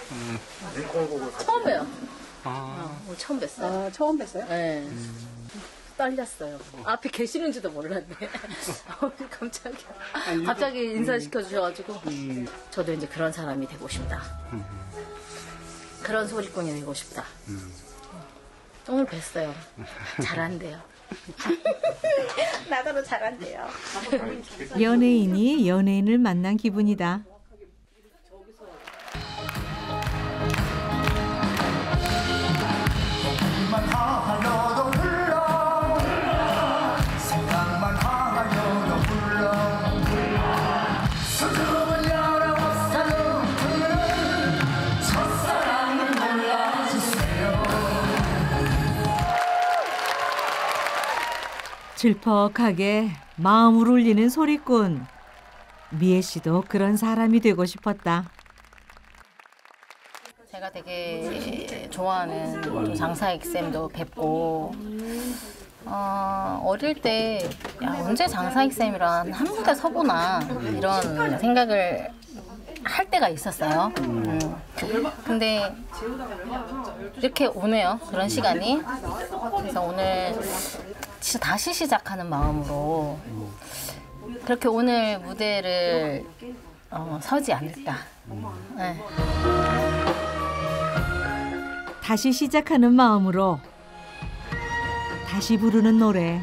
처음 봬요. 오늘 처음 뵀어요. 처음 뵀어요? 네. 떨렸어요. 앞에 계시는지도 몰랐네. 깜짝이야. 갑자기 인사시켜 주셔가지고 저도 이제 그런 사람이 되고 싶다. 그런 소리꾼이 되고 싶다. 오늘 뵀어요. 잘한대요. 나더러 잘한대요. 연예인이 연예인을 만난 기분이다. 질퍽하게 마음을 울리는 소리꾼. 미애 씨도 그런 사람이 되고 싶었다. 제가 되게 좋아하는 장사익 쌤도 뵙고 어릴 때 언제 장사익 쌤이랑 한 무대 서보나 이런 생각을 할 때가 있었어요. 근데 이렇게 오네요. 그런 시간이. 그래서 오늘 진짜 다시 시작하는 마음으로 그렇게 오늘 무대를 서지 않을까. 네. 다시 시작하는 마음으로 다시 부르는 노래.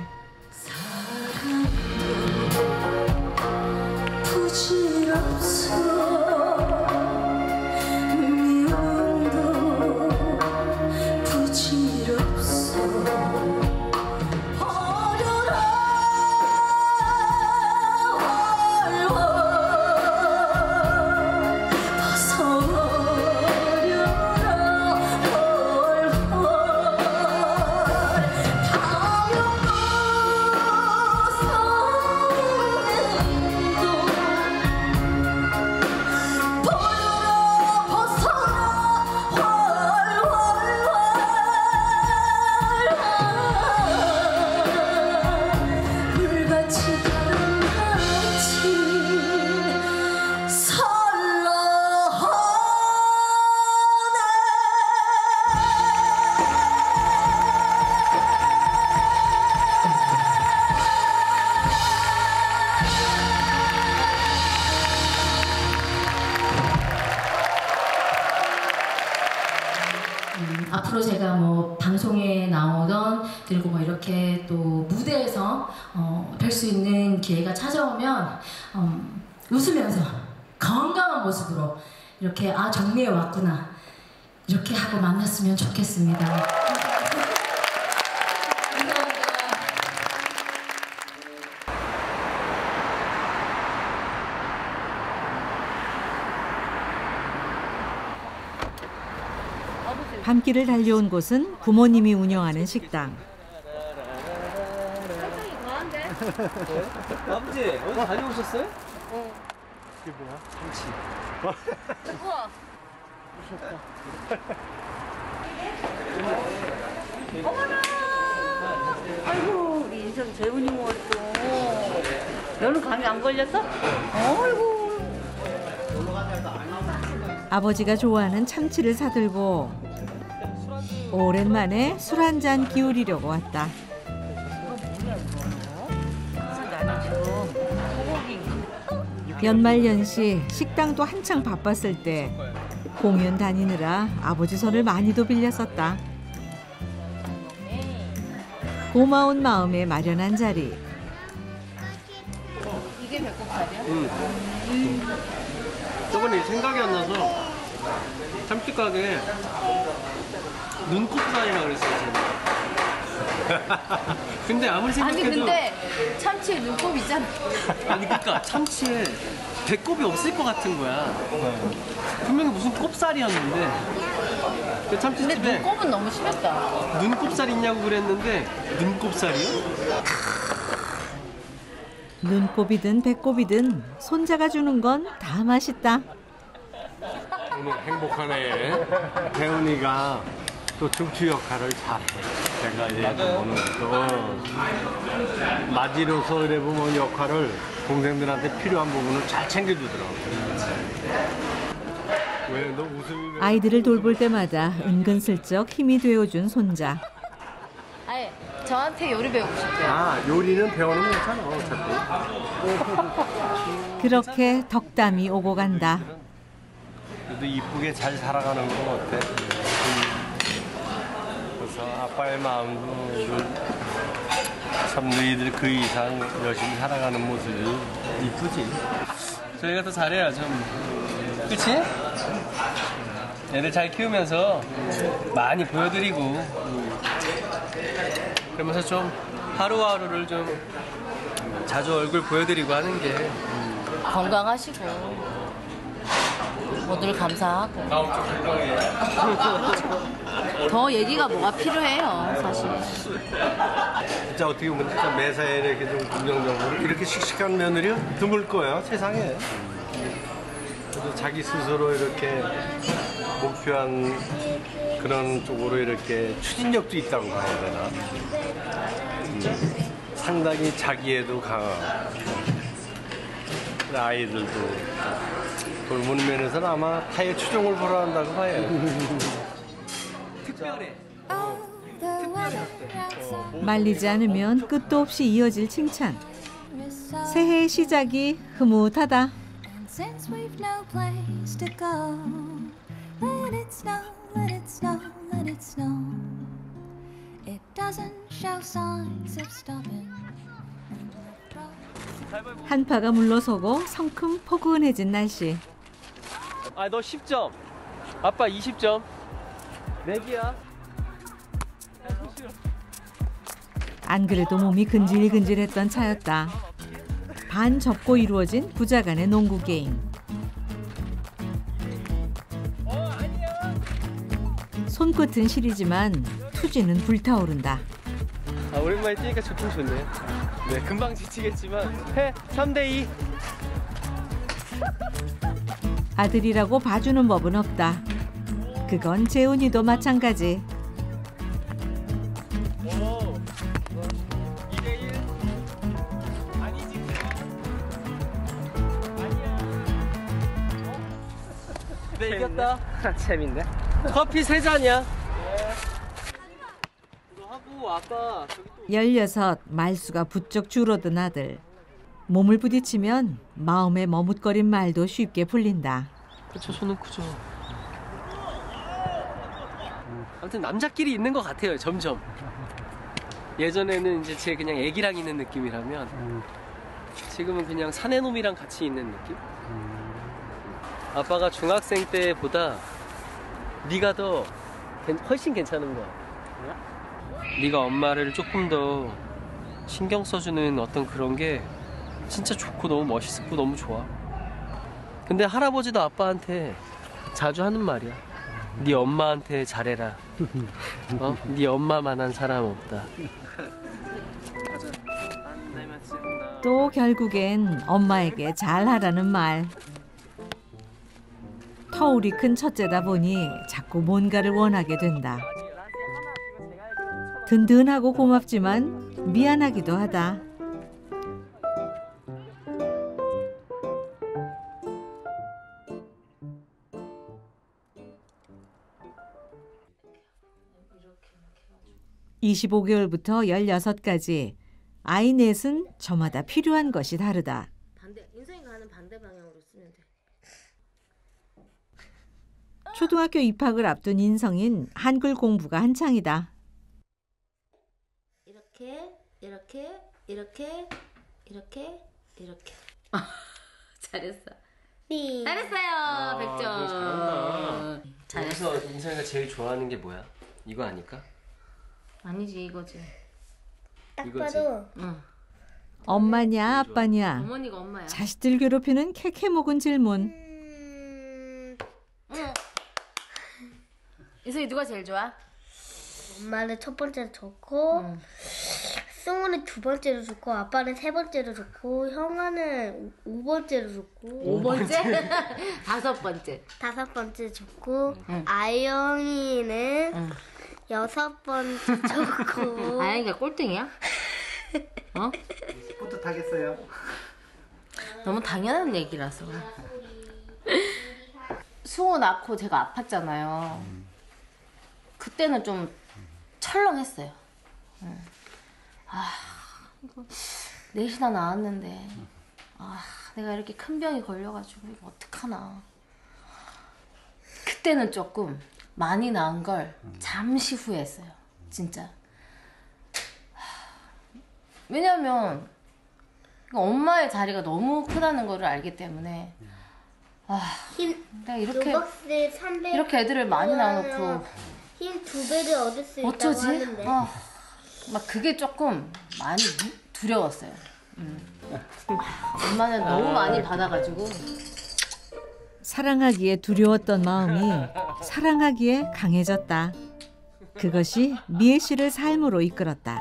앞으로 제가 뭐 방송에 나오던 그리고 뭐 이렇게 또 무대에서 뵐 수 있는 기회가 찾아오면 웃으면서 건강한 모습으로 이렇게 정미애 왔구나 이렇게 하고 만났으면 좋겠습니다. 밤길을 달려온 곳은 부모님이 운영하는 식당. 아버지 어디 다녀오셨어요? 이게 뭐야? 참치. 우와. 어머나! 아이고 우리 인성 재훈이 모았어. 너는 감이 안 걸렸어? 아이고. 아버지가 좋아하는 참치를 사들고 오랜만에 술 한 잔 기울이려고 왔다. 연말연시 식당도 한창 바빴을 때 공연 다니느라 아버지 손을 많이도 빌렸었다. 고마운 마음에 마련한 자리. 이게 배꼽살이야? 저번에 생각이 안 나서 참치 가게에 눈곱살이라 그랬어요. 근데 아무리 생각해도 아니 근데 참치에 눈곱 있잖아. 아니 그러니까 참치에 배꼽이 없을 것 같은 거야. 분명히 무슨 꼽살이었는데 그 참치집에 근데 눈곱은 너무 심했다. 눈곱살 있냐고 그랬는데 눈곱살이요? 눈곱이든 배꼽이든 손자가 주는 건 다 맛있다. 오늘 행복하네. 태훈이가 또 중추 역할을 잘해. 제가 얘 보는 또 맞이로서 이래 보면 역할을 동생들한테 필요한 부분을 잘 챙겨주더라고. 왜 너 웃음이? 아이들을 돌볼 때마다 은근슬쩍 힘이 되어준 손자. 아니 저한테 요리 배우고 싶대요. 아 요리는 배워놓으면 괜찮아 어차피. 그렇게 덕담이 오고 간다. 그래도 이쁘게 잘 살아가는 건 어때? 그래서 아빠의 마음도 참 너희들 그 이상 열심히 살아가는 모습이 이쁘지. 저희가 더 잘해야죠. 그치? 애들 잘 키우면서 많이 보여드리고 그러면서 좀 하루하루를 좀 자주 얼굴 보여드리고 하는 게 건강하시고 모두를 감사하고 더 얘기가 뭐가 필요해요 사실. 진짜 어떻게 보면 진짜 매사에 이렇게 좀 긍정적으로 이렇게 씩씩한 며느리 드물 거예요 세상에. 그래도 자기 스스로 이렇게 목표한 그런 쪽으로 이렇게 추진력도 있다고 봐야 되나. 상당히 자기애도 강하고 아이들도 돌보는 면에서는 아마 타의 추종을 보러 한다고 봐요. 특별해. 말리지 않으면 끝도 없이 이어질 칭찬. 새해의 시작이 흐뭇하다. Since we've no place to go, let it snow, let it snow, let it snow. It doesn't show signs of stopping. 한파가 물러서고 성큼 포근해진 날씨. 아 너 10점. 아빠 20점. 내기야. 안 그래도 몸이 근질근질했던 차였다. 반 접고 이루어진 부자간의 농구 게임. 손끝은 시리지만 투지는 불타오른다. 아 오랜만에 뛰니까 좋긴 좋네. 네 금방 지치겠지만 해 3대2. 아들이라고 봐주는 법은 없다. 그건 재훈이도 마찬가지. 네 이겼다. 재밌네. 커피 3잔이야. 너 하고 아까 저기 또 16 말수가 부쩍 줄어든 아들. 몸을 부딪히면 마음에 머뭇거린 말도 쉽게 풀린다. 그렇죠. 손은 크죠. 아무튼 남자끼리 있는 것 같아요. 점점. 예전에는 이제 제 그냥 애기랑 있는 느낌이라면 지금은 그냥 사내놈이랑 같이 있는 느낌? 아빠가 중학생 때보다 네가 더 훨씬 괜찮은 거야. 네가 엄마를 조금 더 신경 써주는 어떤 그런 게 진짜 좋고 너무 멋있고 너무 좋아. 근데 할아버지도 아빠한테 자주 하는 말이야. 네 엄마한테 잘해라. 네 엄마만한 사람 없다. 또 결국엔 엄마에게 잘하라는 말. 터울이 큰 첫째다 보니 자꾸 뭔가를 원하게 된다. 든든하고 고맙지만 미안하기도 하다. (25개월부터 16까지) 아이 넷은 저마다 필요한 것이 다르다. 인생이 가는 이거는 반대 방향으로 쓰면 돼. 초등학교 입학을 앞둔 인성인 한글 공부가 한창이다. 이렇게 잘했어. 잘했어요. 100점. 잘했어. 여기서 인성이가 제일 좋아하는 게 뭐야? 이거 아닐까? 아니지, 이거지. 딱 이거지. 봐도 응. 엄마냐 아빠냐 어머니가 엄마야. 자식들 괴롭히는 캐캐묵은 질문. 인성이 누가 제일 좋아? 엄마는 첫 번째로 좋고 승우는 두 번째로 좋고 아빠는 세 번째로 좋고 형아는 5번째로 좋고 5번째? 5번째. 5번째 좋고 아영이는 6번째 좋고 아영이가 꼴등이야? 어? 뿌듯하겠어요. 너무 당연한 얘기라서. 승우 낳고 제가 아팠잖아요. 그때는 좀 철렁했어요. 이거 넷이나 낳았는데 내가 이렇게 큰 병이 걸려가지고 이거 어떡하나. 그때는 조금 많이 낳은 걸 잠시 후회했어요. 진짜. 왜냐면 엄마의 자리가 너무 크다는 거를 알기 때문에 내가 로벅스 300 이렇게 애들을 많이 낳아놓고 힘 2배를 얻을 수 있다고 어쩌지? 하는데 막 그게 조금 많이 두려웠어요. 엄마는 너무 많이 받아가지고. 사랑하기에 두려웠던 마음이 사랑하기에 강해졌다. 그것이 미애 씨를 삶으로 이끌었다.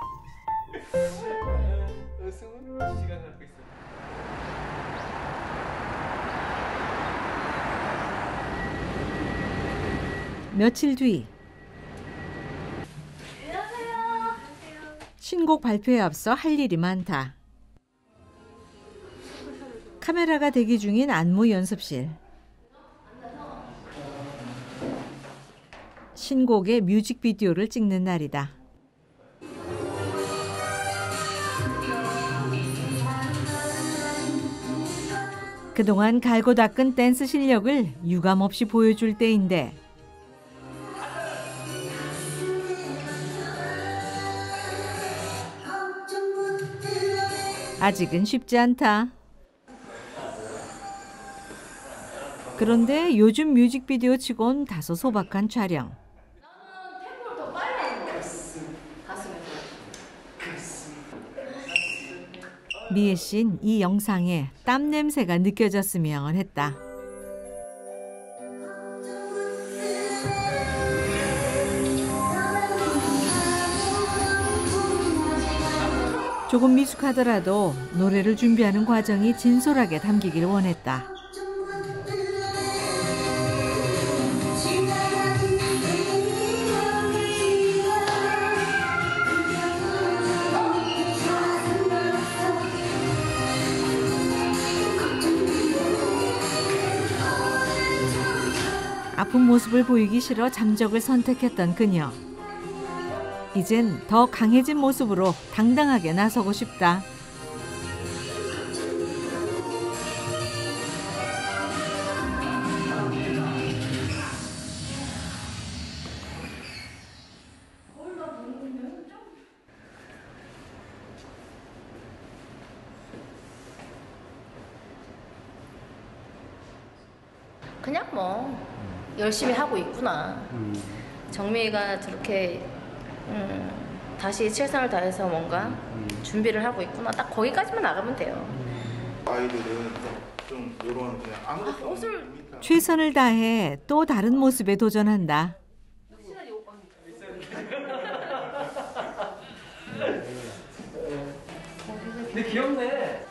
며칠 뒤 신곡 발표에 앞서 할 일이 많다. 카메라가 대기 중인 안무 연습실. 신곡의 뮤직비디오를 찍는 날이다. 그동안 갈고 닦은 댄스 실력을 유감없이 보여줄 때인데 아직은 쉽지 않다. 그런데 요즘 뮤직비디오 치곤 다소 소박한 촬영. 미애 씨는 이 영상에 땀 냄새가 느껴졌으면 했다. 조금 미숙하더라도 노래를 준비하는 과정이 진솔하게 담기길 원했다. 아픈 모습을 보이기 싫어 잠적을 선택했던 그녀. 이젠 더 강해진 모습으로 당당하게 나서고 싶다. 그냥 뭐 열심히 하고 있구나. 정미가 저렇게 다시 최선을 다해서 뭔가 준비를 하고 있구나. 딱 거기까지만 나가면 돼요. 아이들은 좀 이런 그냥 아무것도 옷을 최선을 다해 또 다른 모습에 도전한다. 근데 귀엽네.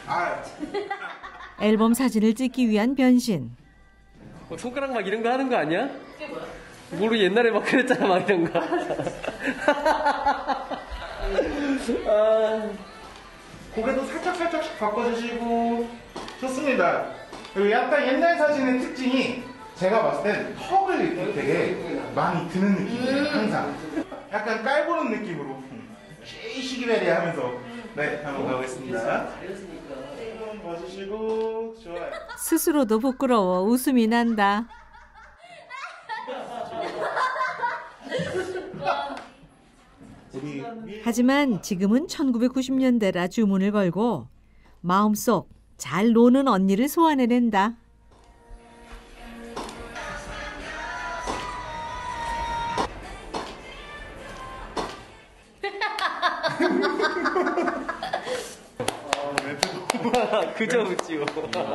앨범 사진을 찍기 위한 변신. 손가락 막 이런 거 하는 거 아니야? 모르 옛날에 막 그랬잖아, 막 이런 거. 고개도 살짝씩 바꿔주시고 좋습니다. 그리고 약간 옛날 사진의 특징이 제가 봤을 땐 턱을 이렇게 되게 많이 드는 느낌이에요. 항상 약간 깔보는 느낌으로 시기베리 하면서 네, 한번 가보겠습니다. 한번 봐주시고 좋아요. 스스로도 부끄러워 웃음이 난다. 하지만 지금은 1990년대라 주문을 걸고 마음속 잘 노는 언니를 소환해낸다. 그저 웃지요.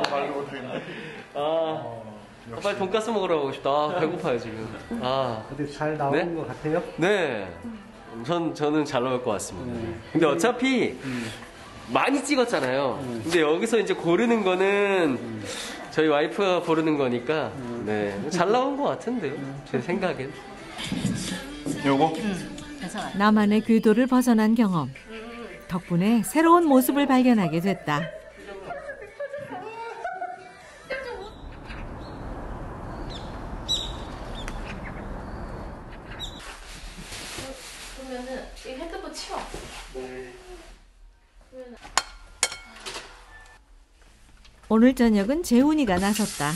빨리 돈가스 먹으러 가고 싶다. 배고파요 지금. 근데 잘 나온 네? 것 같아요? 네. 저는 잘 나올 것 같습니다. 근데 어차피 많이 찍었잖아요. 근데 여기서 이제 고르는 거는 저희 와이프가 고르는 거니까 네. 잘 나온 것 같은데요. 제 생각엔. 요거? 나만의 궤도를 벗어난 경험. 덕분에 새로운 모습을 발견하게 됐다. 그러면은 이 핸드폰 치워. 오늘 저녁은 재훈이가 나섰다.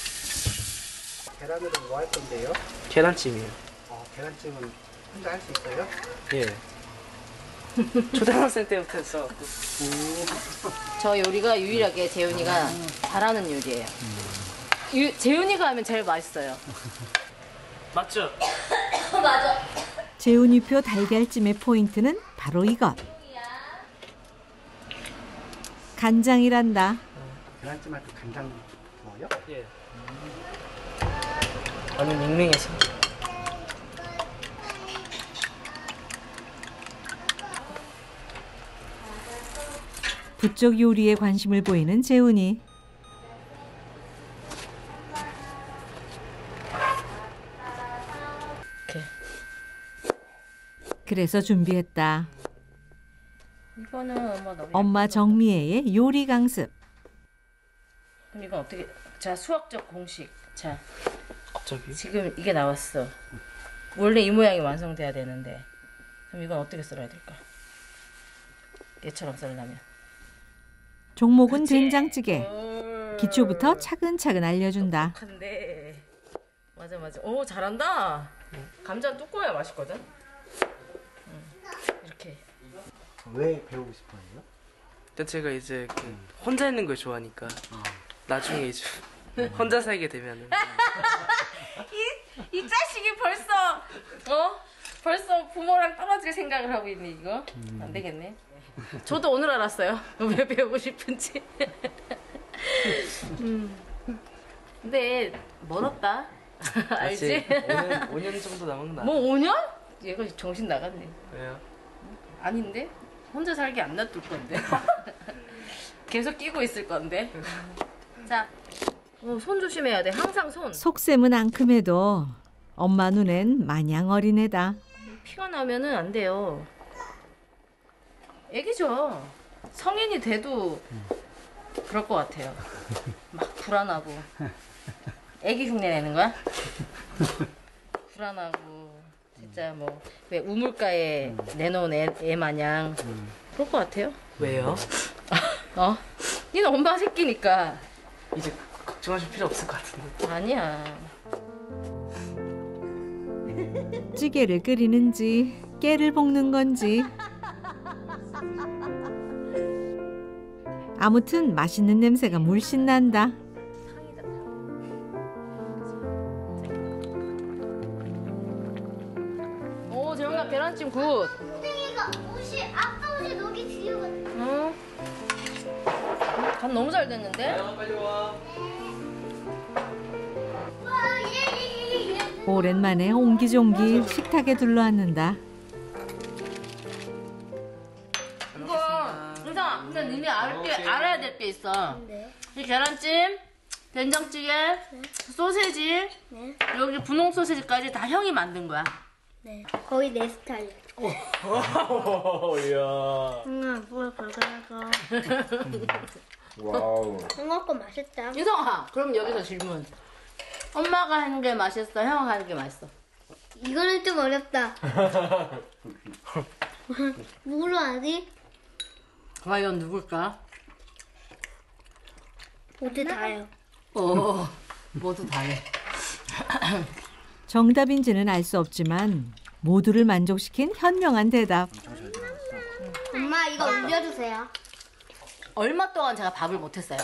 계란으로 뭐 할 건데요? 계란찜이요. 계란찜은 혼자 할 수 있어요? 예. 초등학생 때부터 했어갖고. 저 요리가 유일하게 재훈이가 잘하는 요리예요. 재훈이가 하면 제일 맛있어요. 맞죠? 맞아. 재훈이표 달걀찜의 포인트는 바로 이것. 간장이란다. 계란찜 할 때 간장 넣어요? 예. 아니 밍밍해서. 부쩍 요리에 관심을 보이는 재훈이. 그래서 준비했다. 이거는 엄마 너무 엄마 정미애의 요리 강습. 그럼 이건 어떻게? 자, 수학적 공식. 자, 갑자기? 지금 이게 나왔어. 원래 이 모양이 완성돼야 되는데, 그럼 이건 어떻게 썰어야 될까? 얘처럼 썰려면. 종목은 된장찌개. 기초부터 차근차근 알려준다. 근데 맞아. 오, 잘한다. 감자는 두꺼워야 맛있거든. 이렇게. 왜 배우고 싶어요? 일단 제가 이제 혼자 있는 걸 좋아하니까 나중에 이제 혼자 살게 되면은 이 자식이 벌써 부모랑 떨어질 생각을 하고 있네 이거. 안 되겠네. 저도 오늘 알았어요. 왜 배우고 싶은지. 근데 멀었다. 알지? 5년 정도 남은 나. 뭐 5년? 얘가 정신 나갔네. 왜요? 아닌데? 혼자 살기 안 놔둘 건데. 계속 끼고 있을 건데. 자, 손 조심해야 돼. 항상 손. 속셈은 앙큼해도 엄마 눈엔 마냥 어린애다. 피가 나면은 안 돼요. 애기죠. 성인이 돼도 그럴 것 같아요. 막 불안하고. 애기 흉내 내는 거야? 불안하고 진짜 뭐 왜 우물가에 내놓은 애 마냥 그럴 것 같아요. 왜요? 니는 엄마 새끼니까. 이제 걱정하실 필요 없을 것 같은데. 아니야. 찌개를 끓이는지 깨를 볶는 건지 아무튼 맛있는 냄새가 물씬 난다. 오, 재훈아 계란찜 굿. 땡이가 아까 옷이 여기 뒤에 응. 간 너무 잘 됐는데? 빨리 와. 오랜만에 옹기종기 식탁에 둘러앉는다. 이거 은상아, 근데 니네 알아야 될 게 있어. 이 계란찜, 된장찌개, 소세지, 여기 분홍 소세지까지 다 형이 만든 거야. 네. 거의 내 스타일. 이야. 응, 뭐야 걸거라고. 와우. 형아 거 맛있다. 유성아, 그럼 여기서 질문. 엄마가 하는 게 맛있어, 형아가 하는 게 맛있어? 이거는 좀 어렵다. 뭘로 하지? 과연 누굴까? 모두 다요. 모두 다네. 정답인지는 알 수 없지만 모두를 만족시킨 현명한 대답. 엄마 이거 올려주세요. 얼마 동안 제가 밥을 못했어요.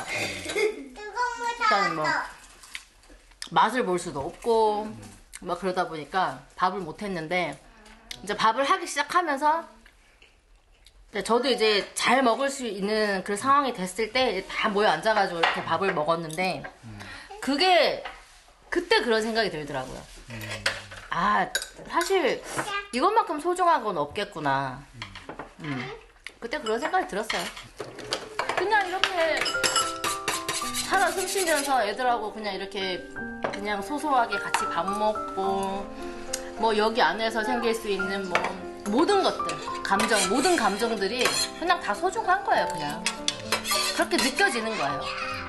일단 뭐 맛을 볼 수도 없고 뭐 그러다 보니까 밥을 못했는데 이제 밥을 하기 시작하면서 저도 이제 잘 먹을 수 있는 그 상황이 됐을 때 다 모여 앉아가지고 이렇게 밥을 먹었는데 그게 그때 그런 생각이 들더라고요. 아 사실 이것만큼 소중한 건 없겠구나. 그때 그런 생각이 들었어요. 그냥 이렇게 살아 숨쉬면서 애들하고 그냥 이렇게 그냥 소소하게 같이 밥 먹고 뭐 여기 안에서 생길 수 있는 뭐 모든 것들 모든 감정들이 그냥 다 소중한 거예요. 그냥 그렇게 느껴지는 거예요.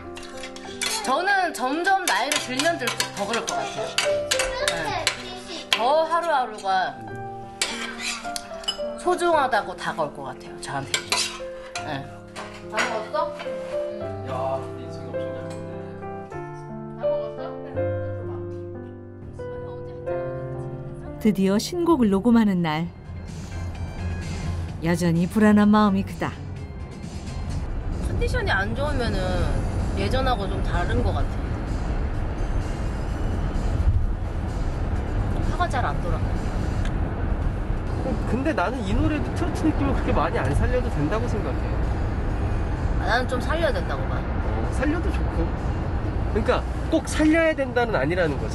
저는 점점 나이를 들면 들수록 더 그럴 것 같아요. 네. 더 하루하루가 소중하다고 다가올 것 같아요. 저한테. 네. 다 먹었어? 야, 근데 인성이 엄청 잘 다 먹었어? 드디어 신곡을 녹음하는 날. 여전히 불안한 마음이 크다. 컨디션이 안 좋으면은 예전하고 좀 다른 것 같아요. 화가 잘 안 돌아. 근데 나는 이 노래도 트로트 느낌을 그렇게 많이 안 살려도 된다고 생각해. 나는 좀 살려야 된다고 봐. 살려도 좋고. 그러니까 꼭 살려야 된다는 아니라는 거지.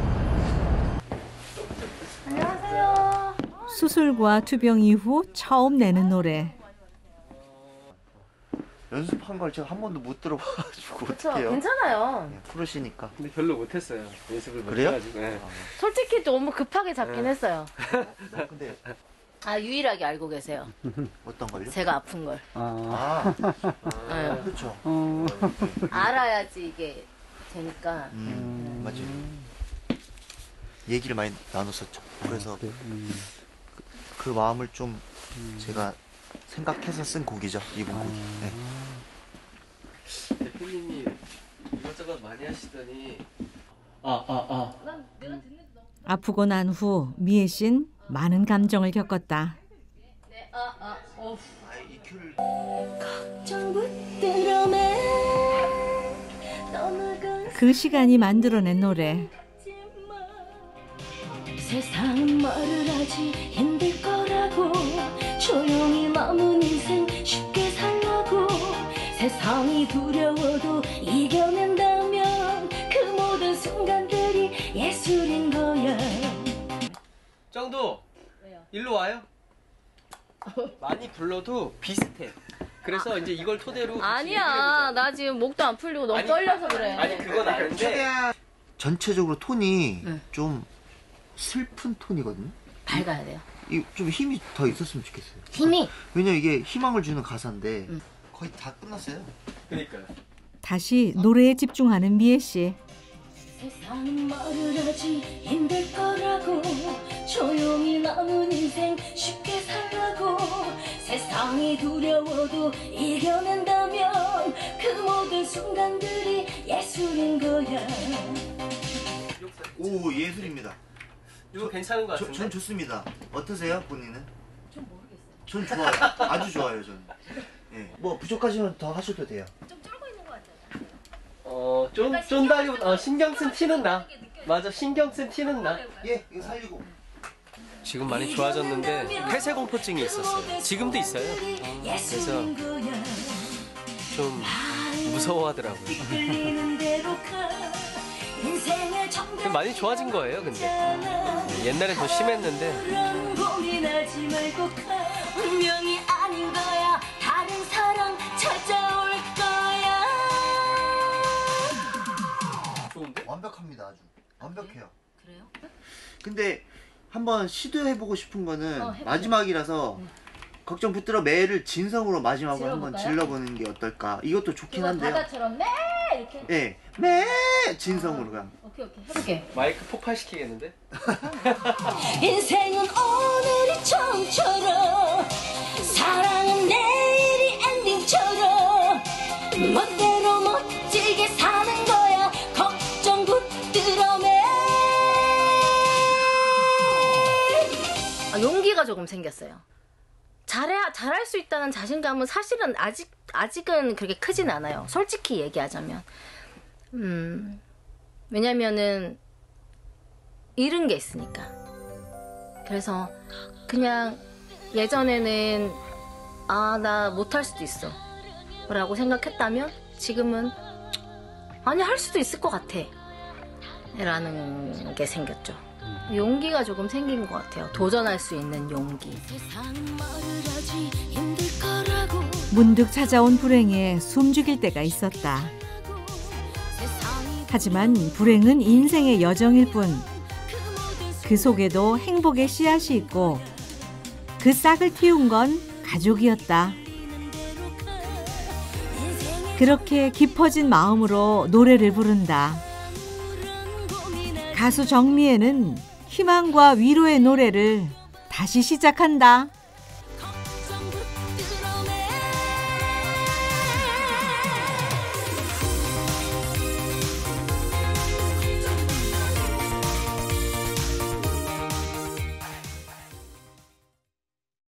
안녕하세요. 수술과 투병 이후 처음 내는 노래. 연습한 걸 제가 한 번도 못 들어봐가지고 그쵸, 어떡해요? 괜찮아요. 부르시니까. 근데 별로 못했어요. 연습을 못 그래요? 해가지고. 네. 솔직히 너무 급하게 잡긴 했어요. 근데 유일하게 알고 계세요. 어떤 걸요? 제가 아픈 걸. 네. 그렇죠. 알아야지 이게 되니까. 맞아요. 얘기를 많이 나눴었죠. 그래서 그 마음을 좀 제가 생각해서 쓴 곡이죠. 이번 곡이. 네. 대표님이 이것저것 많이 하시더니 아프고 난 후 미애 씨는 많은 감정을 겪었다. 그 시간이 만들어낸 노래. 세상은 말을 하지 힘들 거라고 조용히 남은 인생 쉽게 살라고 세상이 두려워도 이겨낸다면 그 모든 순간들이 예술인 거야. 정도 일로 와요. 많이 불러도 비슷해. 그래서 이제 이걸 토대로 아니야, 나 지금 목도 안 풀리고 너무 떨려서 그래. 아니 그건 아닌데 전체적으로 톤이 좀 슬픈 톤이거든요. 밝아야 돼요. 좀 힘이 더 있었으면 좋겠어요. 힘이? 왜냐면 이게 희망을 주는 가사인데 거의 다 끝났어요. 그러니까요. 다시 노래에 집중하는 미애 씨. 세상은 말을 하지 힘들 거라고 조용히 남은 인생 쉽게 살라고 세상이 두려워도 이겨낸다면 그 모든 순간들이 예술인 거야. 오, 예술입니다. 이거 괜찮은 것 같은데? 전 좋습니다. 어떠세요, 본인은? 전 모르겠어요. 전 좋아요. 아주 좋아요, 저는. 예. 뭐 부족하시면 더 하셔도 돼요. 쫀다리보다 신경 쓴 티는 나. 맞아, 신경 쓴 티는 나. 예, 이거 살리고. 지금 많이 좋아졌는데 폐쇄 공포증이 있었어요. 지금도 있어요. 그래서 좀 무서워하더라고요. 많이 좋아진 거예요, 근데. 옛날엔 더 심했는데. 고민하지 말고 가 운명이 아닌 거야 다른 사랑 찾아올 거야. 좋은데? 완벽합니다, 아주. 완벽해요. 그래요? 근데 한번 시도해보고 싶은 거는 마지막이라서 걱정 붙들어 매를 진성으로 마지막으로 한번 질러보는 게 어떨까. 이것도 좋긴 한데요. 바다처럼 매 이렇게. 네, 매 진성으로 그냥. 오케이 해볼게. 마이크 폭발시키겠는데? 인생은 오늘이 처음처럼 사랑은 내일이 엔딩 조금 생겼어요. 잘할 수 있다는 자신감은 사실은 아직은 그렇게 크진 않아요. 솔직히 얘기하자면. 왜냐면은 잃은 게 있으니까. 그래서 그냥 예전에는 나 못할 수도 있어 라고 생각했다면 지금은 아니 할 수도 있을 것 같아 라는 게 생겼죠. 용기가 조금 생긴 것 같아요. 도전할 수 있는 용기. 문득 찾아온 불행에 숨죽일 때가 있었다. 하지만 불행은 인생의 여정일 뿐 그 속에도 행복의 씨앗이 있고 그 싹을 틔운 건 가족이었다. 그렇게 깊어진 마음으로 노래를 부른다. 가수 정미애는 희망과 위로의 노래를 다시 시작한다.